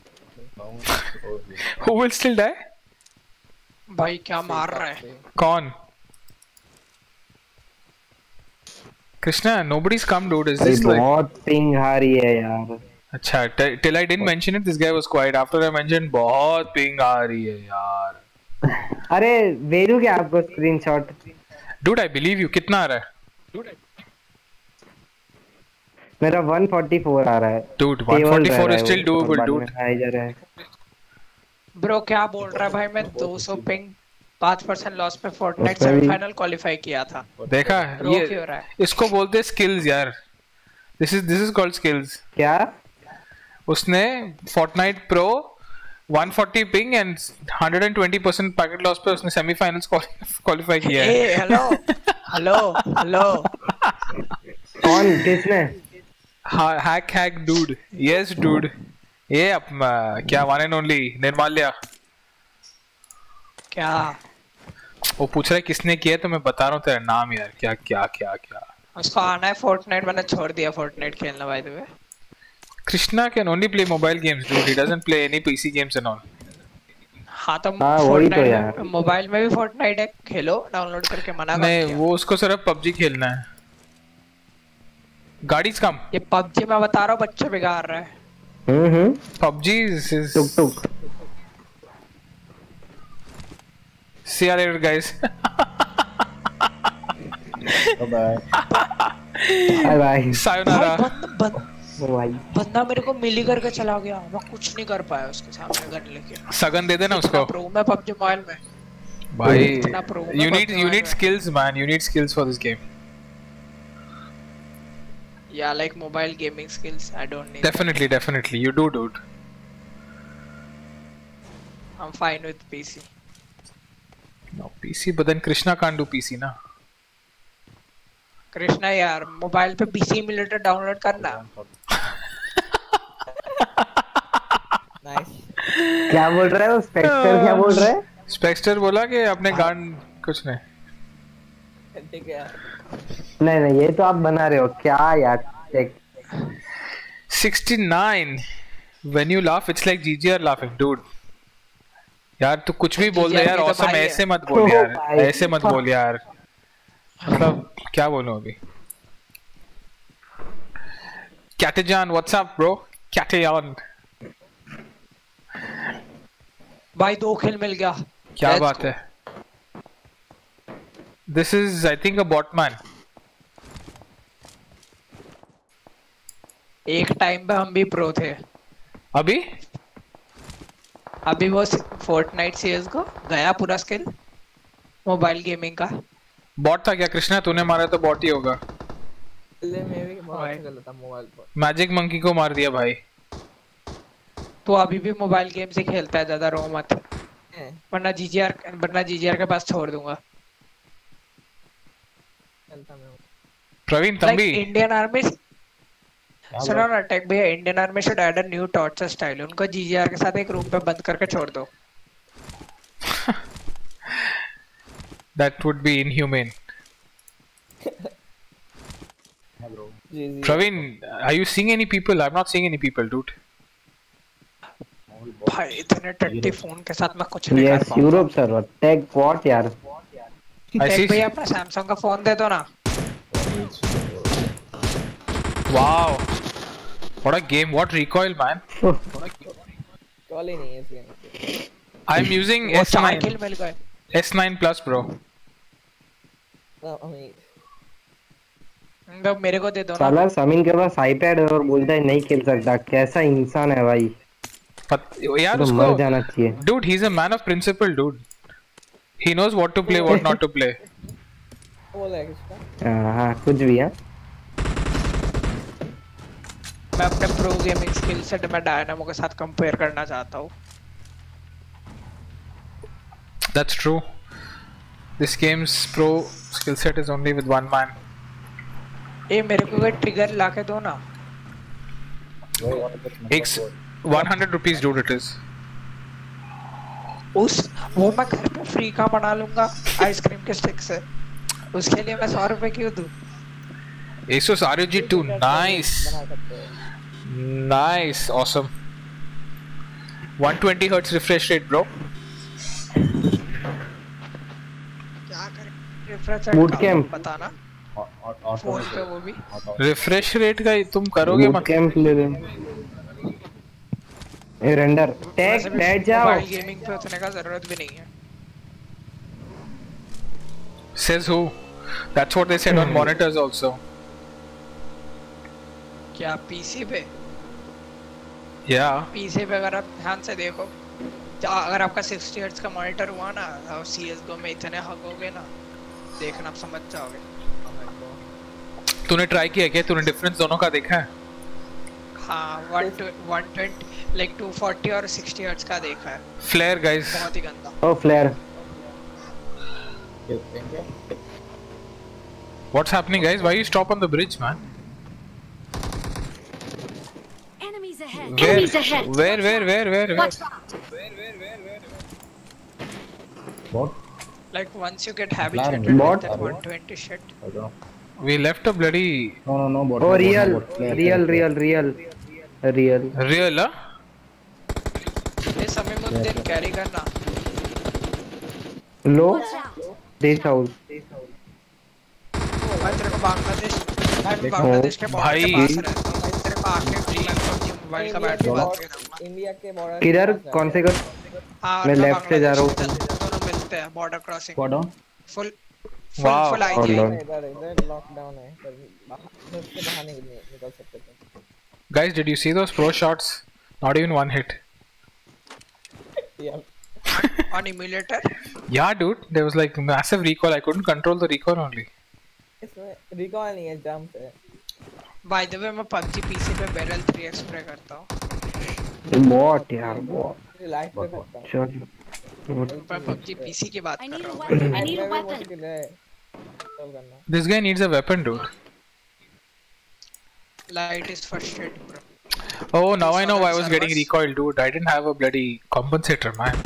Who will still die? भाई क्या मार रहा है? कौन? Krishna, nobody's come, dude. Is this like? बहुत ping आ रही है यार. अच्छा, till I didn't mention it, this guy was quiet. After I mentioned, बहुत पिंग आ रही है यार. अरे भेजू क्या आपको screenshot? Dude, I believe you. कितना आ रहा है? Dude, मेरा one forty-four आ रहा है. Dude, one forty-four is still doable, dude. Bro क्या बोल रहा है भाई? मैं two hundred ping five percent loss पे Fortnite सेमीफाइनल क्वालीफाई किया था. देखा? ये इसको बोलते हैं स्किल्स यार. This is this is called skills. क्या? उसने Fortnite Pro one forty ping and one hundred twenty percent packet loss पे उसने सेमीफाइनल्स क्वालीफाई किया है. Hey, hello, hello, hello. कौन किसने? Hack hack dude. Yes dude. ये अब क्या one and only निर्माल्या. क्या? वो पूछ रहा है किसने किया तो मैं बता रहा हूँ तेरा नाम यार. क्या क्या क्या क्या. उसको आना है Fortnite. मैंने छोड़ दिया Fortnite खेलना by the way. Krishna can only play mobile games, dude. He doesn't play any P C games and all. हाँ तो Fortnite मोबाइल में भी Fortnite है. खेलो डाउनलोड करके मना कर दिया. नहीं वो उसको सिर्फ P U B G खेलना है. गाड़ीज कम. ये P U B G मैं बता रहा हूँ बच्चे बिगाड़ रहा है. हम्म हम्म. P U B G is took took. See you later, guys. Bye bye. Bye bye. Sayonara. बंदा मेरे को मिली करके चला गया. मैं कुछ नहीं कर पाया उसके सामने गन लेके. सगन दे देना उसको. प्रो में P U B G mobile में. भाई you need you need skills man. You need skills for this game. Yeah, like mobile gaming skills. I don't need. Definitely, definitely. You do, dude. I'm fine with P C. No P C, but then Krishna can't do P C, na. Krishna यार mobile पे P C emulator download करना. Nice. क्या बोल रहा है वो Spectre? क्या बोल रहा है? स्पेक्टर बोला कि अपने गान कुछ नहीं. ठीक है. नहीं नहीं ये तो आप बना रहे हो क्या यार. sixty-nine. When you laugh, it's like G G R laughing, dude. यार तू कुछ भी बोल दे यार. औसम ऐसे मत बोल यार. ऐसे मत बोल यार. मतलब क्या बोलूं अभी. Katajan, what's up, bro? Katajan. भाई दो किल मिल गया. क्या बात है. This is, I think, a bot man. एक टाइम पे हम भी प्रो थे. अभी? अभी वो Fortnite C S को गया पूरा स्किल मोबाइल गेमिंग का. बॉट था क्या कृष्णा? तूने मारा तो बॉट ही होगा. पहले मैं भी बहुत खेला था मोबाइल पर. मैजिक मंकी को मार दिया भाई. तो अभी भी मोबाइल गेम से खेलता है. ज्यादा रो मत वरना G G R वरना G G R के पास छोड़ दूंगा. प्रवीण तंबी इंडियन आर्मी सुनो ना टेक भैया. Indian army should add a new torture style. उनको G G R के साथ एक रूम पे बंद करके छोड़ दो. That would be inhumane. Praveen, are you seeing any people? I'm not seeing any people, dude. भाई इतने टट्टी फोन के साथ मैं कुछ नहीं कर पाऊंगा. Yes, Europe server. Tech what यार? टेक भैया अपना Samsung का फोन दे दो ना. Wow. What a game. What recoil, man. Recoil ही नहीं है इस गेम में. I'm using S nine. S nine plus, bro. तो मेरे को दे दो ना। साला समीन के पास आईपैड है और बोलता है नहीं खेल सकता, कैसा इंसान है भाई। यार तो उसको मर जाना चाहिए। Dude, he's a man of principle, dude. He knows what to play, what not to play. बोला है किसका? हाँ हाँ कुछ भी है। मैं अपने प्रो गेमिंग स्किल सेट में डायनामो के साथ कंपेयर करना चाहता हूँ। That's true. This game's pro skill set is only with one man. ए मेरे को कोई ट्रिगर लाके दो ना। एक one hundred rupees, dude, it is. उस वो मैं घर पे फ्री का बना लूँगा आइसक्रीम के स्टिक से। उसके लिए मैं सौ रुपए क्यों दूँ? Asus R O G two, nice, nice, awesome. one twenty hertz refresh rate, bro. क्या करें? Refresh rate Boot camp. बताना। फोन पे वो भी। Refresh rate का तुम करोगे मत? Boot camp ले ले। ए रेंडर टैग बैठ जाओ। मोबाइल गेमिंग पे उतने का जरूरत भी नहीं है। Says who? That's what they said on monitors also. क्या पीसी पे? Yeah. पीसी पे अगर आप ध्यान से देखो, अगर आपका सिक्सटी हर्ट्ज का मॉनिटर हुआ ना और सीएसगो में इतने हगोगे ना, देखना आप समझ जाओगे। तूने ट्राई किया क्या? तूने डिफरेंस दोनों का देखा है? हाँ, one twenty like two forty और sixty हर्ट्ज का देखा है। Flare guys. बहुत ही गंदा। Oh flare. What's happening, guys? Why you stop on the bridge, man? Enemies ahead. Where? Enemies ahead. Where? Where? Where? Where? Where? Watch out. What? Like once you get habituated Bot? with that one twenty shit. We left a bloody. No, no, no. Bot, Oh bot, real, bot, player, real, player, real, real, real. Real, huh? ये समय मुद्दे carry करना। Low. This house. भाई तेरे को बांग्लादेश, भाई बांग्लादेश के border के पास रहता हूँ। तेरे को आके फ्री में मोबाइल का बैटरी बात कर दूँगा। इंडिया के बॉर्डर। किधर? कौन से घर? मैं लेफ्ट से जा रहा हूँ। दोनों मिलते हैं border crossing. Squad down. Full Wow. Full आई इधर इधर लॉकडाउन है, पर बाहर से बाहर नहीं निकल सकते थे। Guys, did you see those pro shots? Not even one hit. Yeah. On emulator? Yeah, dude. There was like massive recoil. I couldn't control the recoil only. इसमें रिकॉल नहीं है, जंप है। By the way, मैं PUBG PC पे Beryl three x spray करता हूँ। Bot यार bot. Light पे करता हूँ। चल। मैं पबजी पीसी की बात कर रहा हूँ। I need a weapon. This guy needs a weapon, dude. Light is first aid, bro. Oh, now I know why I was getting recoiled, dude. I didn't have a bloody compensator, man.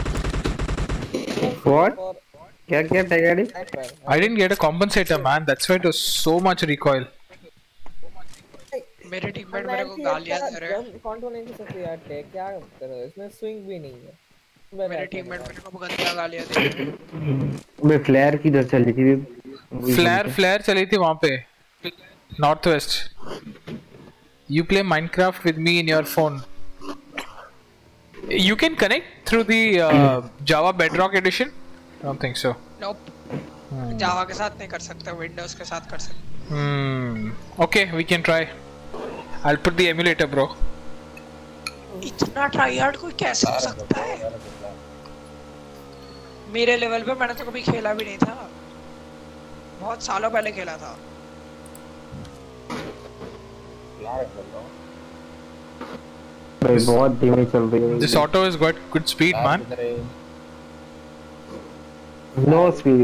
What? क्या क्या tag? I didn't get a compensator, man. That's why it was so much recoil. मेरे teammate मेरे को गालियां दे रहे हैं। Control नहीं कर सकते यार, टैग क्या कर रहे हो? इसमें स्विंग भी नहीं है। मेरे टीममेट मेरे को गंदा गालियां दे रहे हैं। बे फ्लेयर किधर चली थी? फ्लेयर फ्लेयर चली थी वहाँ पे, north west. You play Minecraft with me in your phone. You can connect through the uh, Java Bedrock edition? I don't think so. Nope. Java के साथ नहीं कर सकते, Windows के साथ कर सकते। Hmm. Okay, we can try. I'll put the emulator, bro. इतना ट्राइहार्ड कोई कैसे हो सकता है? मेरे लेवल पे मैंने तो कभी खेला भी नहीं था। बहुत सालों पहले खेला था। भाई बहुत धीमी चल रही है। This auto has got good speed, man. No speed.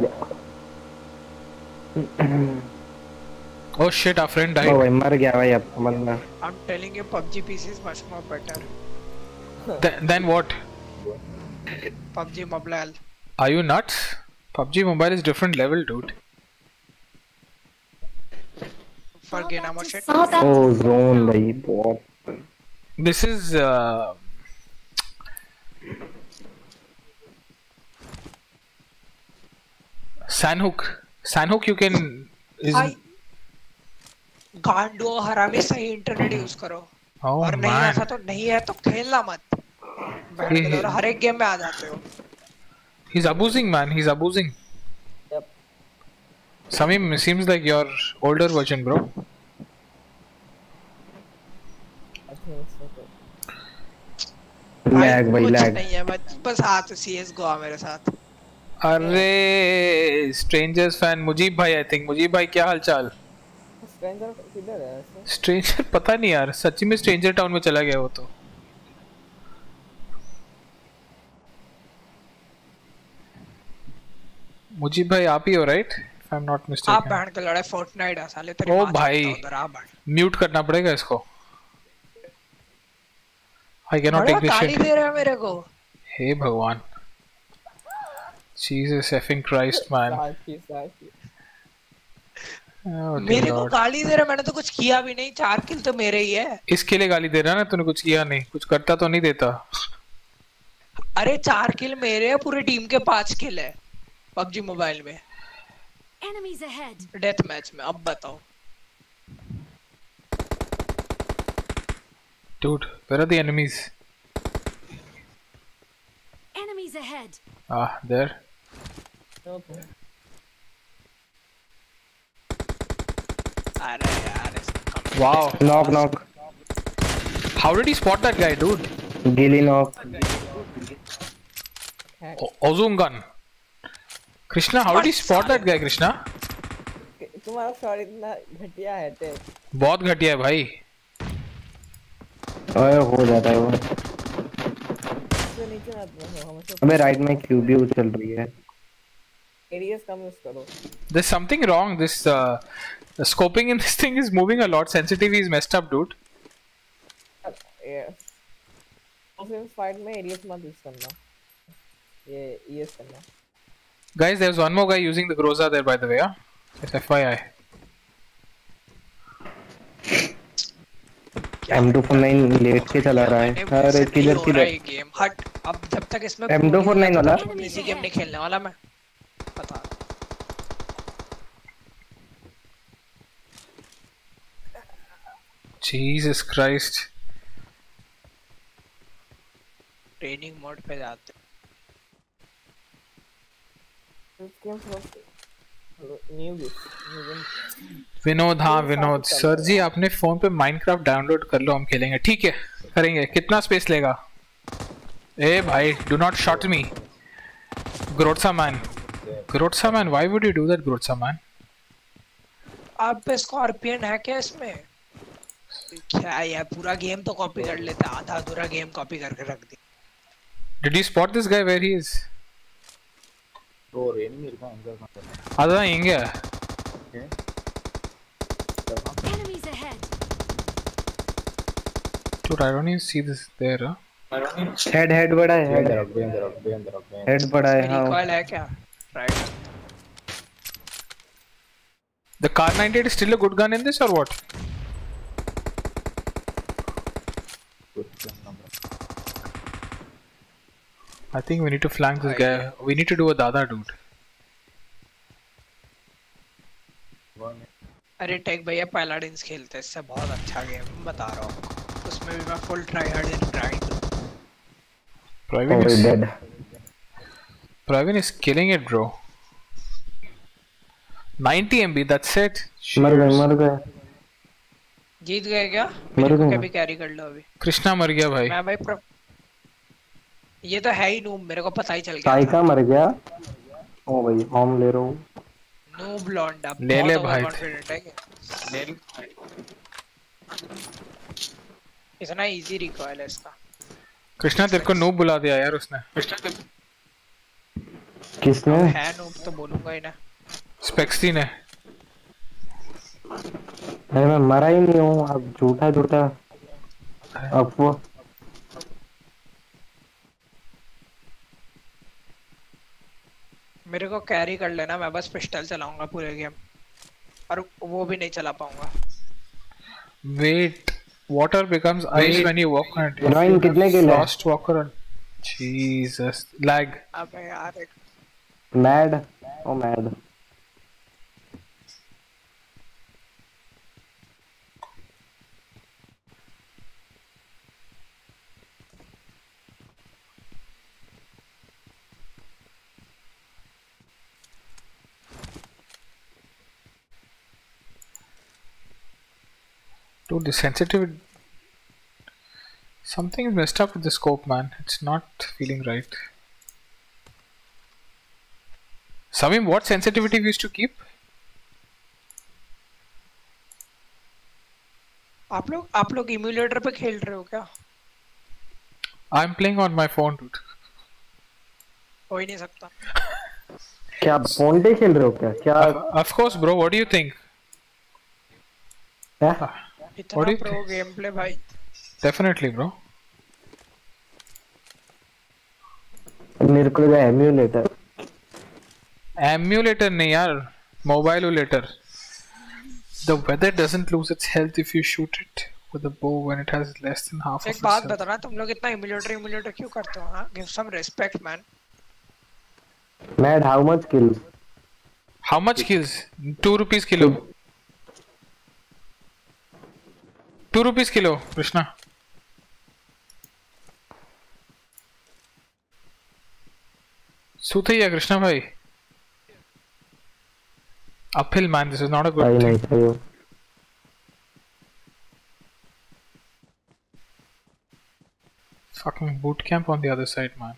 Oh shit, our friend died. Oh भाई मर गया भाई अब बंदा। I'm telling you, PUBG P C is much more better. Th then what? PUBG Mobile. Are you nuts? PUBG Mobile is different level, dude. For Dynamo shit. Oh zone भाई बहुत। This is uh, Sanhook. Sanhook you can is I गांडो हरामी सही internet use करो। Oh, और नहीं man. ऐसा तो नहीं है तो खेलना मत। बैठ हर एक गेम में आ जाते हो। He's abusing, man. He's abusing. Yep. Samim, seems like your older version, bro. Lag भाई लैग नहीं है बस हाथ सीएस गो मेरे साथ। अरे स्ट्रेंजर्स फैन मुजीब भाई, आई थिंक मुजीब भाई क्या हालचाल? स्ट्रेंजर किधर है ऐसे? स्ट्रेंजर पता नहीं यार, सच्ची में स्ट्रेंजर टाउन में चला गया वो तो। मुजीब भाई आप ही हो right? I am not mistaken. आप बैंड के लड़े फोर्टनाइट है साले तेरे। ओ भाई म्यूट करना पड़ेगा इसको। I cannot take this shit. गाली दे रहा है मेरे को। हे भगवान। Jesus effing Christ man. Oh, मेरे को गाली दे रहा, मैंने तो कुछ किया भी नहीं, चार किल तो मेरे ही है। इसके लिए गाली दे रहा ना, तूने कुछ किया नहीं, कुछ करता तो नहीं देता। अरे चार किल मेरे है, पूरी टीम के पांच किल है पबजी मोबाइल में। Enemies ahead. डेथ मैच में। अब बताओ। Dude, where are the enemies? Enemies ahead. Ah, there. Okay. अरे यार wow. Knock knock. How did he spot that guy, dude? Gilly knock. Ozone gun. Krishna, how did he spot that guy, Krishna? तुम्हारा shot इतना घटिया है ते। बहुत घटिया है भाई। ओए हो जाता है वो। अबे राइट में क्यूबी चल रही है। एरियास कम यूज करो। There's something wrong. This uh, the scoping in this thing is moving a lot. Sensitivity is messed up, dude. Yes. Offence fight में एरियास मत यूज करना। ये ईएस करना। Guys, there's one more guy using the Groza there, by the way. Huh? Just F Y I. M two forty-nine लेट के चला रहा है। अरे किधर किधर गेम हट। अब जब तक इसमें M two forty-nine वाला इसी गेम नहीं खेलने वाला मैं, पता। Jesus Christ. ट्रेनिंग मोड पे जाते। विनोद, हाँ विनोद सर जी, आपने फोन पे माइनक्राफ्ट डाउनलोड कर लो, हम खेलेंगे। ठीक है करेंगे। कितना स्पेस लेगा? ए भाई डू नॉट शॉट मी ग्रोट्सा मैन। ग्रोट्सा man, why would you do that ग्रोट्सा मैन? आप पे स्कॉर्पियन है क्या इसमें? क्या यार पूरा गेम तो कॉपी कर लेता, आधा अधूरा गेम कॉपी करके रख दी। Did you spot this guy where he is? Bro, enemy irukka anga. Adha inga. Okay. Enemies ahead. Dude, I don't even see this there. Huh? Head head बड़ा है। हेड हेड बड़ा है। हाँ recoil है क्या? Right. The Kar ninety-eight is still a good gun in this or what? I think we need to flank this guy. We need to do a Dada dude. अरे take भैया Paladins खेलते हैं, इससे बहुत अच्छा game बता रहा हूँ। उसमें भी मैं full try hard in grind. Praveen oh, is dead. Praveen is killing it, bro. ninety M B, that's it. मर गए मर गए। जीत गए क्या? मेरे को कभी कैरी कर लो अभी। कृष्णा मर गया भाई। मैं भाई प्र... ये तो है ही नूब, मेरे को पता ही चल गया। साइका मर गया। ओ भाई होम ले रहा हूँ। नूब लॉन्डा ले ले भाई। ले ले। इतना इजी रिकॉइल है इसका। कृष्णा तेरे को नूब बुला दिया यार उसने। किसने? है नूब तो बोलूंगा ही ना। स्पेक्सी ने। अरे मैं मरा ही नहीं हूँ, अब झूठा झूठा अब वो मेरे को कैरी कर लेना, मैं बस पिस्टल चलाऊंगा पूरे गेम और वो भी नहीं चला पाऊंगा। Wait, water becomes ice when you walk on it. Heroin कितने के लिए? Fast walker on. Jesus, lag. अबे यार एक mad, oh mad. Dude, the sensitivity. Something is messed up with the scope, man. It's not feeling right. Samim, what sensitivity we used to keep? आप लोग आप लोग इम्यूलेटर पे खेल रहे हो क्या? I'm playing on my phone, dude. हो ही नहीं सकता. क्या फोन पे खेल रहे हो क्या? क्या? Of course, bro. What do you think? Yeah. इतना प्रो गेम प्ले भाई. Definitely, bro. मेरे को लगा एम्यूलेटर. Emulator नहीं यार, mobileulator. The weather doesn't lose its health if you shoot it with a bow when it has less than half of its एक बात health. बताना, तुम लोग इतना इम्यूलेटर इम्यूलेटर क्यों करते हो? हाँ, give some respect, man. Mad, how much kills? How much kills? Two rupees kilo. Two rupees kilo, Krishna. Suthaiya, Krishna bhai. Uphill, man. This is not a good thing. thing. Fucking boot camp on the other side, man.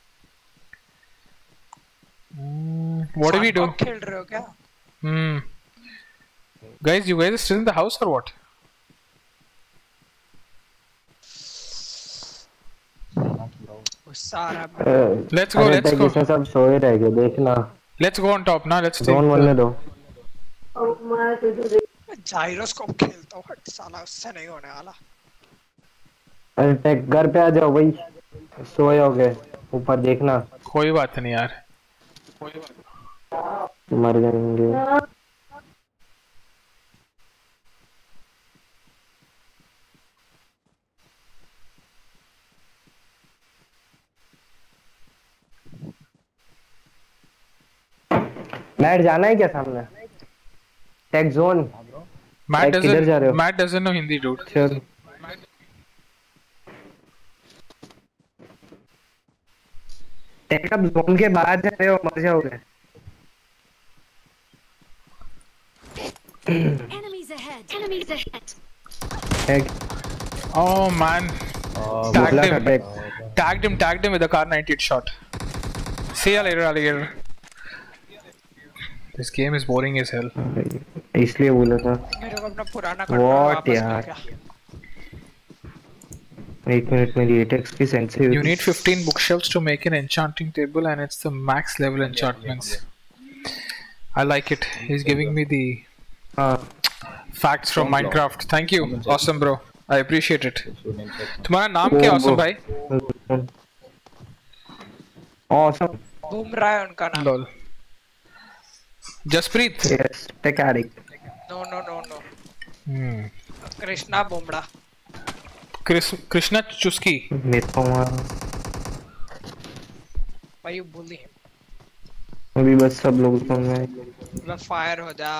Mm, what do we do? खेल रहे हो क्या? Hmm. Guys, you guys are still in the house or what? Let's go, let's go. सब सोए रह गए, देखना. Let's go on top now. Let's take. Don't wanna do. Gyroscope खेलता हूँ, हट साला, उससे नहीं होने वाला. अरे टेक घर पे आ जाओ भाई. सोए हो गए. ऊपर देखना. कोई बात नहीं यार. कोई बात. मर जाएंगे. मैट जाना है क्या सामने? Take zone. Matt doesn't Matt doesn't know Hindi, dude. चल. टेक अब जोन के बाहर जा रहे हो, मर जाओगे. Enemies ahead. Enemies ahead. Tek. Oh man. Oh, tagged him. Tagged him. Tagged him with a car ninety-eight shot. See ya later, alligator. This game is boring as hell. इसलिए बोला था. मेरे को अपना पुराना What यार? एक मिनट मेरी eight x की sensitivity. You need fifteen bookshelves to make an enchanting table, and it's the max level enchantments. I like it. He's giving me the uh, facts from Minecraft. Thank you, awesome bro. I appreciate it. तुम्हारा नाम क्या awesome भाई? Awesome. Bumrah है उनका नाम. Lol. Jaspreet. Yes, tech addict. No, no, no, no. Hmm. Krishna Bumrah. Chris, Krishna Chusky. Why you bully him? अभी बस सब लोग सुन रहे हैं. मैं fire हो जा.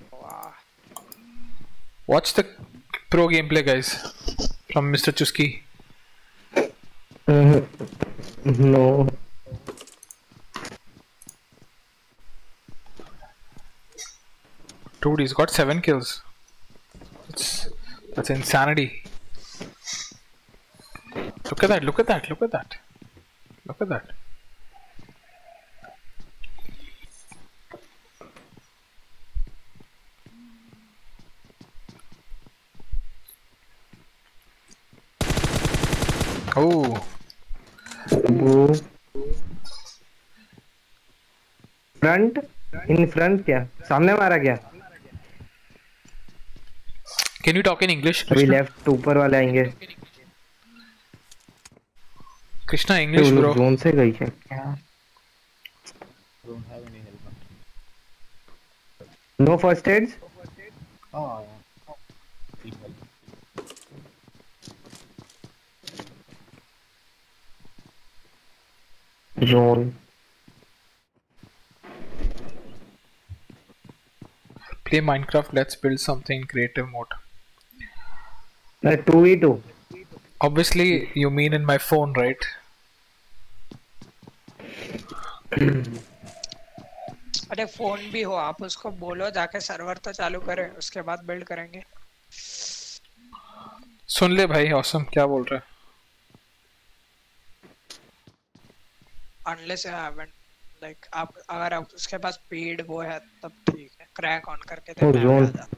Watch the pro gameplay, guys, from Mister Chusky. Uh, no. Dude, he's got seven kills. That's, that's insanity. Look at that, look at that, look at that. Look at that. Oh. Front? In front क्या? सामने मारा क्या? Can you talk in English? अभी left ऊपर वाले आएंगे. Krishna English bro. Zone से गई क्या? क्या? Don't have any helmet. No first aids? Oh. Zone. Play Minecraft. Let's build something in creative mode. Uh, two v two. Obviously, you mean in my phone, right? अरे phone भी हो, आप उसको बोलो जाके सर्वर तो चालू करे, उसके बाद बिल्ड करेंगे. सुन ले भाई ऑसम क्या बोल रहा है. Unless you haven't like आप अगर आप उसके पास पेड वो है तब ठीक है. क्रैक ऑन करके तो मैं आ जाता.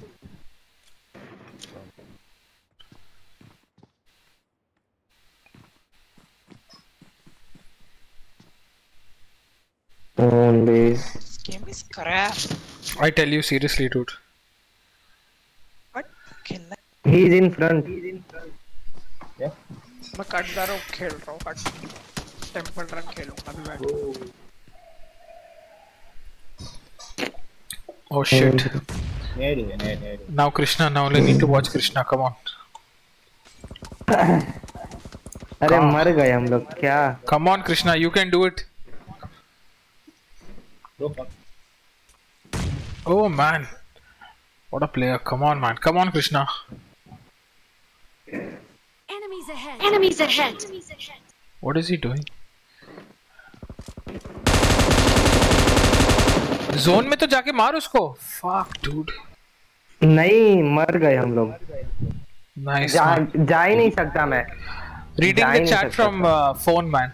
On base. Game is crap. I tell you seriously, dude. What? खेलना. He's in front. He's in front. Yeah. मैं कटदारों खेल रहा हूँ. कट. टेम्पल रन खेलूँगा अभी बैठ. Oh shit. Near, near, near. Now Krishna, now only need to watch Krishna. Come on. अरे मर गए हम लोग क्या? Come on Krishna, you can do it. Oh man, what a player! Come on, man! Come on, Krishna! Enemies ahead! Enemies ahead! What is he doing? Zone में तो जाके मार उसको. Fuck, dude. नहीं मर गए हम लोग. Nice. जा, जा ही नहीं सकता मैं. Reading the chat from uh, phone, man.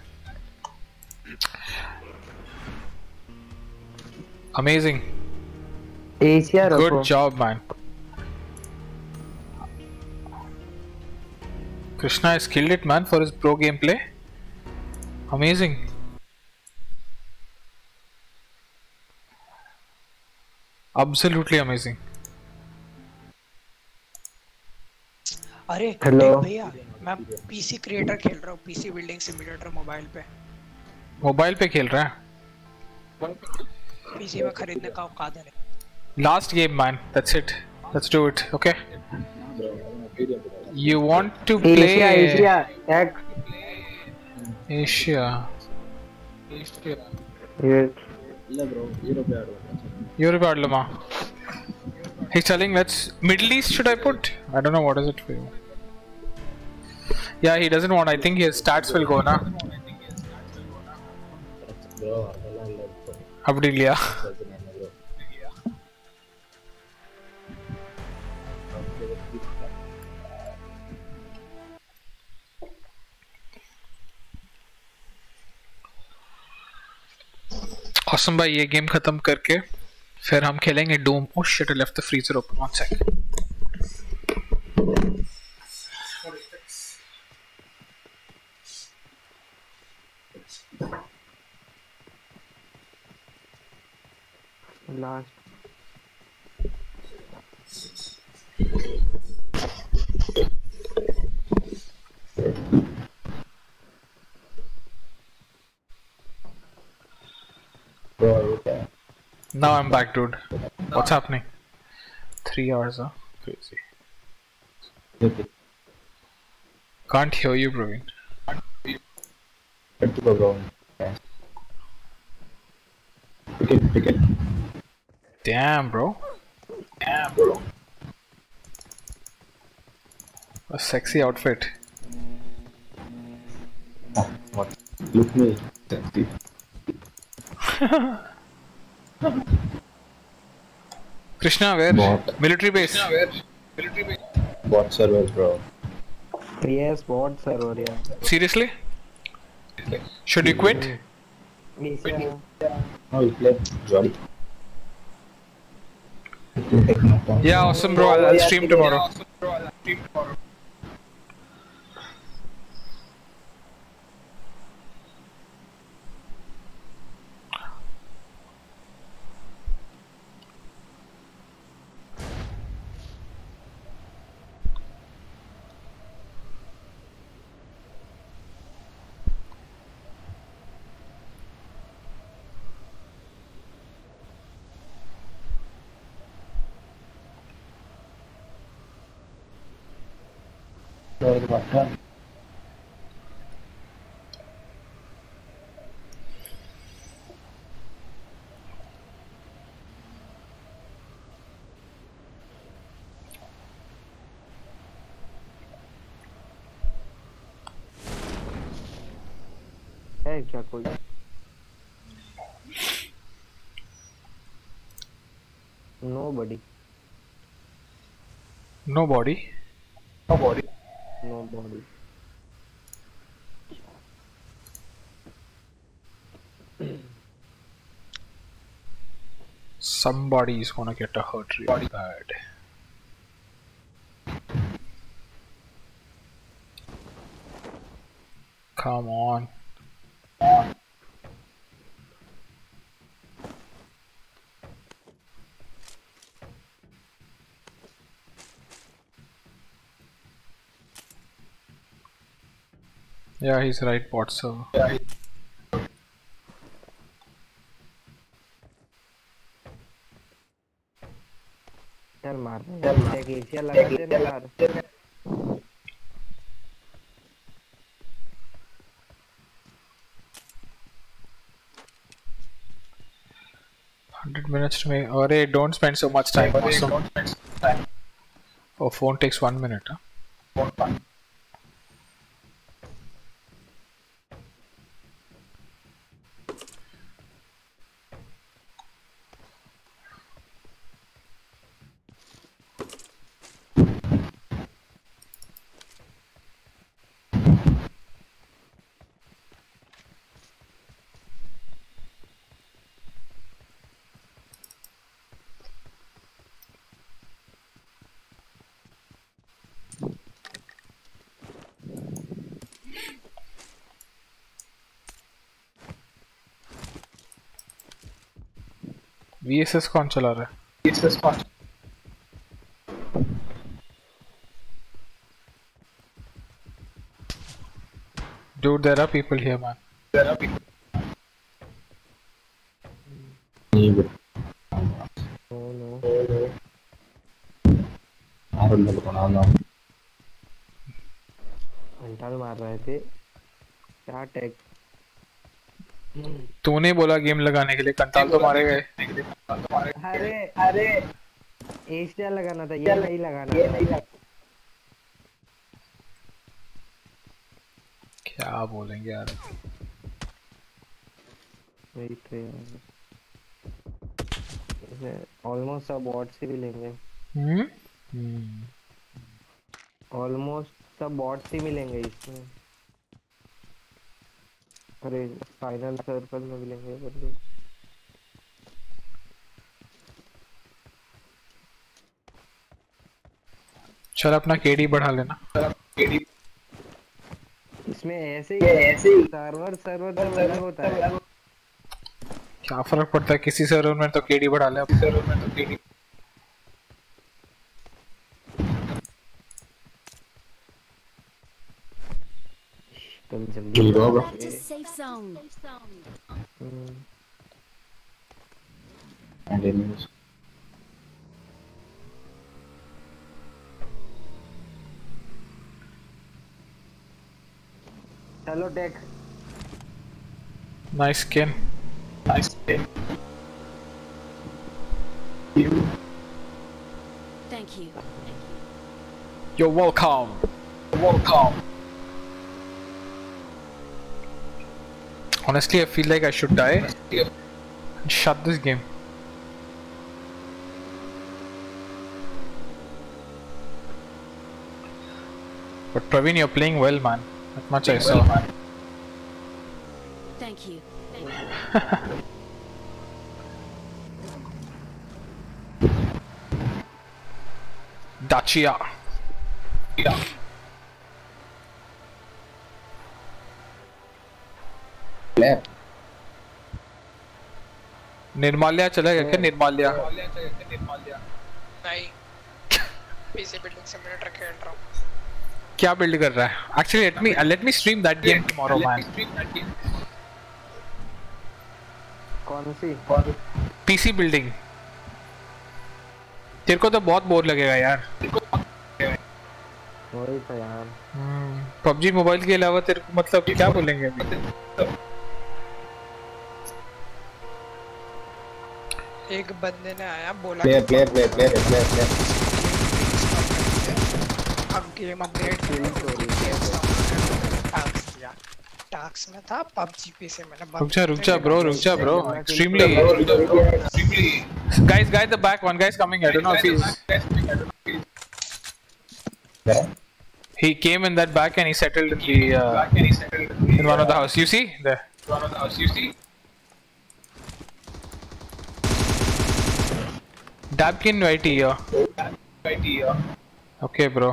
Amazing. Asia Good रखो. job, man. Krishna has killed it, man, for his pro gameplay. Amazing. Absolutely amazing. अरे हेलो भैया मैं पीसी क्रिएटर खेल रहा हूँ. पीसी बिल्डिंग सिमुलेटर मोबाइल पे. Mobile पे खेल रहा है. पीसी में खरीदने का औकात है. Last game, man. That's it. Let's do it. Okay. You want to play Asia Asia tag Asia. Asia. ಇಲ್ಲ bro, Europe ಆಡುವ. Europe ಆಡ್ಲಮ್ಮ. He's telling let's Middle East should I put? I don't know what is it for you. Yeah, he doesn't want. I think his stats will go na. Bro, ಅದೆಲ್ಲ ಇಲ್ಲ. அப்படி இல்லையா? Awesome भाई ये game खत्म करके फिर हम खेलेंगे Doom. Oh shit, I left the freezer open. One sec. Last. Bro, okay. Now I'm back, dude. What's happening? Three hours, huh? Crazy. Okay. Can't hear you, Praveen. Let's go, bro. Pick it, pick it. Damn, bro. Damn, bro. A sexy outfit. Oh, what? Look me. Sexy. Krishna, where? Bot. Military base. Krishna, where? Military base. Bot servers, bro. Yes, bot server, yeah. Seriously? Should you quit? Asia. No, we play Jolly. Yeah, awesome, bro. I'll, I'll stream tomorrow. है क्या कोई? Nobody. Nobody. Nobody. no body. Somebody is gonna get a hurt really bad. Come on. Yeah, he's right, bot server. Yeah, he चल मार एक Asia लगाते हैं यार. Hundred minutes to me. Alright, don't spend so much time. Awesome. Don't spend so much time. Oh, phone takes one minute. Huh? Phone one. V S S कौन चला रहा है? V S S कौन? Dude, there are people here, man. There are people. No, no. I don't know what I'm doing. अंटाल मार रहे थे. क्या tag? तूने बोला गेम लगाने के लिए, कंटाल तो मारे गए. अरे अरे एशिया लगाना था, ये नहीं लगाना था. क्या बोलेंगे यार. वही तो यार. ऑलमोस्ट सब बॉट से भी लेंगे. हम्म ऑलमोस्ट सब बॉट से मिलेंगे इसमें. अरे फाइनल सर्कल में मिलेंगे बंदे. चल अपना केडी बढ़ा लेना. केडी इसमें ऐसे ही ऐसे ही सर्वर सर्वर तो अलग होता है. क्या फर्क पड़ता है किसी सर्वर में तो केडी बढ़ा ले. अपने सर्वर में तो केडी. तुम जल्दी Back to safe zone. And enemies. चलो take. Nice skin. Nice skin. Thank you. You're welcome. Welcome. Honestly, I feel like I should die and shut this game. But Praveen, you're playing well, man. That much I saw. Thank you. Dacia. Yeah. Nirmalya चलेगा क्या? निर्माल्या नहीं. PC building simulator खेल रहा हूँ. क्या build कर रहा है? Actually, let me let me stream that game tomorrow, man. कौन सी? PC building. तेरे को तो बहुत बोर लगेगा यार. वही तो यार. हम्म. पबजी मोबाइल के अलावा तेरे को मतलब क्या बोलेंगे अभी? एक बंदे ने आया बोला player player player player player player अब गेम अपडेट टास्क में था पबजी पे से मैंने. रुक जा रुक जा ब्रो रुक जा bro. Extremely. Guys, guys, the back one guy is coming. I don't know if he's. He came in that back and he settled in the uh, in one of the house. You see there. One of the house. You see. Dabkin right here. Right here. Okay, bro.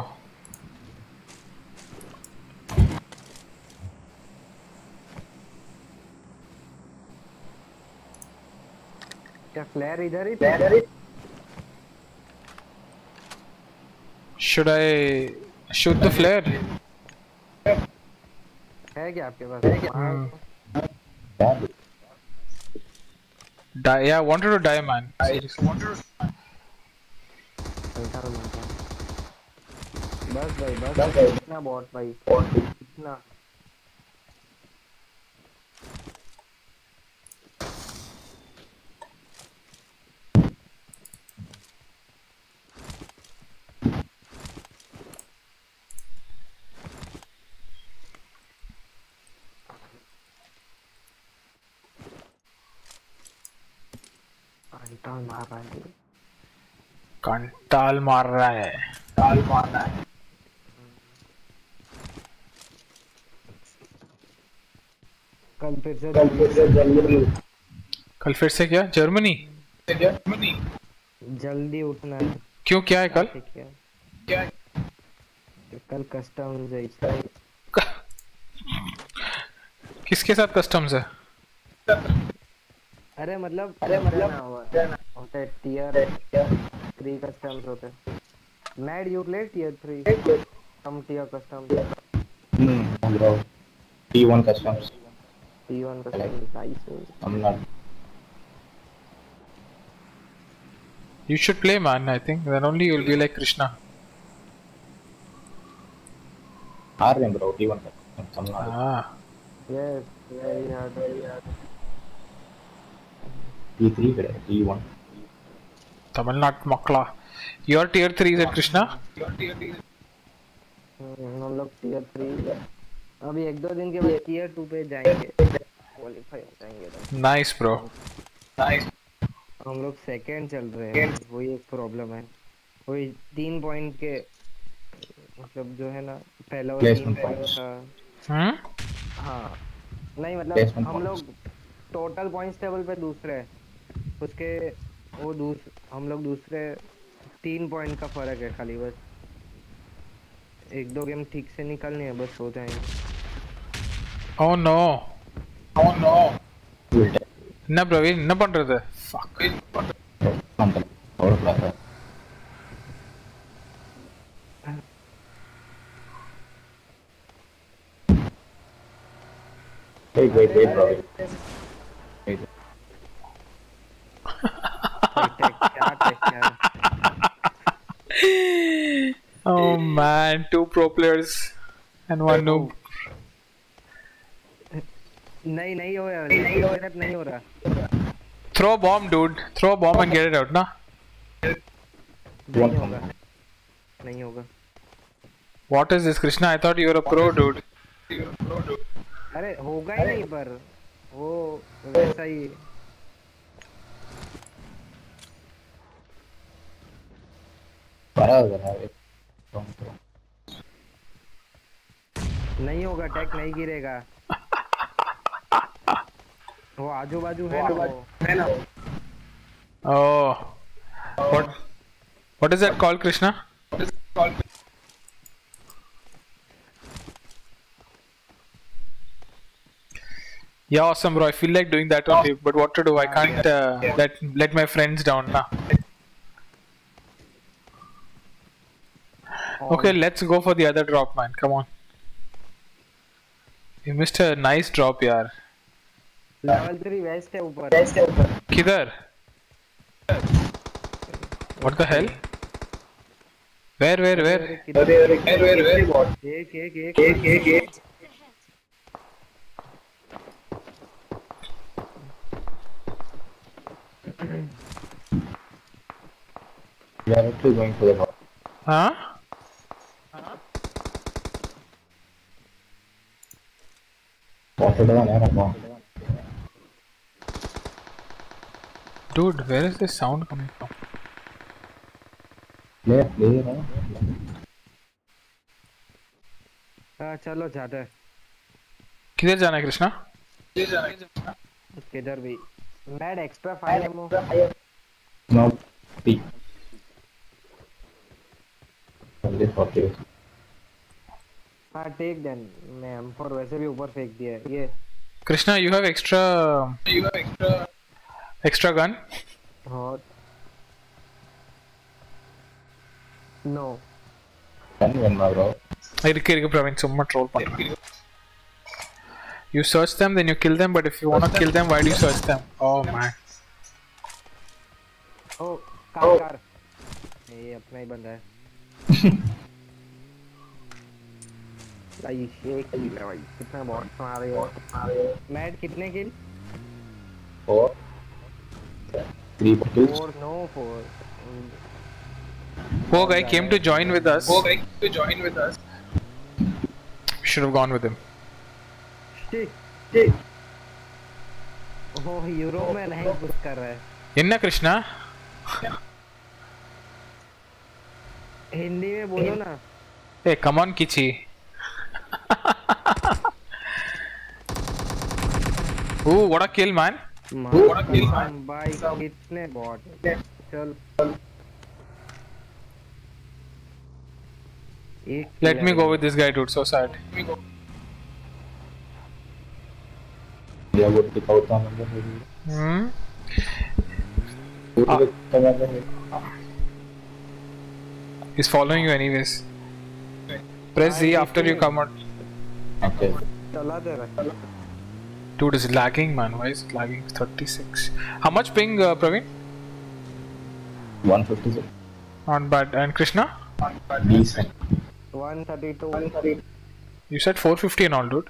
क्या flare इधर ही flare Should I shoot the flare? है क्या आपके पास? है क्या? Die, yeah, I wanted to die, man. I just wanted to. बस भाई बस इतना बॉट भाई इतना कंटाल मार रहा है कंटाल मार रहा है कंटाल मार रहा है कल फिर से कल फिर से जल्दी कल फिर से क्या जर्मनी जर्मनी जल्दी उठना है क्यों क्या है कल क्या है कल कस्टम जाए किसके साथ कस्टम्स है अरे मतलब अरे मतलब ना हुआ होता है टियर थ्री कस्टम्स होते हैं Matt you play tier three हम tier customs hmm bro T one customs T one customs nice I'm not. You should play, man. I think then only you'll be like Krishna. Hard game, bro. T one customs I'm not. Ah. Yes, very hard, very hard. T three करें T one. Tamil Nadu makla. Your tier three is it Krishna? Your tier three. हम लोग tier three अभी एक दो दिन के बाद tier two पे जाएंगे क्वालीफाई हो जाएंगे Nice bro. Nice. हम लोग सेकंड चल रहे हैं वही एक प्रॉब्लम है वही तीन पॉइंट के मतलब जो है ना पहला और तीन पॉइंट का हम्म हाँ नहीं मतलब हम लोग टोटल पॉइंट्स टेबल पे दूसरे हैं उसके वो दूस हम लोग दूसरे तीन पॉइंट का फर्क है खाली बस एक दो गेम ठीक से निकलनी है बस हो जाएंगे Oh no. Oh no. என்ன பிரவீன் என்ன பண்றது fuck Wait, wait, wait, bro. Wait. Oh man, two pro players and one noob. नहीं नहीं हो रहा नहीं हो रहा नहीं हो रहा Throw a bomb, dude. Throw a bomb and get it out, na? नहीं होगा नहीं होगा What is this, Krishna? I thought you were a pro, dude. अरे होगा ही नहीं पर वो वैसा ही नहीं होगा टैग नहीं गिरेगा वो आजू बाजू है ना Oh, what? What is that called, Krishna? What is it called? Yeah, awesome, bro. I feel like doing that only, but what to do? I can't uh, let let my friends down now. Okay, let's go for the other drop, man. Come on. You missed a nice drop, yaar. Level three west है ऊपर. West है ऊपर. किधर? What the hell? Where, where, where? Where, where, where, where? एक, एक, एक, एक, एक, एक. We are actually going for the top. Huh? Dude, where is this sound coming from? Player, player, huh? हाँ चलो जाते हैं। किधर जाना है कृष्णा? किधर भी? Matt extra five ammo. No. P. Only forty. हाँ टेक देन। मैं एम फोर वैसे भी ऊपर फेंक दिया है ये। Krishna you have extra you have extra extra gun? हाँ। No. Gun gun bro. irukku irukku Praveen summa troll panna. You search them then you kill them, but if you wanna kill them why do you search them? Oh man. Oh car car ये अपना ही बंदा है। भाई shake किल है भाई, कितना bot मार रहे हो। मैड कितने kill? Four. Three kills. Four no four. Poor guy came to join with us. Poor guy came to join with us. Should have gone with him. Oh Europe में नहीं कुछ कर रहा है। इन्ना कृष्णा? हिंदी में बोलो ना। ए come on किची। Ooh what a kill man. what a kill man. भाई कितने बॉट। चल। Let me go with this guy dude, so sad. Yeah, would pick out on the Hmm. ah. He's following you anyways. Press Z after you come out. Okay. चला दे रहा। Dude is lagging man. Why is it lagging? thirty-six. How much ping, uh, Praveen? one fifty-six. Not bad. And Krishna? Decent. one thirty-two. You said four fifty and all, dude.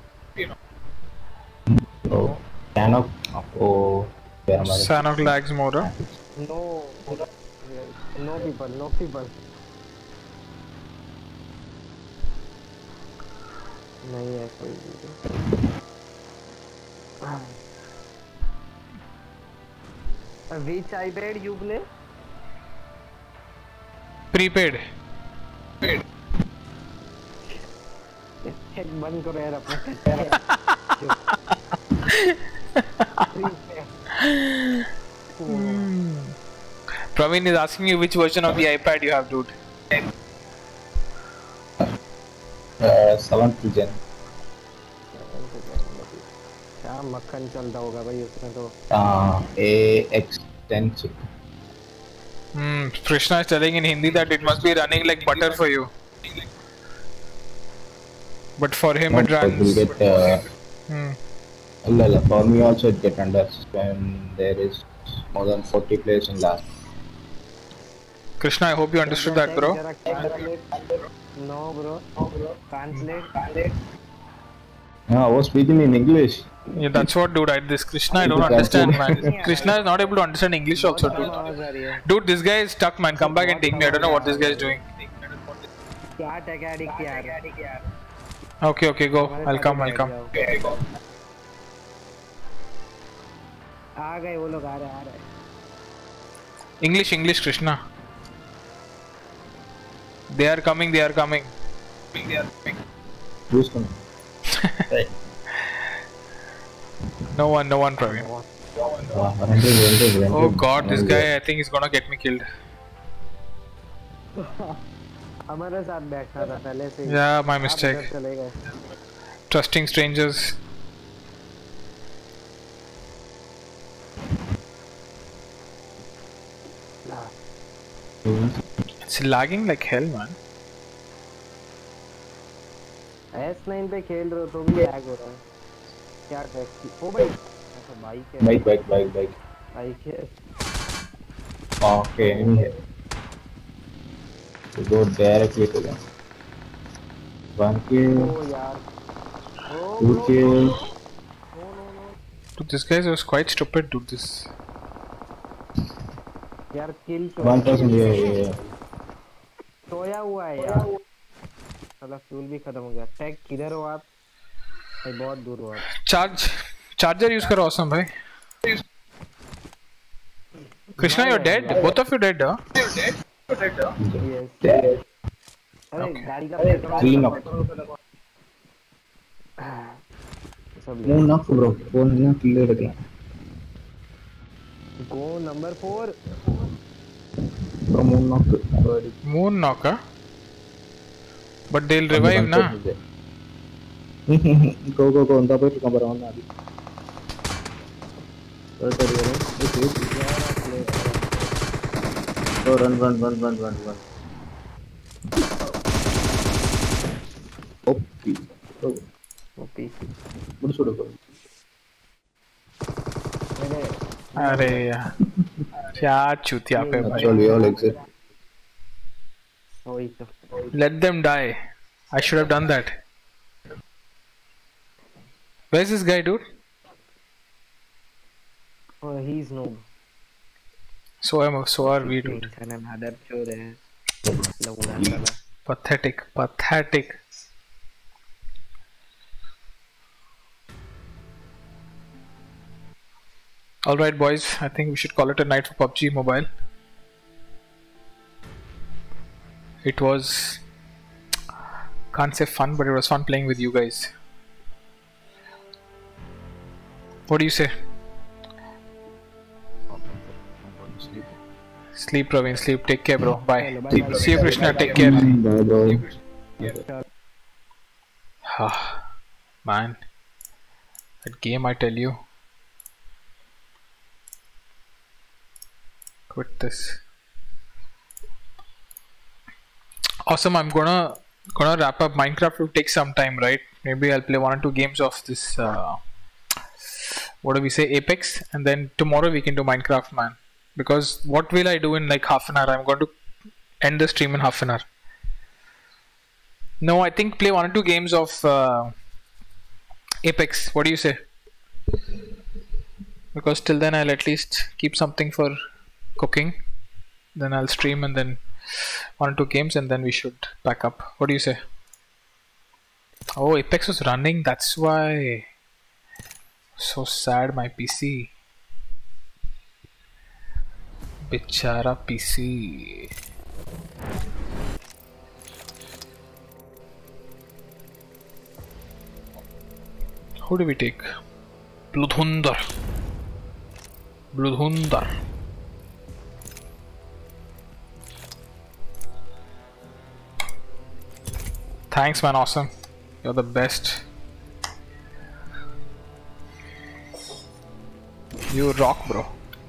Oh, Sanok. Oh, Sanok lags more. Huh? No, no people, no people. नहीं है कोई भी। Which iPad you play? Prepaid. Prepaid. एक बंद करो यार अपना। Praveen is asking you which version of the iPad you have, dude. Uh, seventh gen. क्या मक्खन चलता होगा भाई उसमें तो। Ah, A X ten chip. Hmm. Krishna is telling in Hindi that it must be running like butter for you. But for him Not it runs. will get. Uh, Hmm. Lala, for me also it get under when there is more than forty players in last. Krishna, I hope you understood that, bro. No, bro. Translate. No, I was speaking in English. Yeah, that's what, dude. I, this Krishna, I don't understand, man. Krishna is not able to understand English also, dude. Dude, this guy is stuck, man. Come back and take me. I don't know what this guy is doing. Okay, okay, go. I'll come, I'll come. आ गए वो लोग आ रहे आ रहे। English, English, Krishna. They are coming, they are coming. They are coming. Who's coming? No one, no one, Praveen. Oh god, this guy, I think he's gonna get me killed. हमारे साथ बैठा था पहले से। Yeah, my mistake. Trusting strangers. It's lagging like hell, man. S nine पे खेल रहे हो तो भी लैग हो रहा है। क्या टैक्सी? ओ भाई, अच्छा बाइक है। Bike, bike, bike, bike. Bike है। Okay, enemy here. We go directly to them. One kill. ओ यार। Two kill. Dude, this guy was quite stupid, dude. This. यार किल तो। One person here, here. सोया हुआ है यार। साला फ्यूल भी खत्म हो गया। टैग किधर हो आप? भाई बहुत दूर हो आप। Charge, charger use करो awesome भाई. Krishna, you're dead. Both of you dead, huh? You're dead. You're dead, huh? Yes. अरे गाड़ी का petrol. Moon knock bro. Phone na kill रखे. Go number four. Bro moon knock. Moon knock huh? But they'll revive na. Go go go. Anda पे कमरा होना अभी. कर कर रहे हैं. Go run run run run run run. OP OP मुझे छोड़ो करो. अरे यार क्या चूतिया पे भाई. चलो यार exit. Let them die. I should have done that. Where's this guy, dude? Oh, he's no. So am so are we, dude. Pathetic, pathetic. All right, boys. I think we should call it a night for P U B G Mobile. It was, can't say fun, but it was fun playing with you guys. What do you say? Sleep, Praveen. Sleep. Take care, bro. Bye. See you, Krishna. Take care. Bye, bro. Ah, man, that game, I tell you. Quit this. Awesome. I'm gonna gonna wrap up. Minecraft will take some time, right? Maybe I'll play one or two games of this. Uh, what do we say? Apex, and then tomorrow we can do Minecraft, man. Because what will I do in like half an hour? I'm going to end the stream in half an hour. No, I think play one or two games of uh, Apex. What do you say? Because till then I'll at least keep something for cooking. Then I'll stream and then one or two games and then we should pack up. What do you say? Oh, Apex was running. That's why. So sad, my P C. Bichara P C. Who do we take? Bloodhundar. Bloodhundar. Thanks, man. Awesome. You're the best. You rock, bro.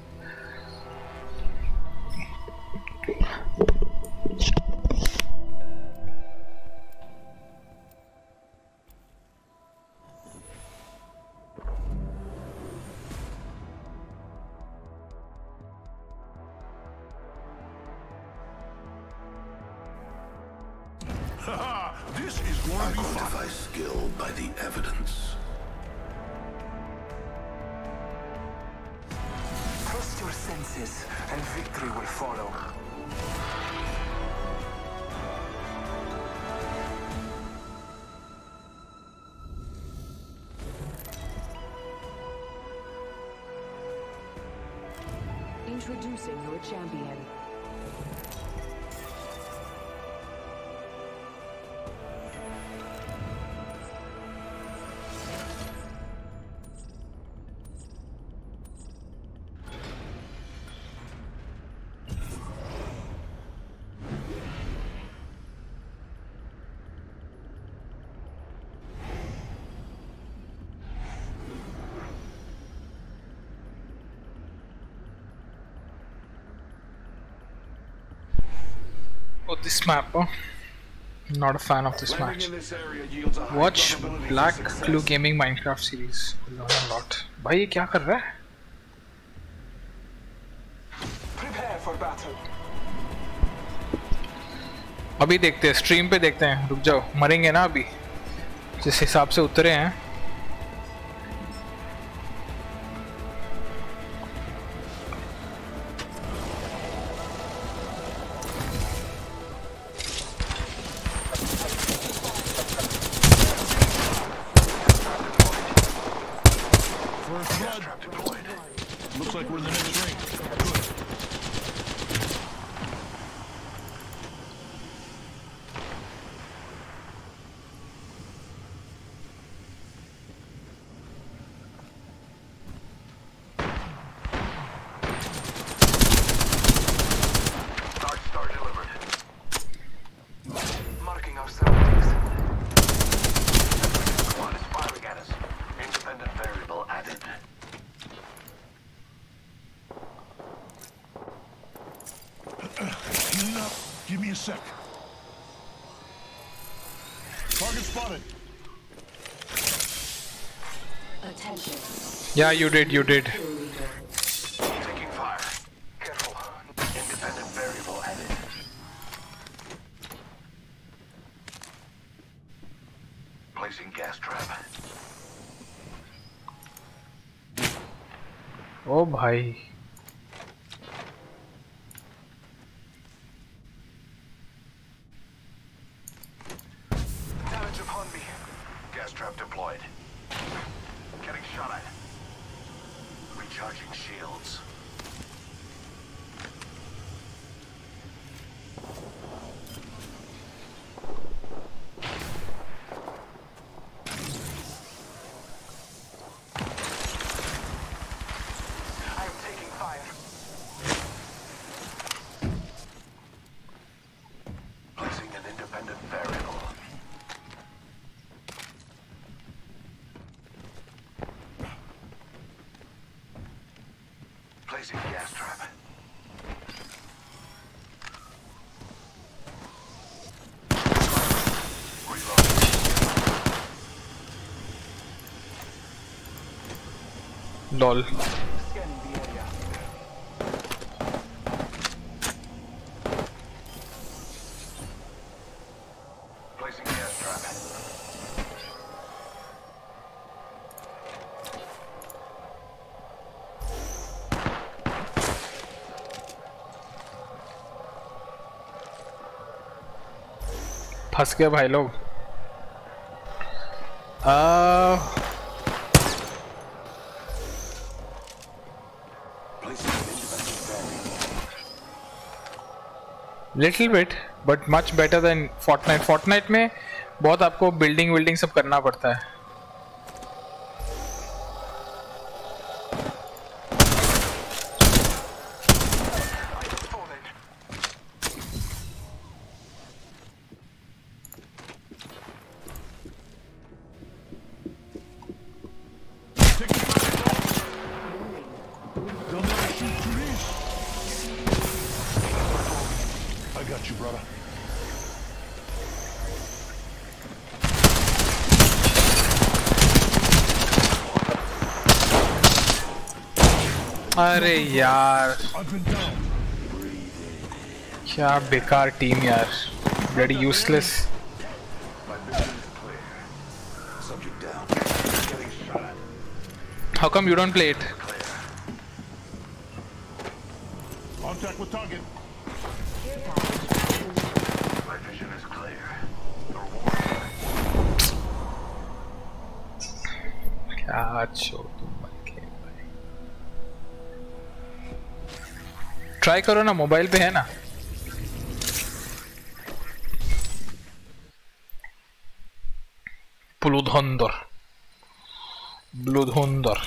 This is going to be fun. Identify skill by the evidence. Trust your senses, and victory will follow. Introducing your champion. Oh, this map, huh? Not a fan of this match. Watch Black Clue Gaming Minecraft series. Learn a lot. भाई ये क्या कर रहा है? Prepare for battle. अभी देखते हैं, stream पे देखते हैं. रुक जाओ, मरेंगे ना अभी. जिस हिसाब से उतरे हैं. Looks like we're in the next ring. Good. sec. Target spotted. Attention. Yeah, you did, you did. Taking fire. Careful. Independent variable added. Placing gas trap. Oh bhai. Damage upon me. Gas trap deployed. Getting shot at. Recharging shields. I am taking fire. Placing an independent variable. Placing gas trap. Lol. Scanning the area. Placing gas trap. फंस गए भाई लोग. A little bit but much better than Fortnite. Fortnite में बहुत आपको building विल्डिंग सब करना पड़ता है. I got you, brother. अरे यार क्या बेकार टीम यार. Bloody useless. How come you don't play it? Contact with target. My vision is clear. क्या छोड़ तुम मत खेल भाई. ट्राई करो ना, मोबाइल पे है ना. ब्लूधुंदर ब्लूधुंदर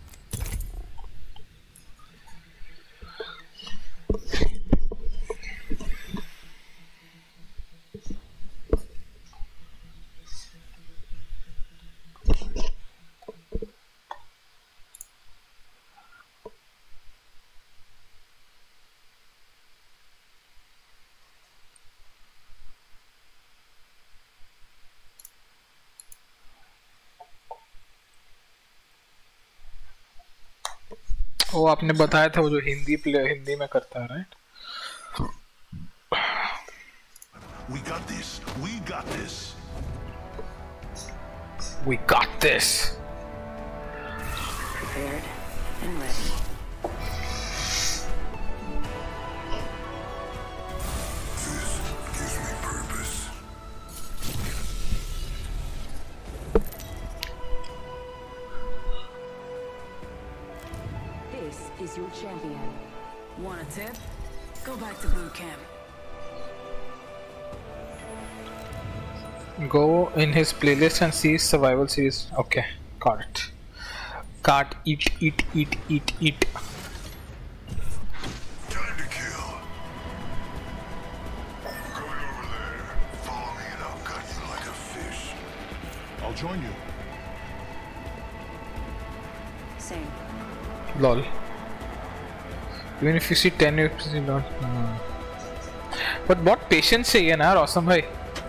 वो आपने बताया था वो जो हिंदी प्ले हिंदी में करता है, right? We got this. We got this. We got this. Prepared and ready. This gives me purpose. This is your champion. Want a tip? Go back to boot camp. Go in his playlist and see survival series. Okay, got it. Cut, eat, eat, eat, eat, eat. Time to kill. Going over there. Follow me and I'll cut you like a fish. I'll join you. Same. Lol. Even if you see ten, you don't. Hmm. But what patience चाहिए ना रौसम भाई.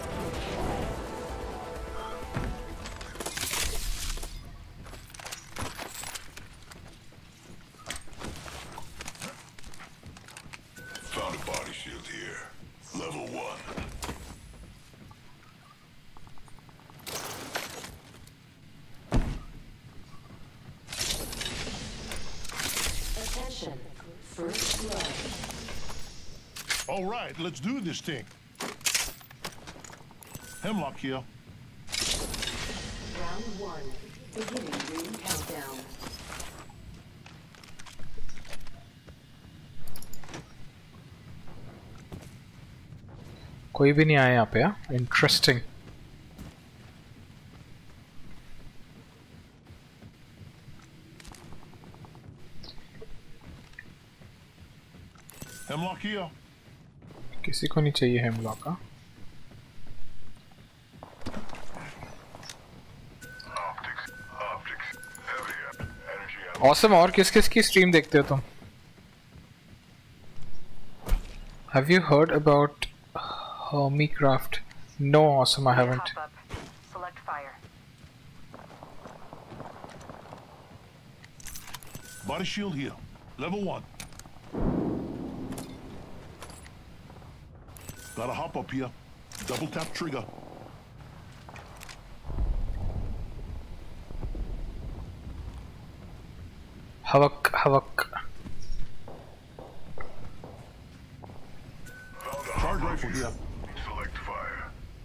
Found a body shield here. Level one. Attention. First blood. All right, let's do this thing. Hemlock here. Round one. Beginning ring countdown. कोई भी नहीं आया यहाँ पे. Interesting. Hemlock here. किसी को नहीं चाहिए हेमलॉक का. Awesome. और किस किस की स्ट्रीम देखते हो तुम? Have you heard about Hermitcraft? No, Awesome, I haven't. Select fire. Body shield here. Level one. Gotta hop up here. Double tap trigger. Havak, Havak. Charge rifle here. Select fire.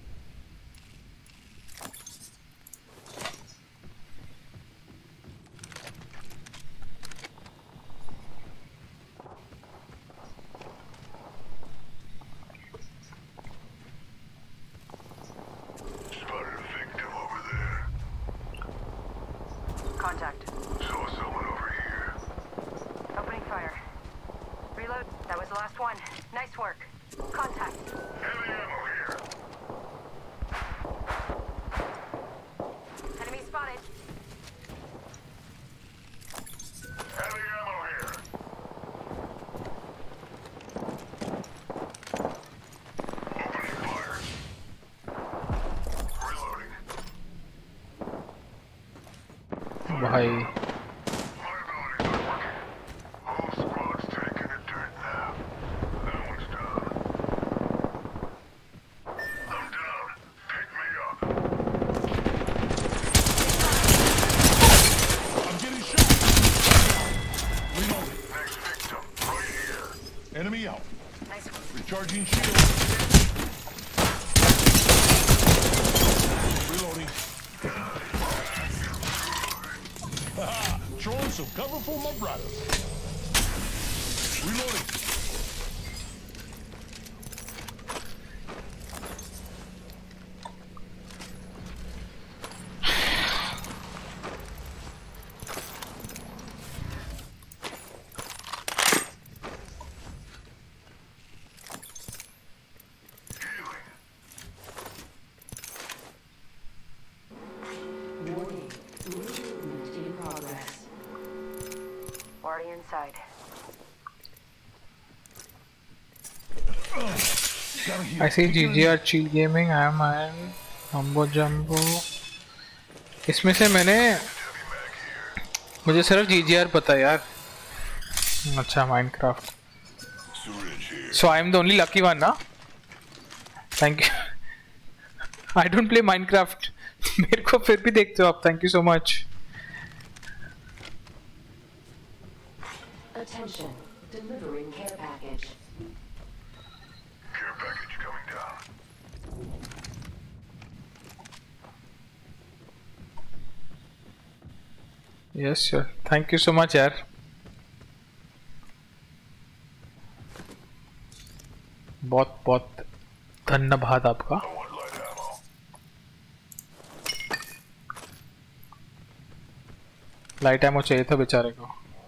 Spotted a victim over there. Contact. Saw someone over here. Opening fire. Reload. That was the last one. Nice work. Contact. Heavy ammo here. Enemy spotted. Heavy ammo here. Opening fire. Reloading. भाई. My abilities are working. Whole squad's taking a dirt nap. That one's down. I'm down. Pick me up. I'm getting shot. Reloading. Next victim, right here. Enemy out. Nice one. Recharging shield. Reloading. Haha, throwing some cover for my brother. Reloading. Warning. Movement in progress. Already inside. I see G G R Chill Gaming. I am Iron. Mambo Jumbo. इसमें से मैंने मुझे सिर्फ G G R पता है यार. अच्छा Minecraft. So I am the only lucky one, ना? Thank you. I don't play Minecraft. मेरे को फिर भी देखते हो आप. Thank you so much. Attention. Delivering care package. Care package coming down. Yes sir. Thank you so much यार. बहुत बहुत धन्यवाद आपका. लाइट एमो चाहिए था बेचारे को.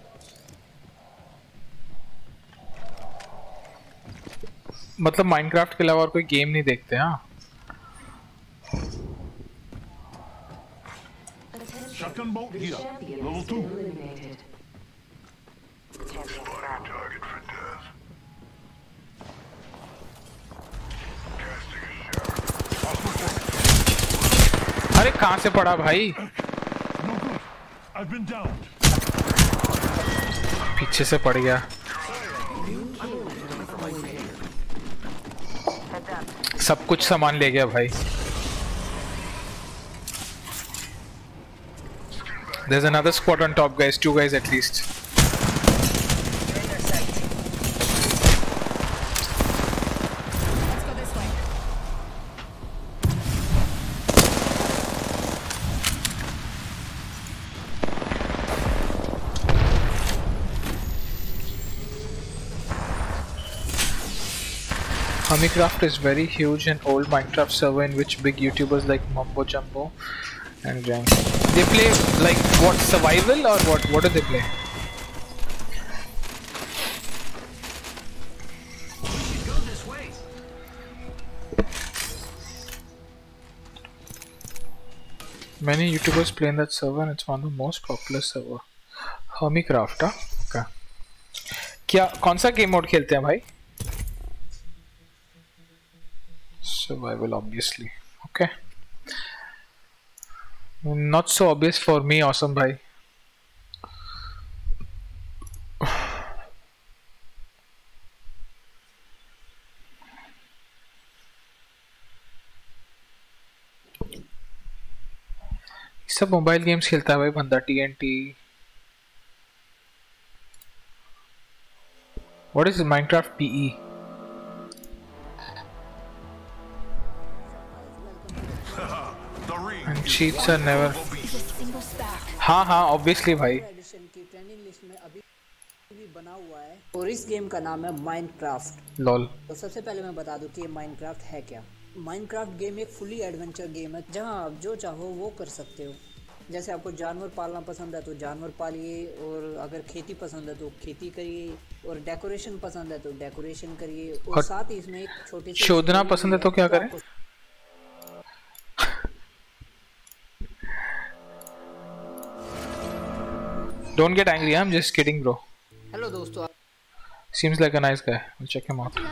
मतलब माइनक्राफ्ट के अलावा और कोई गेम नहीं देखते. हाँ Shotgun bolt here. Level two. Spotting a target for death. अरे कहाँ से पड़ा भाई? I've been down. पीछे से पड़ गया। सब कुछ सामान ले गया भाई। There's another squad on top, guys. Two guys at least. Hermitcraft is very huge and old Minecraft server in which big YouTubers like Mumbo Jumbo and Jank. They play like what, survival or what? What do they play? Many YouTubers play in that server and it's one of the most popular server. Hermitcraft, huh? Okay. क्या कौन सा game mode खेलते हैं भाई? Survival, obviously. Okay. Not so obvious for me, awesome bhai. सब mobile games खेलता है भाई बंदा। T N T. What is Minecraft P E? And cheats are never. हाँ हाँ obviously भाई। बना हुआ है और इस गेम का नाम है माइनक्राफ्ट। लॉल। तो सबसे पहले मैं बता दूं कि ये माइनक्राफ्ट है क्या। माइनक्राफ्ट गेम एक फुली एडवेंचर गेम है जहां आप जो चाहो वो कर सकते हो। जैसे आपको जानवर पालना पसंद है तो जानवर पालिए, और अगर खेती पसंद है तो खेती करिए, और डेकोरेशन पसंद है तो डेकोरेशन करिए, और, और साथ ही इसमें एक छोटी सी शोधना पसंद है तो क्या करें? Don't get angry, I'm just kidding, bro. Hello, दोस्तों. Seems like a nice guy. I'll check him out.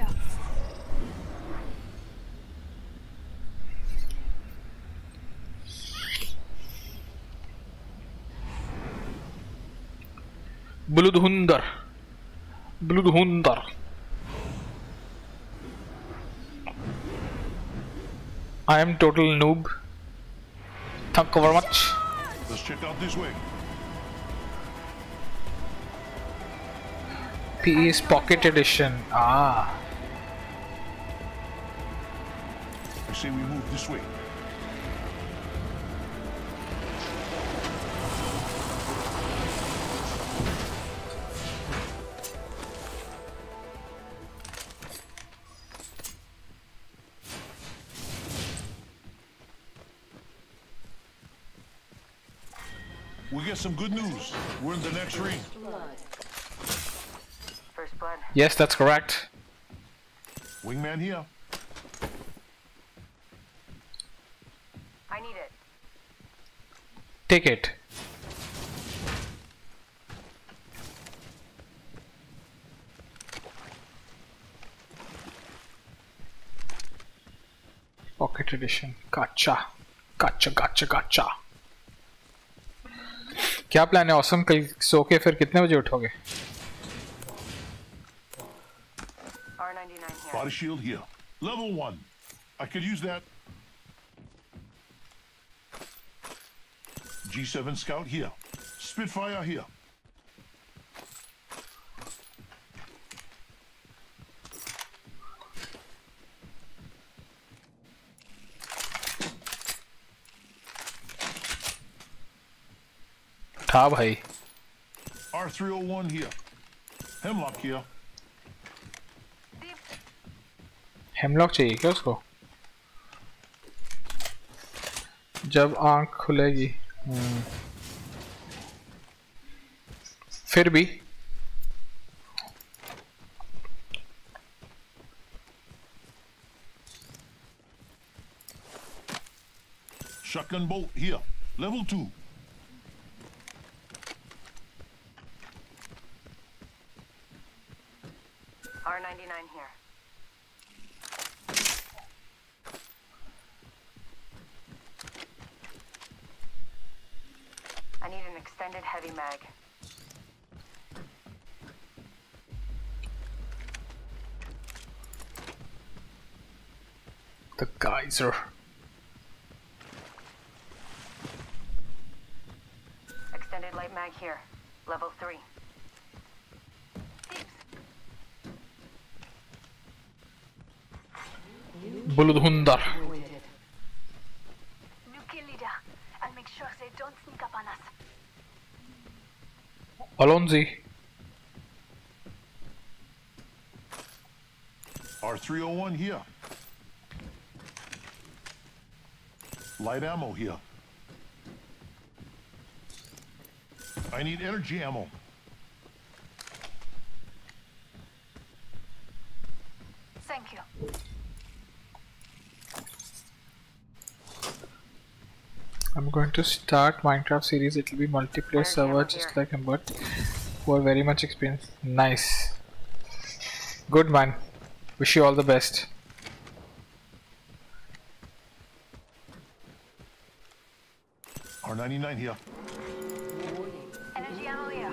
Bloodhunder. Bloodhunder. I am total noob. Thank you very much. Let's check out this way. P E is Pocket Edition. Ah. I say we move this way. We get some good news. We're in the next ring. First blood. Yes, that's correct. Wingman here. I need it. Take it. Pocket Edition. Gotcha. Gotcha, gotcha, gotcha. क्या plan है awesome? कल सो के फिर कितने बजे उठोगे? Body shield here. Level one. I could use that. G seven Scout here. Spitfire here. था भाई। R three oh one here. Hemlock here. Hemlock चाहिए क्या उसको? जब आंख खुलेगी। फिर भी Shotgun bolt here. Level two. R ninety-nine here. extended heavy mag. The geyser. Extended light mag here. Level three. Buludhundar. New kill leader. I'll make sure they don't sneak up on us. Alonzi. R three oh one here. Light ammo here. I need energy ammo. Thank you. I'm going to start Minecraft series. It will be multiplayer server just like him, but who are very much experienced. Nice. Good man. Wish you all the best. R ninety-nine here. Energy ammo here.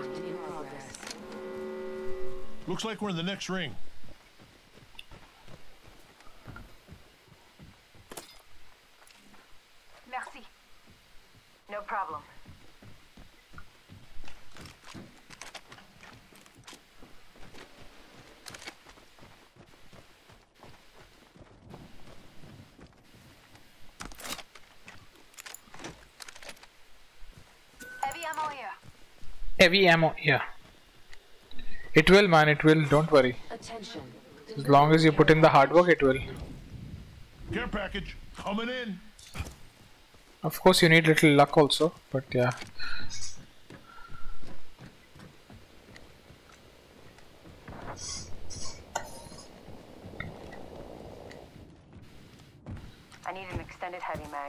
Looks like we're in the next ring. Merci. No problem. Heavy ammo here. Heavy ammo, yeah. It will, man, it will, don't worry. Attention. As long as you put in the hard work, it will. Care package coming in. Of course, you need little luck also, but yeah. I need an extended heavy mag.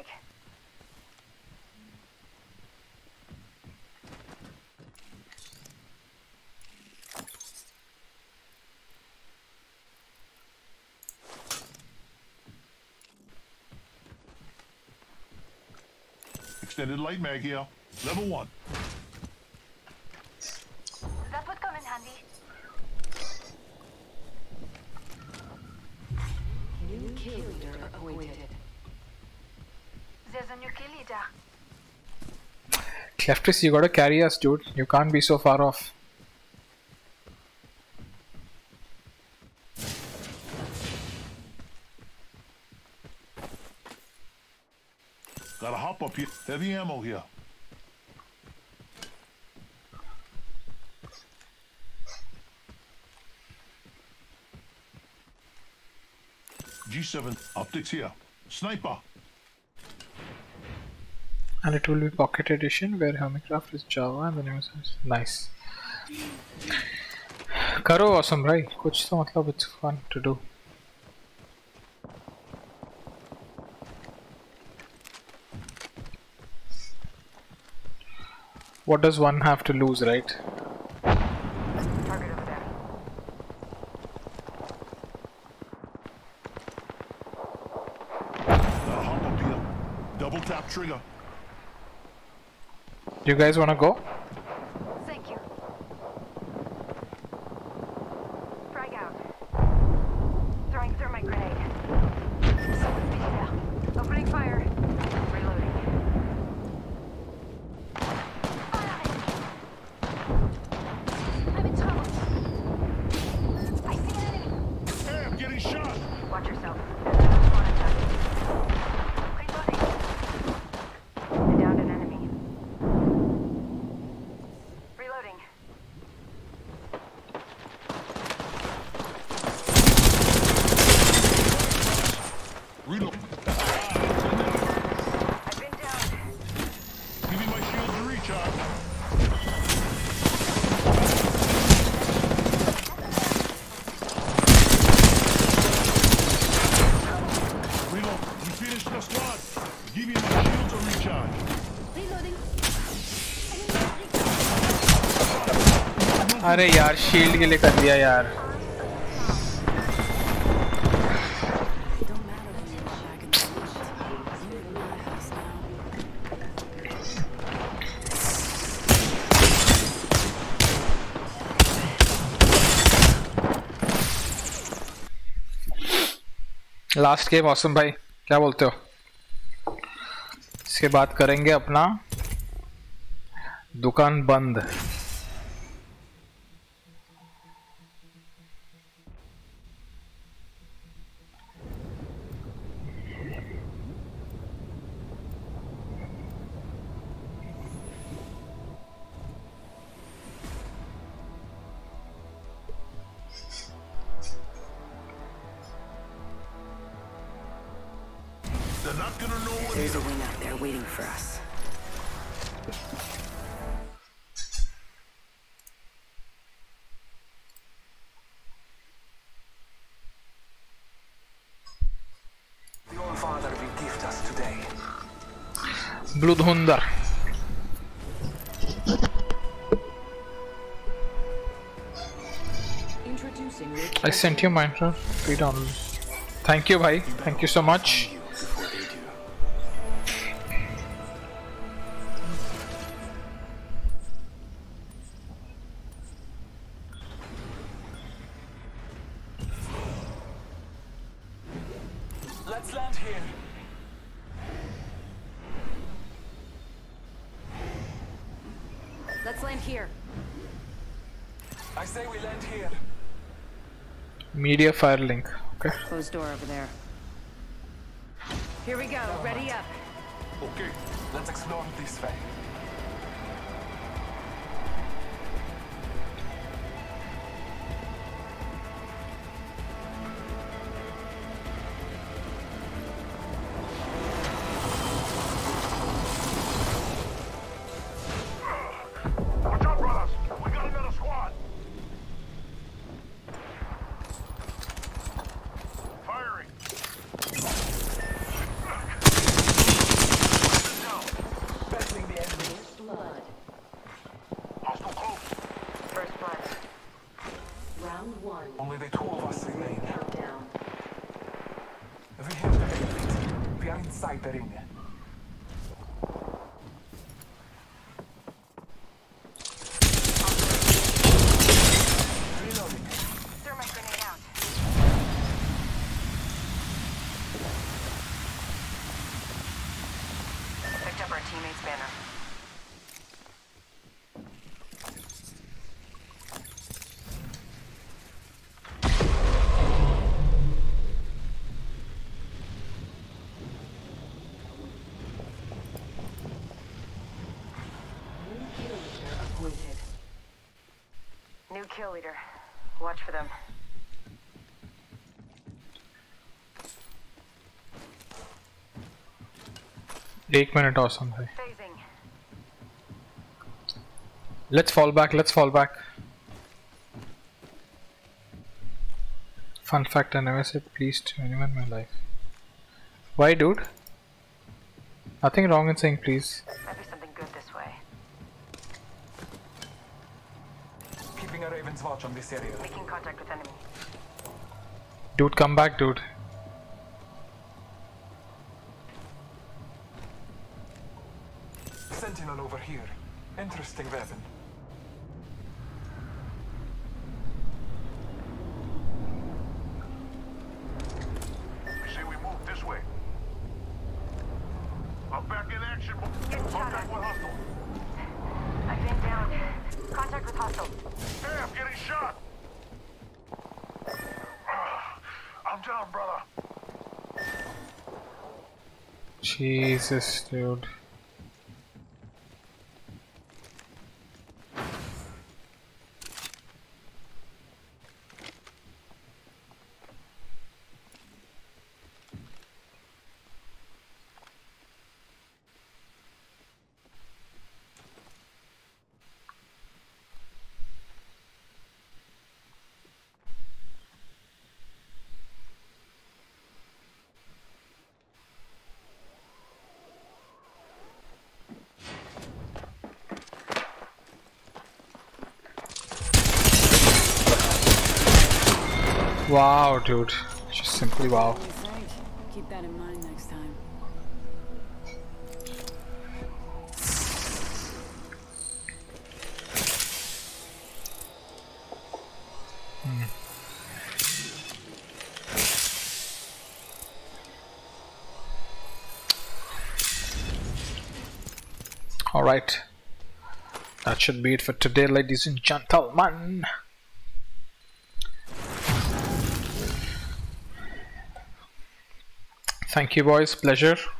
Extended light mag here. Level one. That would come in handy. New kill leader appointed. There's a new kill leader. Cleftis, you gotta carry us, dude. You can't be so far off. Gotta hop up here. Heavy ammo here. G seven optics here. Sniper. And it will be Pocket Edition where Hermitcraft is Java and the name is nice. Karo awesome, right? Kuch to matlab it's fun to do. What does one have to lose, right? Target over there. Gotta hop up here. Double tap trigger. Do you guys wanna go? Thank you. Frag out. Throwing thermite grenade. Someone be there. Opening fire. Reloading. I'm in trouble. I see an enemy. Hey, I'm getting shot. Watch yourself. Reloading. I downed an enemy. Reloading. Reload. I've been down. Give me my shield to recharge. Reload. We finished the squad. Give me my shield to recharge. Reloading. अरे यार shield के लिए कर दिया यार. Last game awesome भाई, क्या बोलते हो? इसके बाद करेंगे अपना दुकान बंद। There's a wing out there waiting for us. Your father will gift us today. Bloodhunder. I sent you Minecraft. Read on. Thank you, bhai. Thank you so much. Let's land here. Let's land here. I say we land here. Media fire link. Okay. Closed door over there. Here we go. Ready up. Okay, let's explore this way. Watch out, brothers! We got another squad! Firing! Battling the enemy. Blood. Hostile close! First blood. Round one. Only the two of us remain. Countdown. We have to exit. We are inside the ring. Reloading. Thermite grenade out. Picked up our teammate's banner. New kill leader appointed. New kill leader. Watch for them. Eight minute awesome bhai. Phasing. Let's fall back. Let's fall back. Fun fact: I never said please to anyone in my life. Why, dude? Nothing wrong in saying please. Might be something good this way. Keeping a Raven's watch on this area. Making contact with enemy. Dude, come back, dude. Sentinel over here. Interesting weapon. We say we move this way. I'm back in action. Contact with hostile. I've been down. Contact with hostile. Hey, I'm getting shot. I'm down, brother. Jesus, dude. Wow, dude. Just simply wow. Keep that in mind next time. Hmm. Alright. That should be it for today, ladies and gentlemen. Thank you, boys. Pleasure.